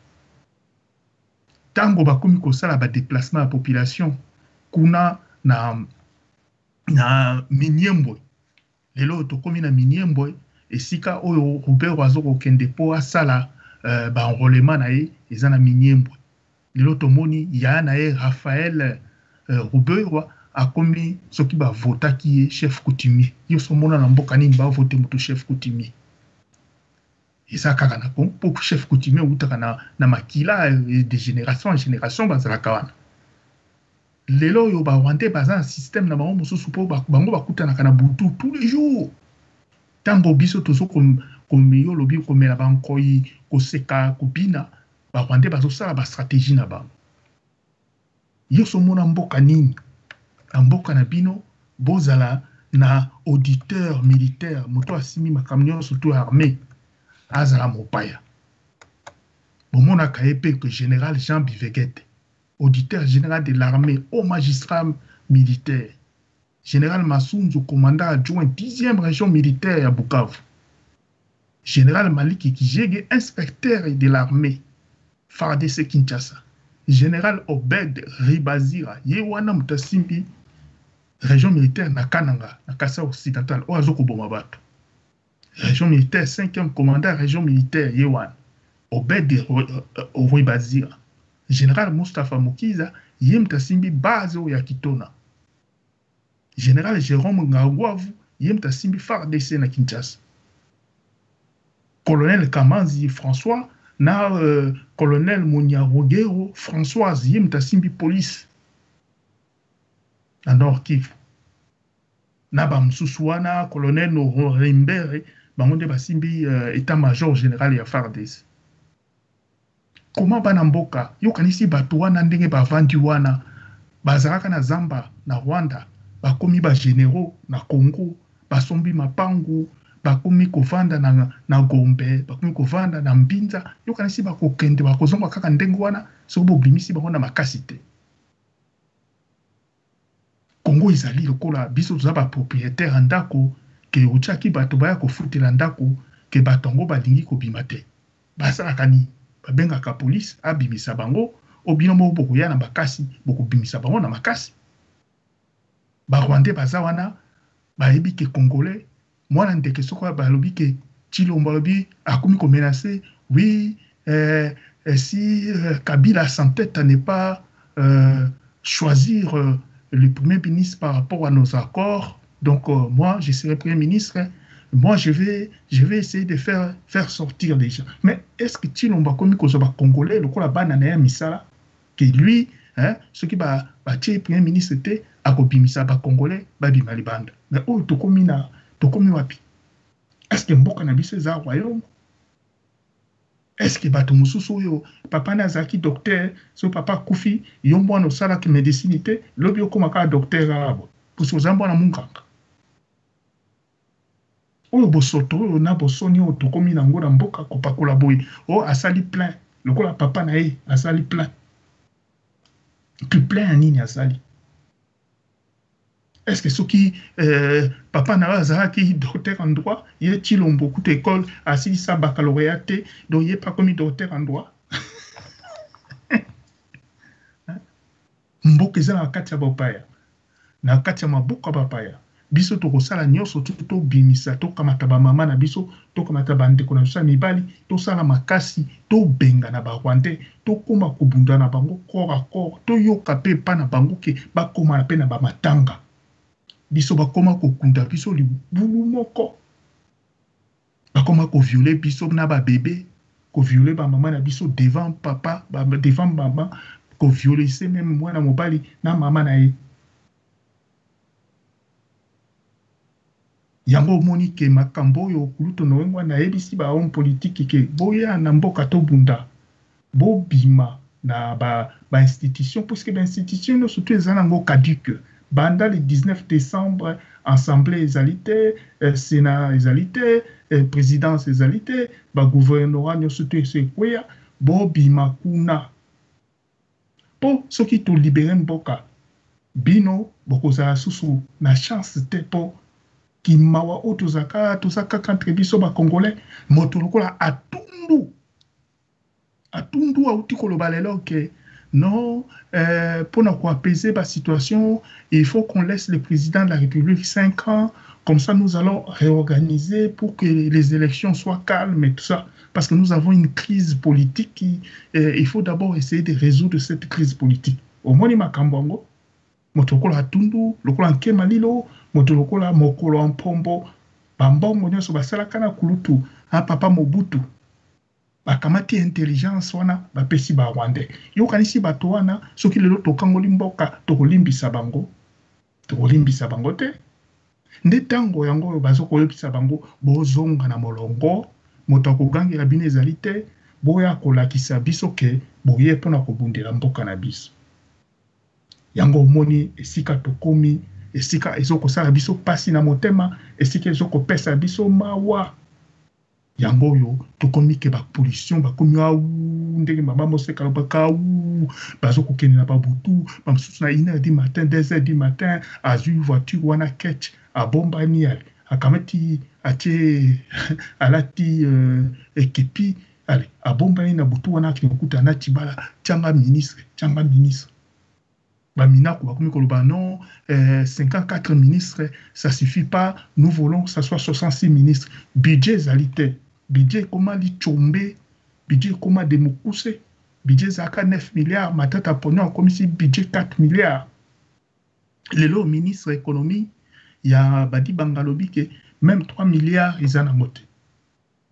tango bakomi kosala badéplacement ya population kuna na Miniembwe lelo tokomi na Miniembwe esika oyo Robert azokokende po asala baenrôlement na ye eza na Miniembwe lelo tomoni ya na ye Raphaël Robert akomi soki bavotaki ye chef coutumier yo somona na mboka nini bavote moto chef coutumier eza kaka na po chef coutumier outaka na makila de génération en génération bazalaka wana lelo oyo barwandais baza na système na bango mosusu po bango bakutanaka na butu tous les jours ntango biso tozo komeyo lobi komela bankoyi koseka kobina barwandais bazosala bastratégie na bango yo somona mboka nini na mboka na bino bozala na auditeur militaire moto asimi makambo nyonso to armée azala mopaya bomonaka ye mpe que général Jean Bivegete auditeur général de l'armée au magistrat militaire général Massunzu commandant adjoint 10e région militaire à Bukavu général Maliki Kijege inspecteur de l'armée FARDC Kinshasa général Obed Ribazira yewana mutasimbi région militaire na Kananga na Kasa occidental oazoko bomabato région militaire 5e commandant région militaire yewana Obed Ribazira général Mustafa Mukiza yemtasimbi base ya Kitona général Jérôme Ngangwavu yemtasimbi FARDC na Kinshasa colonel Kamanzi François na colonel Munyarogero Françoise yemtasimbi police na Nord Kivu. Na ba msusu wana colonel Norimbere bango nde basimbi état-major général ya FARDC. Comment bana mboka yokanisi bato wana ndenge bavandi wana bazalaka na Zamba na Rwanda bakomi ba généraux na Congo basombi mapangu bakomi kovanda na Gombe bakomi kovanda na Mbinza yokanisi bakokende bakozonga kaka ndenge wana soki bobimisi bango na makasi te. Congo ezali lokola biso toza ba propriétaire ndako ke ochaki bato baya kofutela ndako ke batongo balingi kobima te basalaka ni babengaka police abimisa bango obino mo bokoya na makasi bokobimisa bango na makasi. Barwandais baza wana bayebi ke congolais mwana ndeke soko balobi ke Tshilombo lobi akomi ko menacer oui si Kabila s'entête à ne pas choisir le premier ministre par rapport à nos accords, donc moi je serai premier ministre, moi je vais essayer de faire sortir les gens. Mais est-ce que Tshilombo komi ko zoba congolais lokola bana na ya misala que lui ce qui ba premier ministre te akobimisa ba congolais ba bima libanda. Mais oh tokomi wapi? Est-ce que mboka na biso za royaume? Est-ce que bato mususu oyo papa na zaki docteur so papa kufi yo mwana osala ki médecine te lobi okomaka docteur arabo pour so zambo na munkanga oyo bosoto oyo na bosoni oyo tokomi na ngo na mboka kopakola boye o asali plein lokola papa na ye asali plein plein nini asali. Est-ce que ceux qui papa n'a qui docteur en droit, il est beaucoup d'écoles assis sa baccalauréat, donc il n'est pas comme docteur en droit. Mboka za na kati ya bapaya. Na kati ya maboka bapaya. Biso to kosala nyonso to bimisa to kamata ba mama na biso to kamata bande ko na biso mibali to sala makasi to benga na ba Rwandais to koma kubunda na bango corps à corps to yoka pe pa na bango ke ba koma na pe na ba matanga. Biso bakoma kokunda biso libulu moko bakoma ko violer biso na ba bébé ko violer ba maman na biso devant papa devant maman ko violer c'est même mwana mobali na mama na ye. Yango moni ke makambo yo kuluto no ngwa na ebisi ba homme politique ke boya na mboka to bunda bo bima na ba institution parce que ba institution no surtout ezana ngo caduque. Banda le 19 décembre, Assemblée égalité, Sénat égalité, Présidence égalité, gouvernorat surtout c'est quoi, Bobi Makuna. Pour ceux qui te libèrent mboka, bino bokoza susu na chance te po ki mawa otozaka contre biso ba congolais motolokola atundu auti koloba lelo ke non, pour nous apaiser la situation, il faut qu'on laisse le président de la République 5 ans. Comme ça, nous allons réorganiser pour que les élections soient calmes et tout ça. Parce que nous avons une crise politique. Il faut d'abord essayer de résoudre cette crise politique. Au moins, il y a Kambongo, Motokola Tundu, Lokola Kemalilo, Motolokola Mokolo Ampombo, Bambongo, Nyoso Basala Kana Kulutu, Papa Mobutu. Bakamati intelligence wana bapesi ba Rwandais yo kanisi bato wana soki lelo tokangoli mboka tokolimbisa bango te nde tango yango bazo kolipisa bango bozonga na molongo moto akogangela bino ezali te boya kolakisa biso ke boye mpona kobundela mboka na biso yango omoni esika tokomi esika ezokosala biso pasi na motema esika ezokopesa biso mawa yango yo tokomi ke ba pollution bakomi ndenge mama moseka lobaka bazo kokende na babutu bamsusu na 1h du matin 2h du matin azui voiture wana ketch abomba nial akamati atie alati ekipi allez abomba na butu wana kinokuta na tibala tianga ministre Baminako bakomi koloba non 54 ministres ça suffit pas, nous voulons que ça soit 66 ministres. Budget zalité, budget comment li chombe, budget comment demokuse, budget zaka 9 milliards, matata pognon comme si budget 4 milliards. Lelo ministre économie, il y a badi bangalobi que même 3 milliards ils en ont monté.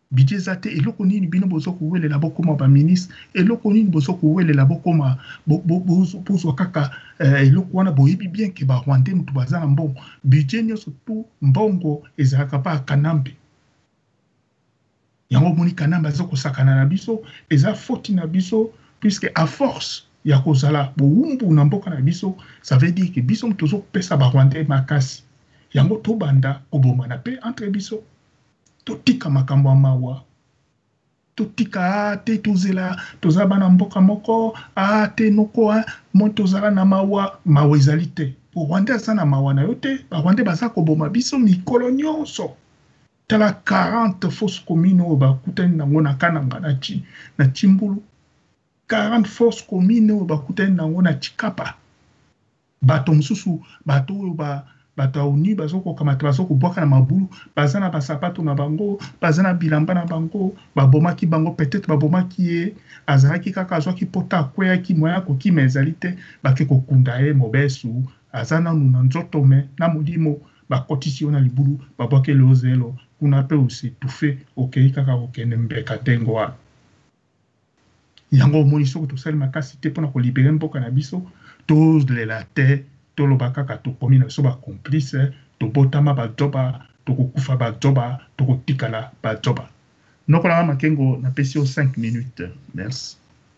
budget zate eloko nini bino bozo kuwelela bokoma ba ministre eloko nini bozo kuwelela bokoma bozo kaka eloko wana boyebi bien ke ba Rwandais mutu baza na mbongo budget nyonso tu mbongo ezalaka pa kanambe yango moni kanambe azo kosakana na biso eza faute na biso puisque à force ya kozala bowumbu na mboka na biso ça veut dire que biso tozo kopesa ba Rwandais makasi yango tobanda kobomana pe entre biso totika makambo mawa totika te tozela tozala bana mboka moko te noko mo tozala na mawa ezali te po Rwanda aza na mawa na yo te ba Rwanda baza koboma biso mikolo nyonso tala 40 fausses communes oyo bakutani nango na Kananga na Chimbulu 40 fausses communes oyo bakutani nango na Chikapa bato mosusu bato oyo bato auni bazoko kamata bazoko bwaka na mabulu bazana basapato na bango bazana bilamba na bango babomaki bango peut-être babomaki ye azalaki kaka azwaki pota akweyaki moya kokima ezali te bake kokunda ye mobesu azana nuna nzoto me na molimo bakotisi yo na libulu babwaki lozelo kuna pe ositufe okei kaka kokende mbeka ntengo wana yango omoni soki tosali makasi te mpona kolibere mboka na biso tozolela te toloba kaka tokomi na biso bacomplice tobotama bajoba tokokufa bajoba tokotikala bajoba nokolanga makengo napesi yo 5 minutes merci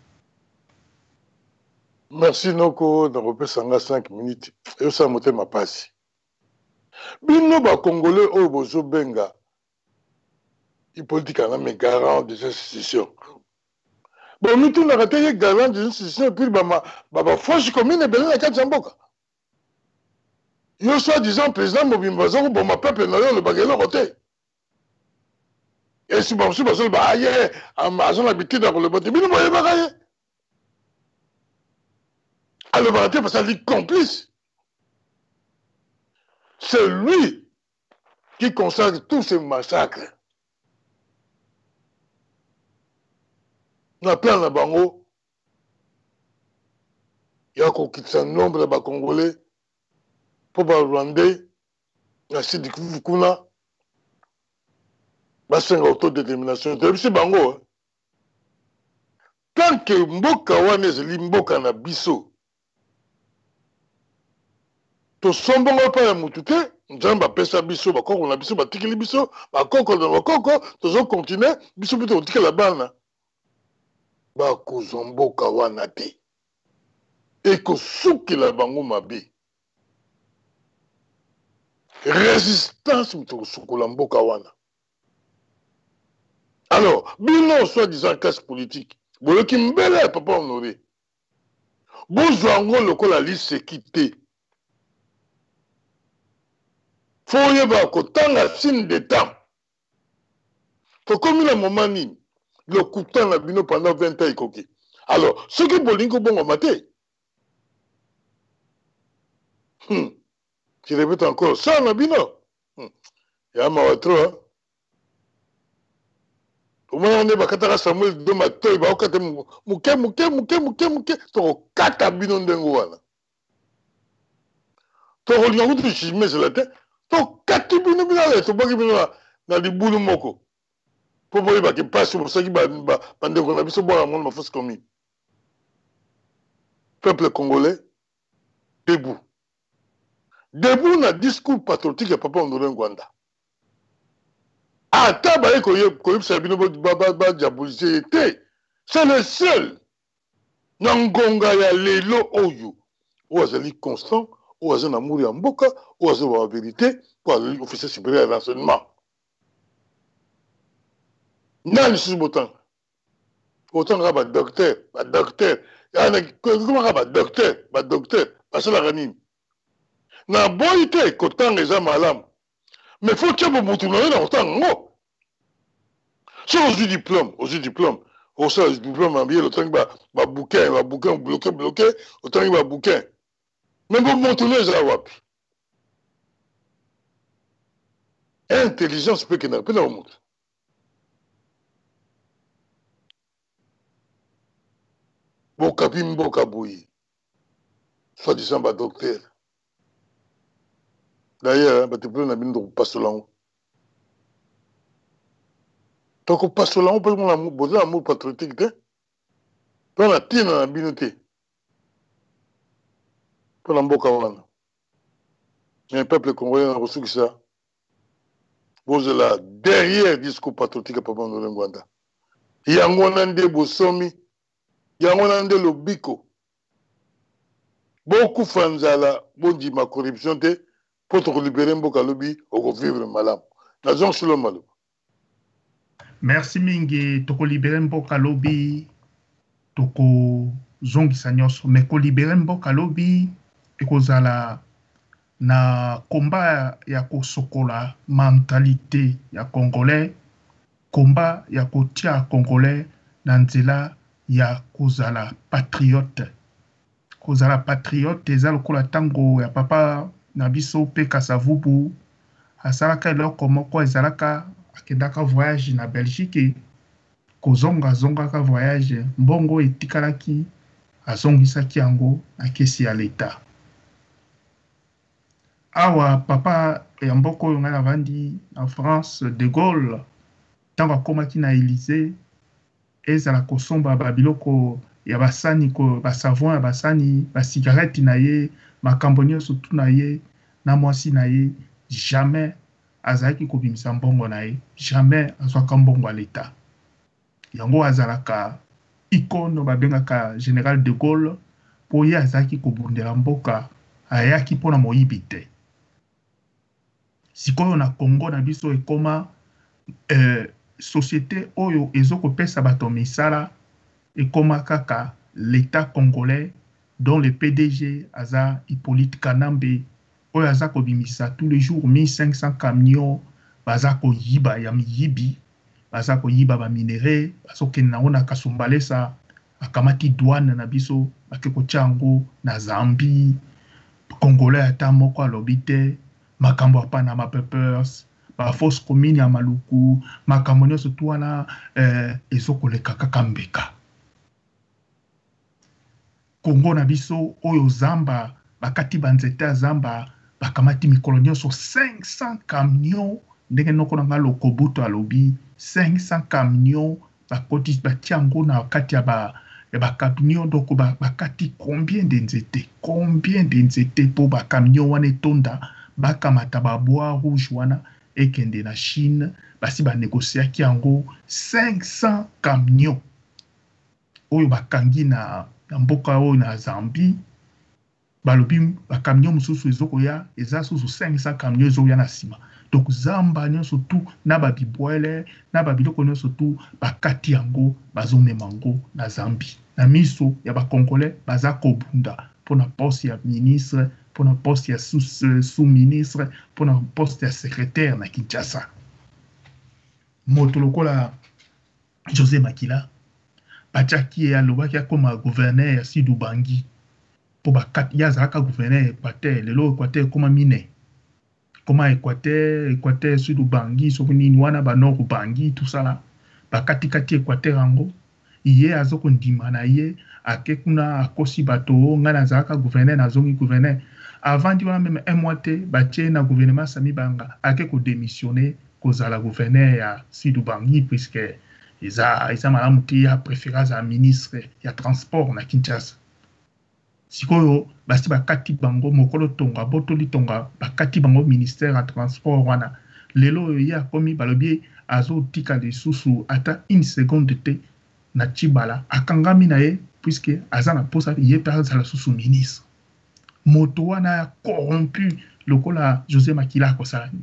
merci noko nakopesanga 5 minutes eyosala motema pasi bino bacongolais oyo bozobenga ipolitika na me garant des institutions bon mitundaka te ye garant des institutions epui babafoche commune ebele na kati ya mboka yo soi-disant président mobimba baza koboma peuple na yo olobaka eloko te esi bamosusu bazoloba aye aza na bitide ya koloba te bino boyebaka ye alobaka te parce ali complice c'est lui qui consacre tous ces massacres na plan na bango ya kokitisa nombre ya bacongolais mpo barwandais na sidi kuna basenga autodétermination toyebisi bango tant que mboka wana ezali mboka na biso tosombongo epai ya motu te nzambe apesa biso bakoko na biso batikeli biso bakoko na bakoko tozokontinue biso mpe tokotikela bana bakozwa mboka wana te ekosukela bango mabe résistance moto kosukola mboka wana alors bino soi-disant classe politique boyoki mbele ya papa honoré bozwa yango lokola liseki te fo oyeba kotanga signe de temps tokomi na moma nini lokuta na bino pendant 20 ans ekoki alors soki bolingi kobongama te je répète encore ça na bino ya mawa trop omona nde bakataka Samuel do matoyi baokata muke tokokata bino ndenge wana tokolinga kutu jime ezala te tokati bino ale tobwaki bino na libulu moko mpo boyebaki mpasi bosaki bandeko na biso bwana mona mafosi commune peuple congolais debout na discours patriotique ya papa Honoré Ngwanda ata baye koyebisa bino badiabolise ye te c'est le seul na ngonga ya lelo oyo azali constant oyo aza na muri ya mboka oyo aza ba vérité po azali officier supérieur ya renseignement nani susu botanga badocteur komaka badocteur basalaka nini na boyi te kotanga eza malamu mais faut tia bomutu na yo na kotanga ngo soki ozwi diplôme osala diplôme na biye otangi babouquin bloqué otangi babouquin mais bomutu na yo ezala wapi intelligence mpe kendaka mpe na bomutu bokapi mboka boye soi-disant badocteur d'ailleurs badiplôme na bino tokopasola ngo toko pasola mpo mo na boza amour patriotique te mpo na tina na bino te mpo na mboka wana mais peuple congolais na kosukisa bozela derrière discours patriotique ya Papa Ndole Ngwanda yango wana nde bosomi yango wana nde lobiko bokufa nzala bondima corruption te mpo tokolibere mboka lobi okovivre malamu nazongi silo maloba. Merci mingi tokolibere mboka lobi tokozongisa nyonso me kolibere mboka lobi ekozala na komba ya kosokola mentalité ya congolais komba ya kotia congolais na nzela ya kozala patriote eza lokola tango ya papa na biso pe Kasavubu asalaka eloko moko ezalaka akendaka voyage na Belgique zongaka voyage mbongo etikalaki azongisaki yango na kesi ya leta awa papa ya mboka oyo ngai navandi na France de Gaulle ntango akomaki na Élysée ezala kosomba babiloko ya basani basavon ya basani basigareti na ye makambo nyonso tu na ye na mwasi na ye jamais azalaki kobimisa mbongo na ye jamais azwaka mbongo ya leta yango azalaka ikono babengaka général de Gaulle po ye azalaki kobundela mboka ayaki mpona moyibi te sikoyo na Congo na biso ekoma société oyo ezokopesa bato misala ekoma kaka l'état congolais dont le PDG aza Hippolyte Kanambe oyo aza kobimisa tous les jours 1500 camions baza koyiba ya miyibi baza koyiba ba minéraux bazokende nango na Kasumbalesa akamati douane na biso bake kotia yango na Zambie congolais ata moko alobi te makambo ya Panama Papers ba fausse commune ya Maluku makambo nyonso tu wana ezokoleka kaka mbeka Congo na biso oyo zamba bakati banzete ya zamba bakamati mikolo nyonso 500 camions ndenge noko na ngalo kobuto alobi 500 camions bakoti batia yango na kati ya ba camions donc bakati combien de nzete po ba camions wana etonda bakamata ba bois rouge wana ekende na Chine basi ba négociaki yango 500 camions oyo bakangi na mboka oyo na Zambie balobi ba camions mususu ezokoya eza susu 500 camions ezoya na sima donc zamba nyonso tu na ba bibwele na ba biloko nyonso tu bakati yango bazomema yango na Zambie na miso ya ba congolais baza kobunda pona poste ya ministre pona poste ya sous-ministre pona poste ya secrétaire na Kinshasa moto lokola José Makila batiaki alobaki akoma gouverneur ya Sud Ubangi po bakati ya azalaka gouverneur Équateur lelo Équateur koma mine koma Équateur Sud Ubangi soko nini wana ba Nord Ubangi tout ça là bakati kati Équateur yango iye azoko ndima na ye ake kuna akosi bato nga nazalaka gouverneur na zongi gouverneur avant di wana même un mois te batie na gouvernement Sami Banga ake ko démissionner kozala gouverneur ya Sud Ubangi puisque Isa malamu te ya préférence à ministre ya transport na Kinshasa sikoyo basi bakati bango mokolo tonga botoli tonga bakati bango ministère ya transport wana lelo ya komi balobi azo tika lisusu ata une seconde te na Chibala akangami na ye puisque azana posa ye pesa la susu ministre moto wana corrompu lokola José Makila kosani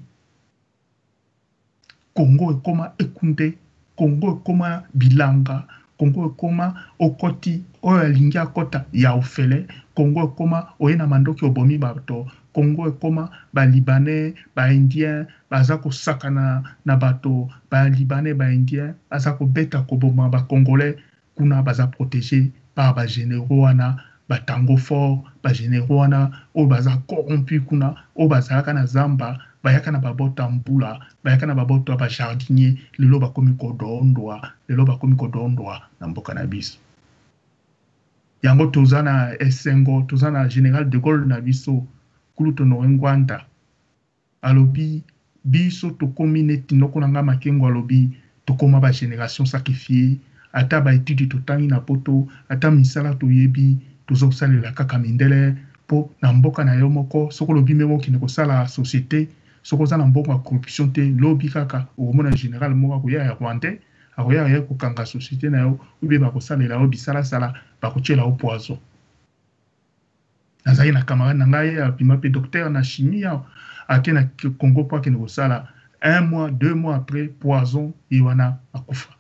Congo ekoma ekunde Congo ekoma bilanga Congo ekoma okoti oyo alingi akota ya ofele Congo ekoma oyena mandoki obomi bato Congo ekoma ba Libanais ba Indien baza kosakana na bato ba Libanais ba Indien baza kobeta koboma ba Congolais kuna baza protégé par ba généraux wana batango fort ba généraux wana oyo baza corrompu kuna oyo bazalaka na zamba bayaka na babota mbula bayaka na babota ba jardinier lelo bakomi kodondwa na mboka na biso yango tozana esengo tozana général de Gaulle na biso kuluto no Ngwanda alobi biso tokomi neti noko nanga makengo alobi tokoma ba génération sacrifiée ata ba étude totangi na poto ata misala toyebi tozosalela kaka mindele po na mboka na yo moko soko lobi memo ki ne kosala société soko za na mboka corruption te lobi kaka omona général moko ko ya Rwandais akoya ya kokanga société na yo ube ba kosalela yo bisala sala ba kotiela au poison nazali na camarade na ngai apima pe docteur na chimie ake na Congo po ake ne kosala 1 mois 2 mois après poison iwana akufa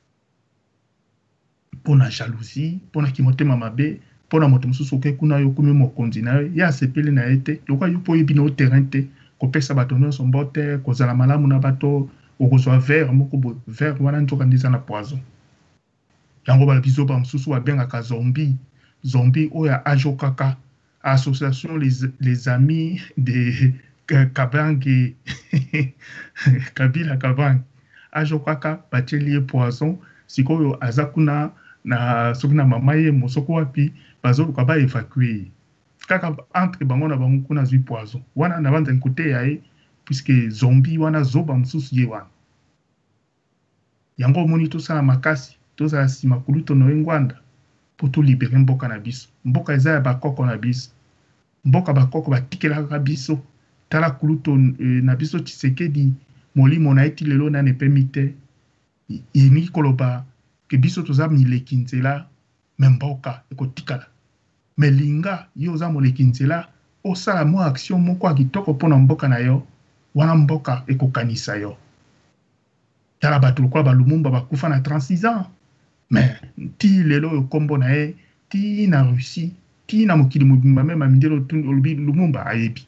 pona jalousie pona kimotema mabe pona moto mosusu oke kuna yo kumi mokonzi na yo ya sepeli na ete lokwa yo po yebi na terrain te kopesa bato nyonso mbote kozala malamu na bato okozwa verre moko boye verre wana nzoka nde eza na poison yango bala biso ba mosusu babengaka zombie oyo ajokaka association les amis de Kabange Kabila Kabange ajokaka batieli ye poison sikoyo aza kuna na soki na mama ye mosoko wapi bazoluka ba évacuer kaka entre bango na bango kuna zwi poison wana na banza nkote ya ye puisque zombie wana zoba mosusu ye wana yango omoni tosala makasi tozala nsima kuluto no engwanda po tolibere mboka na biso mboka eza ya bakoko na biso mboka bakoko batikelaka biso tala kuluto na biso Tshisekedi molimo na eti lelo nane pemi te yini koloba ke biso toza mileki nzela me mboka ekotikala me linga yo oza moleki nzela osala mwa action moko ya kitoko mpona mboka na yo wana mboka ekokanisa yo tala bato lokola balumumba bakufa na 36 ans me ti lelo oyo kombo na ye ti na Russie ti na mokili mobimba meme mindelo olobi lumumba ayebi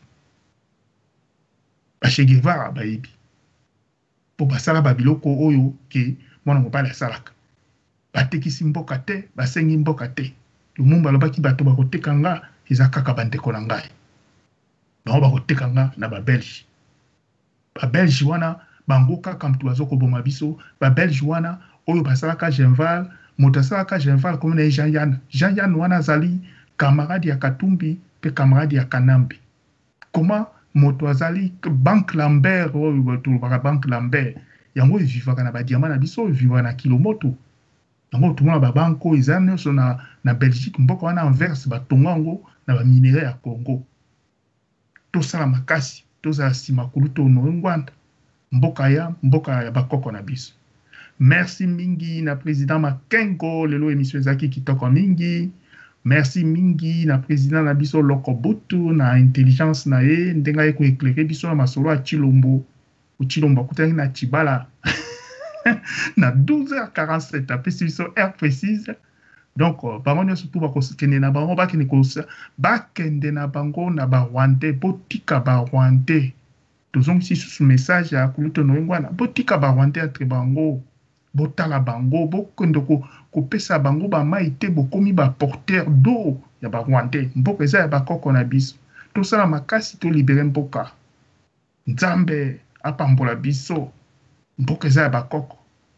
Che Guevara bayebi po basala babiloko oyo ke mwana mobali asalaka batekisi mboka te basengi mboka te lumumba alobaki bato bakoteka nga eza kaka bandeko na ngai bango bakoteka nga na babelge wana bango kaka mutu bazokoboma biso babelge wana oyo basalaka Genval moto asalaka Genval komi na ye Jean-Yann wana azali camarade ya Katumbi pe camarade ya Kanambe koma moto azali Banque Lambert oyo tolobaka Banque Lambert yango evivaka na badiama na biso evivaka na kilomoto yango tomona babanke oyo eza nyonso na Belgique mboka wana Anvers batonga yango na baminere ya Congo tosala makasi tozala nsima kuluto no engwanda mboka ya bakoko na biso merci mingi na président Makengo lelo émission ezaki kitoko mingi merci mingi na président na biso Loko Butu na intelligence na ye ndenga ye ko éclairer biso na masolo ya Chilombo akutani na Chibala na 12h47 apesi biso heure précise donc bango nyonso tu bakokende na bango bakende na bango na barwandais botika barwandais tozongisi susu message ya kuluto no engwana botika barwandais entre bango botala bango bokende kopesa bango bamai te bokomi baporteur d'eau ya barwandais mboka eza ya bakoko na biso tosala makasi tolibere mboka nzambe apambola biso mboka eza ya bakoko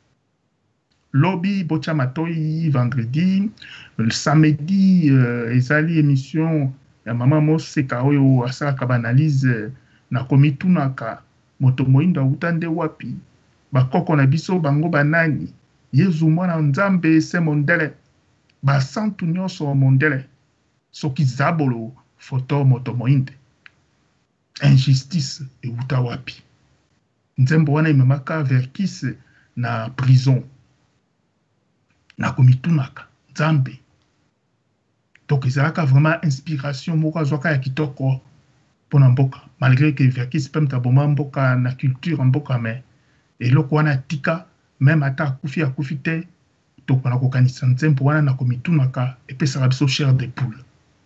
lobi botia matoi vendredi samedi ezali émission ya mama Moseka oyo asalaka banalize na komitunaka moto moindo auta nde wapi bakoko na biso bango banani Yezu mwana nzambe se mondele basantu nyonso mondele soki zabolo foto moto moinde injustice euta wapi nzembo wana imemaka verkis na prison na komitunaka nzambe donc ezalaka vraiment inspiration moko azwaka ya kitoko mpona mboka malgré que verkis mpe mutu aboma mboka na culture mboka me eloko wana tika même ata akufi te tokona kokanisa nzembo wana na komitunaka epesaka biso chair de poule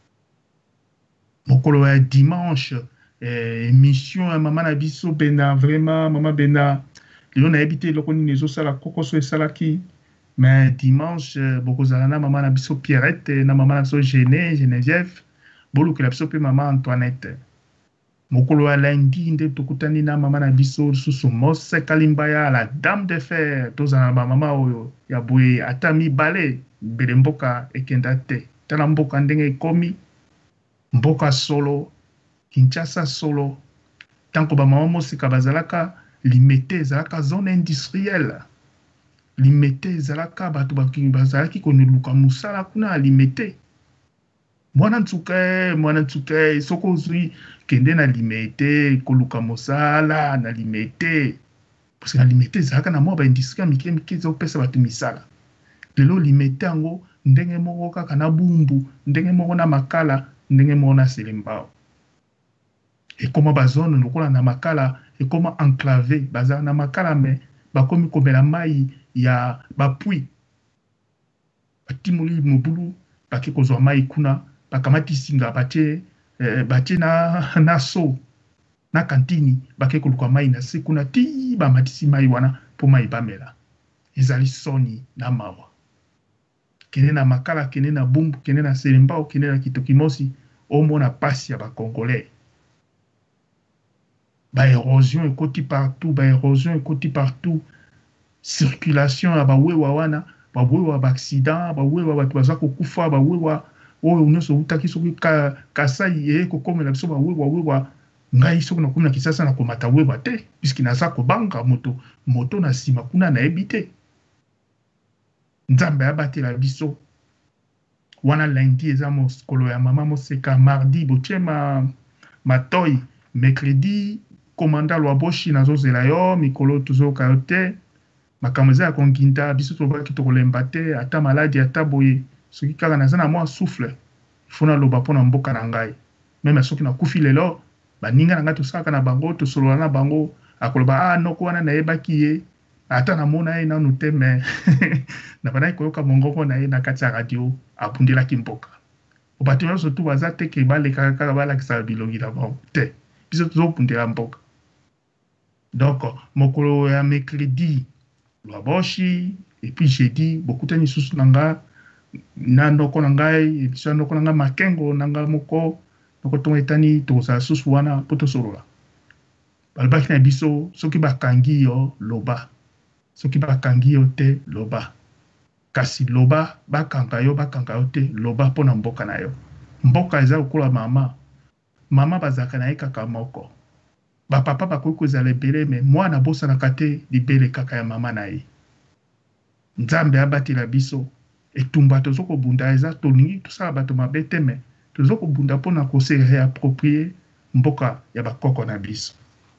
mokolo ya dimanche émission ya mama na biso bena vraiment mama bena lelo nayebi te eloko nini ezosala kokoso esalaki mais dimanche bokozala na mama na biso Pierrette na mama na biso Geneviève bolukela biso mpe mama Antoinette mokolo ya lundi nde tokutani na mama na biso lisusu Mose Kalimbaya la dame de fer tozala na bamama oyo ya boye ata mibale mbele mboka ekenda te tala mboka ndenge ekomi mboka solo Kinshasa solo tanko bamama Moseka bazalaka limité ezalaka zone industrielle limete zalaka bato bazalaki konoluka musala kuna limete mwana ntuke soko ozwi kende na limete koluka musala na limete parce que na limete ezalaka na mwa baindustrie mike mike ezopesa bato misala lelo limete yango ndenge moko kaka na bumbu ndenge moko na makala ndenge moko na selembao ekoma bazone lokola na makala ekoma enclavé bazala na makala me bakomi komela mai ya bapui batimoli mobulu bake kozwa mai kuna bakamati singa batie na so na kantini bake koluka mai na se kuna ti bamatisi mai wana po mai bamela ezali soni na mawa kene na makala kene na bumbu kene na selembao kene na kitokimosi omona pasi ya bakongolais érosion ekoti partout circulation ya bawewa wana bawewa baaccident bawewa bato baza kokufa bawewa oyo nyonso utaki soki kasai ye kokomela biso bawewa ngai soki nakomi na kisasa na komata wewa te puisque naza kobanga moto na nsima kuna nayebi te nzambe abatela biso wana lundi eza mokolo ya mama moseka mardi botie matoi mercredi komanda lwaboshi nazozela yo mikolo tozoyoka yo te makambo eza ya konginda biso tolobaki tokolemba te ata maladi ata boye soki kaka naza na mwa souffle ifo naloba mpo na mboka na ngai meme soki nakufi lelo baninga na ngai tosalaka na bango tosolola na bango akoloba noko wana nayebaki ye ata namona ye nanu te me na bandaki koyoka mongongo na ye na kati ya radio abundelaki mboka bato nyonso tu baza te ke balekaka kaka balakisa bilongi na bango te biso tozobundela mboka donc mokolo ya mercredi lwaboshi et puis jeudi bokutani susu na nga na ndoko na ngai biso ndoko na nga makengo na nga moko ndoko tongo etani tozala susu wana mpo tosolola balobaki na biso soki bakangi yo loba soki bakangi yo te loba kasi loba bakanga yo te loba mpo na mboka na yo mboka eza lokola mama bazalaka na ye kaka moko bapapa bakoki kozala ebele me mwana abosanaka te libele kaka ya mama na ye nzambe abatela biso etumba tozokobunda eza tolingi tosala bato mabe te me tozokobunda mpona kose réapproprie mboka ya bakoko na biso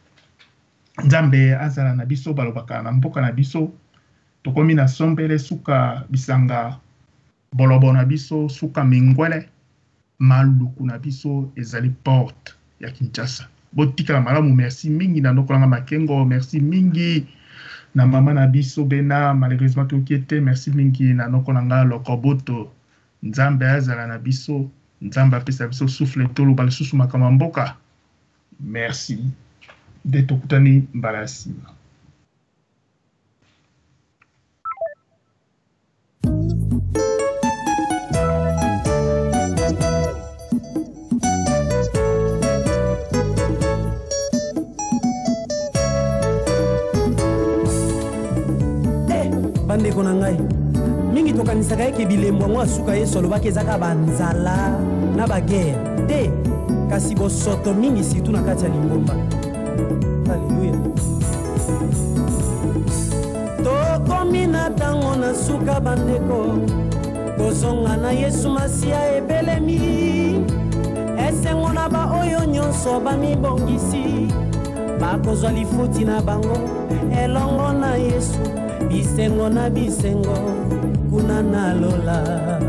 nzambe azala na biso balobaka na mboka na biso tokomi na sombele suka bisanga bolobo na biso suka mingwele maluku na biso ezali porte ya Kinshasa botikala malamu merci mingi na nokolanga makengo merci mingi na mama na biso bena malheureusement tokiete merci mingi na nokolanga lokoboto nzambe azala na biso nzambe apesa biso souffle toloba lisusu makambo mboka merci de tokutani mbala nsima bandeko na ngai mingi tokanisaka eke bilembo yango asuka yesu alobaki ezaka banzala na bagere te kasi bosoto mingi surtout na kati ya lingomba alleluya tokomi na ntango na suka bandeko kozonga na yesu masiya ebelemi esengo na baoyo nyonso bamibongisi bakozwa lifuti na bango elongo na yesu bisengo na bisengo kuna na lola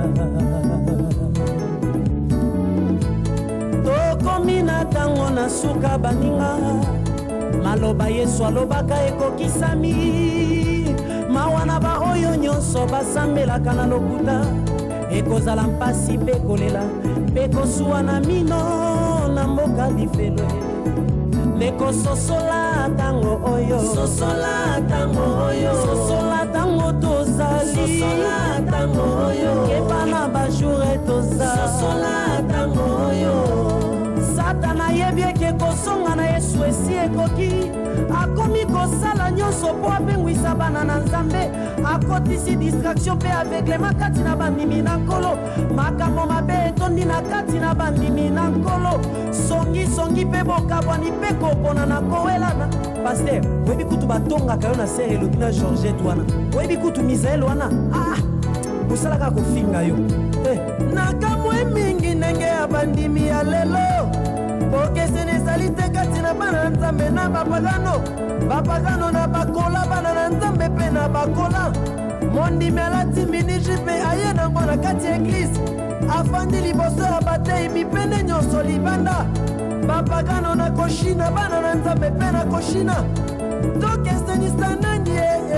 tokomi na ntango na suka baninga maloba yesu alobaka ekokisami mawa na baoyo nyonso basambelaka na lokuta ekozala mpasi mpe kolela mpe kosuwa na mino na mboka lifelo mekososola tango oyo sosola tango tozali kepa na bajour tozali satana yebi eke kosonga na yesu nyonso esi ekoki akomi kosala nyonso po apengwisa bana na nzambe akotisi distraction mpe aveglema kati na bandimi na nkolo makambo mabe etondi na kati na bandimi na nkolo songisongi mpe bokabwani mpe kopona na kowelana paster oyebi kutu batongaka yo na sere elobi na georgette wana oyebi kutu misael wana bosalaka kofinga yo nakamwe mingi ndenge ya bandimi ya lelo bokeseni ezali te kati na bana na nzambe na bapagano na bakola bana na nzambe mpe na bakola mondimi alati miniji mpe aye nango na kati ya eglize afandi liboso ya batei mipende nyonso libanda bapagano na koshina bana na nzambe mpe na koshina tokeseni sanangi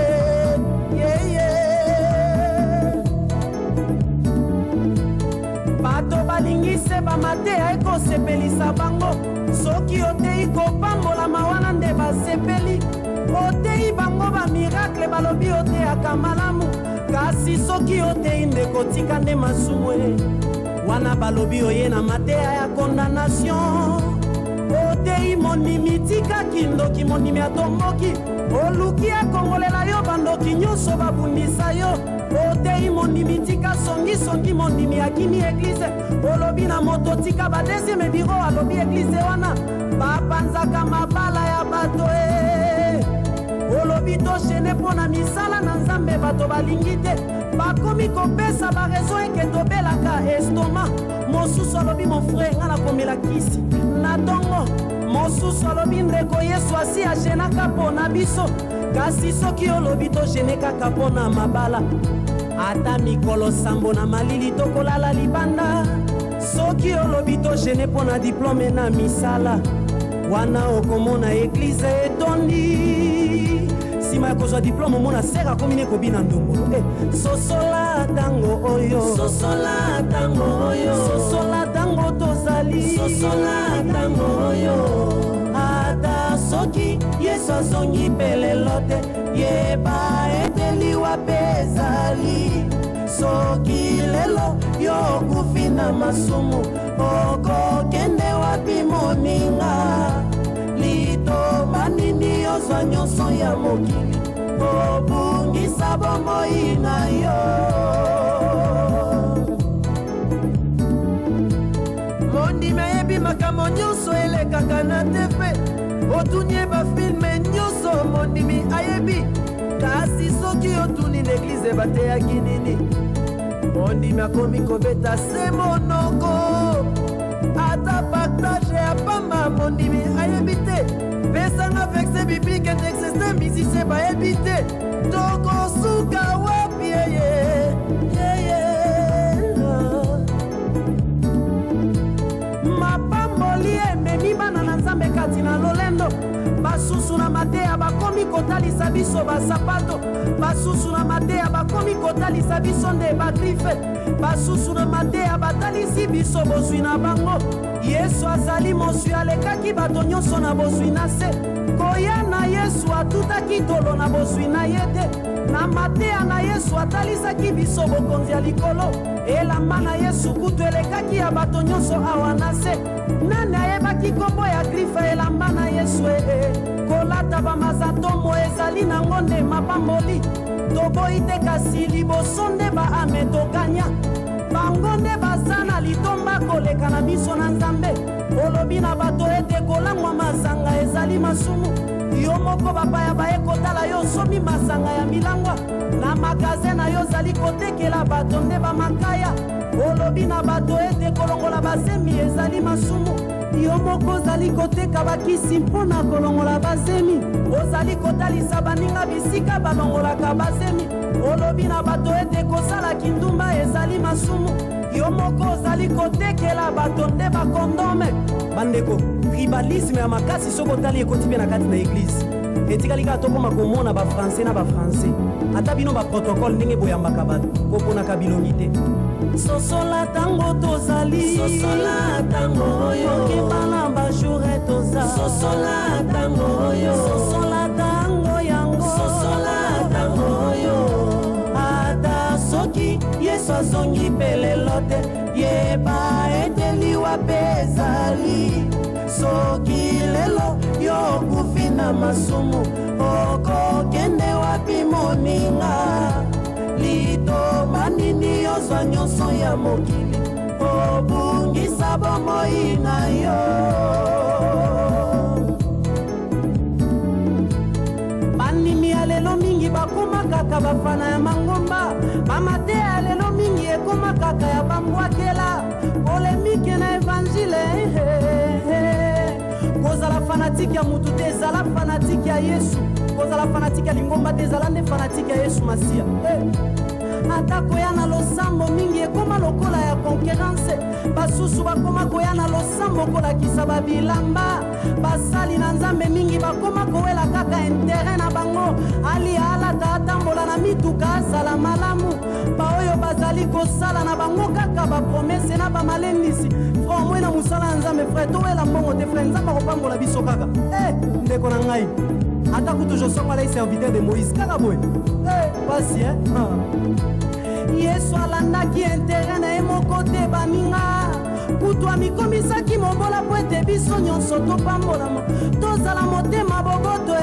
bato balingise bamateya ekosepelisa bango soki otei kopambolama wana nde basepeli otei bango bamiracle balobi oteyaka malamu kasi soki otei nde kotika nde masumu wana balobi oye na mateya ya condamnation otei monimi tikaki ndoki monimi atomboki oluki akongolela yo bandoki nyonso babundisa yo otei mondimi tika songisongi mondimi akini eglize olobi na moto tika badesieme biro alobi eglize wana bapanzaka mabala ya bato olobi toshene mpo na misala na nzambe bato balingi te bakomi kopesa barezo eke tobelaka estoma mosusu alobi mon frere nga nakomela kisi na tongo mosusu alobi ndeko yesu asi ajenaka mpo na biso kasi soki olobi togene kaka mpo na mabala ata mikolo sambo na malili tokolala libanda soki olobi togene mpo na diplome na misala wana okomona eglize etondi nsima ya kozwa diplome omona sere akomi ne kobina ndongolo sosola tango oyo sosola tango oyo sosola tango tozali sosola tango oyo ata soki yesu azongi mpe lelo te yeba ete liwa mpe ezali soki lelo yo okufi na masumu okokende wapi moninga litoma nini yozwa nyonso ya mokili obungisa bomoi na yo mondimi ayebi makambo nyonso elekaka na tv otunie bafilme nyonso mondimi ayebi kasi soki otuni neglize bateyaki nini mondimi akomi kobeta se monoko ata partage ya pamba mondimi ayebi te pesanga verse biblike texeste misise bayebi te tokosuka wapi mapamboli ememi bana na nzambe kati na lolendo basusu na mateya bakomi kotalisa biso basapato basusu na mateya bakomi kotalisa biso nde bagrife basusu na mateya batalisi biso bozwi na bango yesu azali moswi alekaki bato nyonso na bozwi na se koya na yesu atutaki tolo na bozwi na ye te na mateya na yesu atalisaki biso bokonzi ya likolo elamba na yesu kutu elekaki ya bato nyonso awa na se nani ayebaki kombo ya grife elamba na yesu kolata bamazatomo ezali nango nde mapamboli toboyi te kasi liboso nde baame tokanya bango nde baza na litomba koleka na biso na nzambe olobi na bato ete kolangwa masanga ezali masumu yo moko bapaya baye kotala yo somi masanga ya milangwa na magaze na yo ozali kotekela bato nde bamakaya olobi na bato ete kolongola bazemi ezali masumu yo moko ozali koteka bakisi mpo na kolongola bazemi ozali kotalisa baninga bisika balongolaka bazemi olobi na bato ete kosala kindumba ezali masumu yo moko ozali kotekela bato nde bakondome bandeko tribalisme ya makasi soki otali ekoti mpe na kati na eglize etikali kaka tokoma komona bafrançais na bafrançais ata bino baprotokole ndenge boyambaka bato koponaka bilongi te sosola tango tozali sosola tango oyo okeba na bajoure toza sosola tango oyo sosola tango yango sosola tango oyo ata soki yesu azongi mpe lelo te yeba ete liwa mpe ezali soki lelo yo okufi na masumu okokende wapi moninga litoma nini yozwa nyonso ya mokili obungisa bomoi na yo bandimi ya lelo mingi bakoma kaka bafana ya mangomba bamate ya lelo mingi ekoma kaka ya bambwakela polemike na evangile kozala fanatike ya mutu te ezala fanatike ya yesu kozala fanatike ya lingomba te ezala nde fanatike ya yesu masiya ata koya na losambo mingi ekoma lokola ya konkurence basusu bakoma koya na losambo kolakisa babilamba basali na nzambe mingi bakoma kowela kaka intere na bango ali alata atambola na mituka asala malamu baoyo bazali kosala na bango kaka bapromese na bamalendisi front mwe na mosala ya nzambe frere towela mbongo te frere nzambe akopambola biso kaka ndeko na ngai ata kutu josongolai serviteur de moïse kaka boye pasi yesu alandaki intere na ye moko te baninga kutu amikomisaki mobola po ete biso nyonso topambolama tozala motema boboto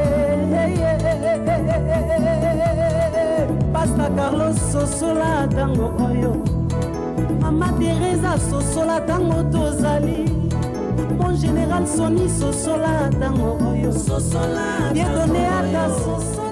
pasta carlos sosola ntango oyo mama teresa sosola ntango tozali mon général soni sosola ntango oyo sosola diedone ata sosola